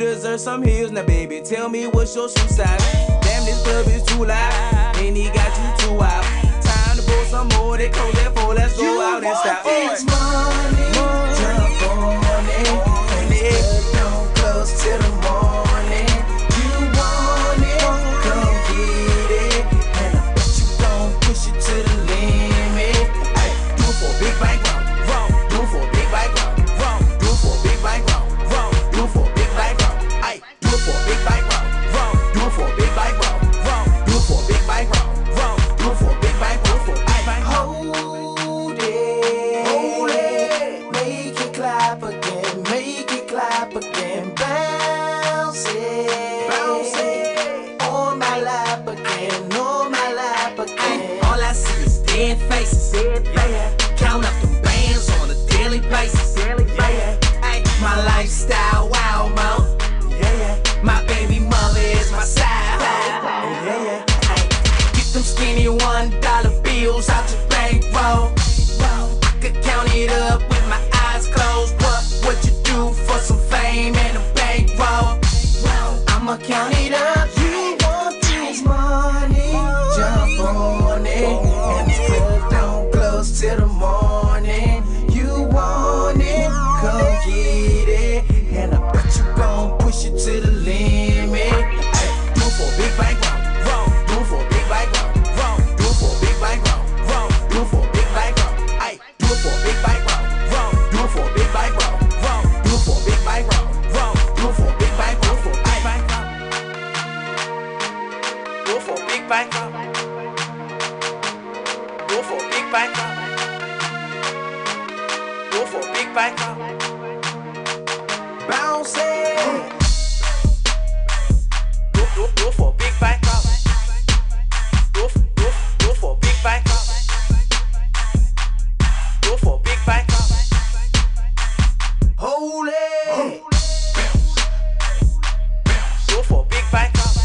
deserve some heels. Now, baby, tell me what's your shoe size. Damn, this club is too loud, and he got you too wild. Time to pull some more. They close that for. Let's go You out and stop. want money, jump on it, and it don't close till the morning. You want it, come get it, and I bet you gon' push it to the limit. Ay, do it for a big bank round, wrong. Do it for a big bank round, wrong. Do it for a big bank round, wrong. Do it for a big bank round, ay. Do it for a big bank round, wrong. Do it for a big bank round, wrong. Do it for a big bank round, wrong. Do it for a big bank round, for a big bank round. Hold it, hold it, make it clap again, make it clap again, bounce it, bounce it, on my lap again, on my lap again. All I see is dead faces. Yeah. Count up them bands on a daily basis. Yeah. Ay, my lifestyle, wow, mo. Yeah. My baby mother is my side. Yeah. Ay, get them skinny one dollar bills out your bankroll. I could count it up with my eyes closed. What what you do for some fame and a bankroll? I'ma count it up. You want this money, jump on it, and this club don't close till the morning. You want it, come get it, and I bet you gon' push it to the limit. Ay, Do it for a big bank round, wrong. Do it for a big bank round, wrong. Do it for a big bank round, wrong. Do it for a big bank round, ay. Do it for a big bank round, wrong. Do it for a big bank round, wrong. Do it for a big bank round, wrong. Do it for a big bank round, for a big bank round. Do it for a big bank round. Do it for a big bank round. Do it for a big bank round. bounce it. Do, do, do it for a big bank round. Do, it- do, it- do it for a big bank round. Do it for a big bank round. Hold it. Do it for a big bank round.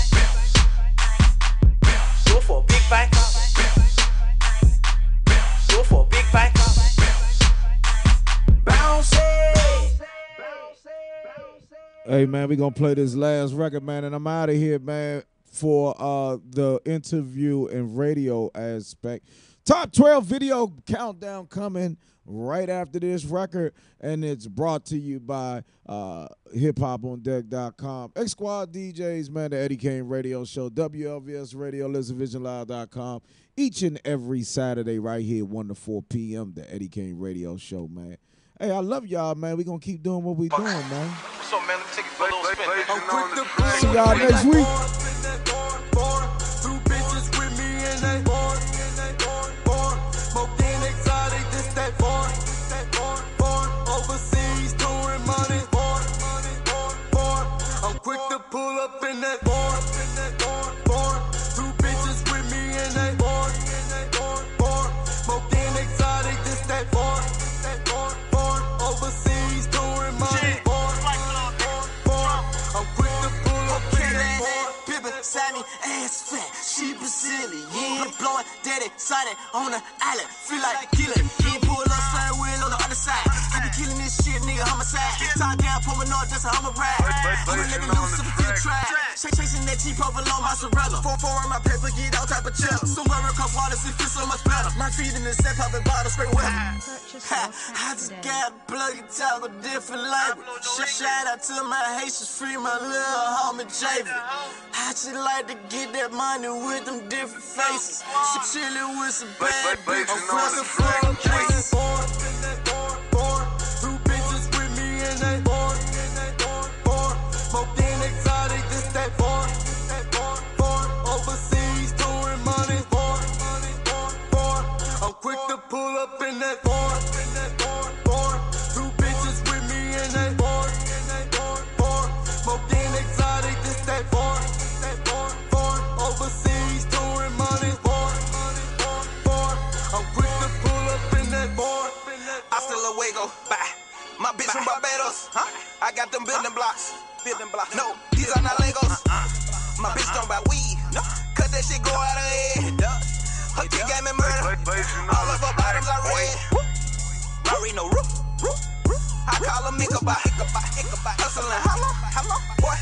Do it for a big bank round. Do it for a big bank round. Bounce it. Hey man, we gonna play this last record, man, and I'm out of here, man, for uh the interview and radio aspect. Top twelve video countdown coming right after this record, and it's brought to you by uh hip hop on deck dot com. X Squad D Js, man, the Eddie Kane Radio Show, W L V S Radio, Listen Vision Live dot com. Each and every Saturday right here, one to four P M, the Eddie Kane Radio Show, man. Hey, I love y'all, man. We gonna keep doing what we doing, man. What's up, man? Let me take it for a little spin. See y'all next week. Two bitches with me and they born, born, smoking exotic, this that born, born, overseas touring money, born, born, I'm quick to pull up in that born, born, two bitches with me and they born, born, smoking exotic, this that born, born, overseas touring money, born, born, I'm quick to pull up in that born. Pippin, Sammy, ass fat, she Brazilian, blowing, dead excited on the island, feel like killing. Can't pull up, side wheel on the other side. I be killing this shit, nigga, homicide. Top down, pulling on just a hummer ride. I'm a living loose if you try. Ch- Chasing that cheap over low mozzarella. Four four on my paper, get all type of chill. Somewhere in cup waters, it feels so much better. My feet in the set, popping bottles, straight weather. Ha, I just got plug and talk a different language. Sh- Shout out to my Haitians, free my little homie Javen. I just like to get that money with them different faces. She chillin' with some bad bitches. I'm fucking full cases. Born, born, two bitches with me and they born, born, smoking exotic, this that born, born, overseas touring money, born, born, I'm quick to pull up in that born, born, two bitches with me and they born, born, smoking exotic, this that born, born, overseas touring money, born, born, I'm quick to pull up in that born. Hasta luego, bye. My bitch from Barbados, huh? I got them building blocks, building blocks. No, these are not Legos. My bitch don't buy weed, no. Cut that shit go out of head. Her kick gave me murder. All of her bottoms are red. Marino roof, roof, roof. I call her Ichabod, Ichabod, Ichabod. Hustling, hello, hello, boy.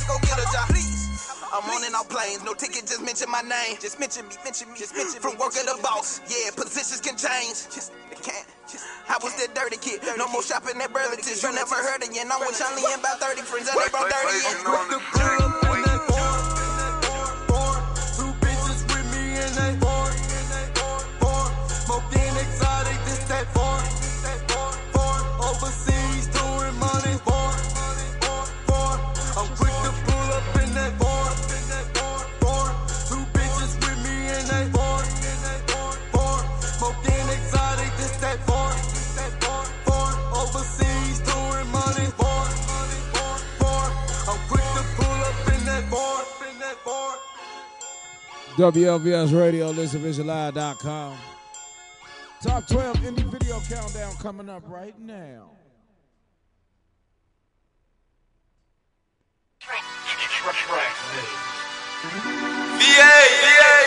I'm on and off planes, no ticket, just mention my name. Just mention me, mention me, just mention me. From work of the boss, yeah, positions can change. Just, they can't. Just, I was that dirty kid, no more shopping at Burlington. You never heard of it, I'm with Chun-Li and about thirty friends, and they brought dirty in. With the club in that bar, bar, two bitches with me in that bar, bar, smoking exotic, this that bar, bar, overseas doing money, bar, bar, I'm quick to pull up in that bar, bar, two bitches with me in that bar, bar, smoking exotic, this that bar, bar, overseas doing money, bar, bar, I'm quick to pull up in that bar, in that bar. W L V S Radio, listen vision live dot com. Top twelve indie video countdown coming up right now. V A, V A.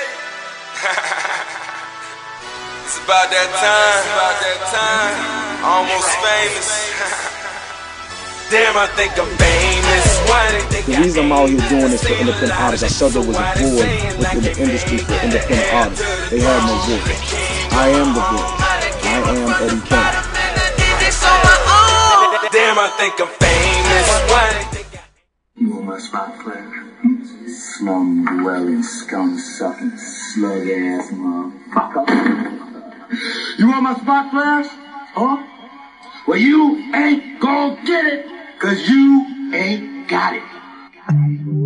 It's about that time, about that time. Almost famous. Damn, I think I'm famous. Why they think The reason I'm out here doing this for independent artists, I saw there was a void within the industry for independent artists. They had no voice. I am the voice. I am Eddie Kane. Damn, I think I'm famous. Why they think You want my spot player? Slum dwelling, scum sucking, slug ass motherfucker. You want my spot players? Huh? Well, you ain't gon' get it, cause you ain't got it.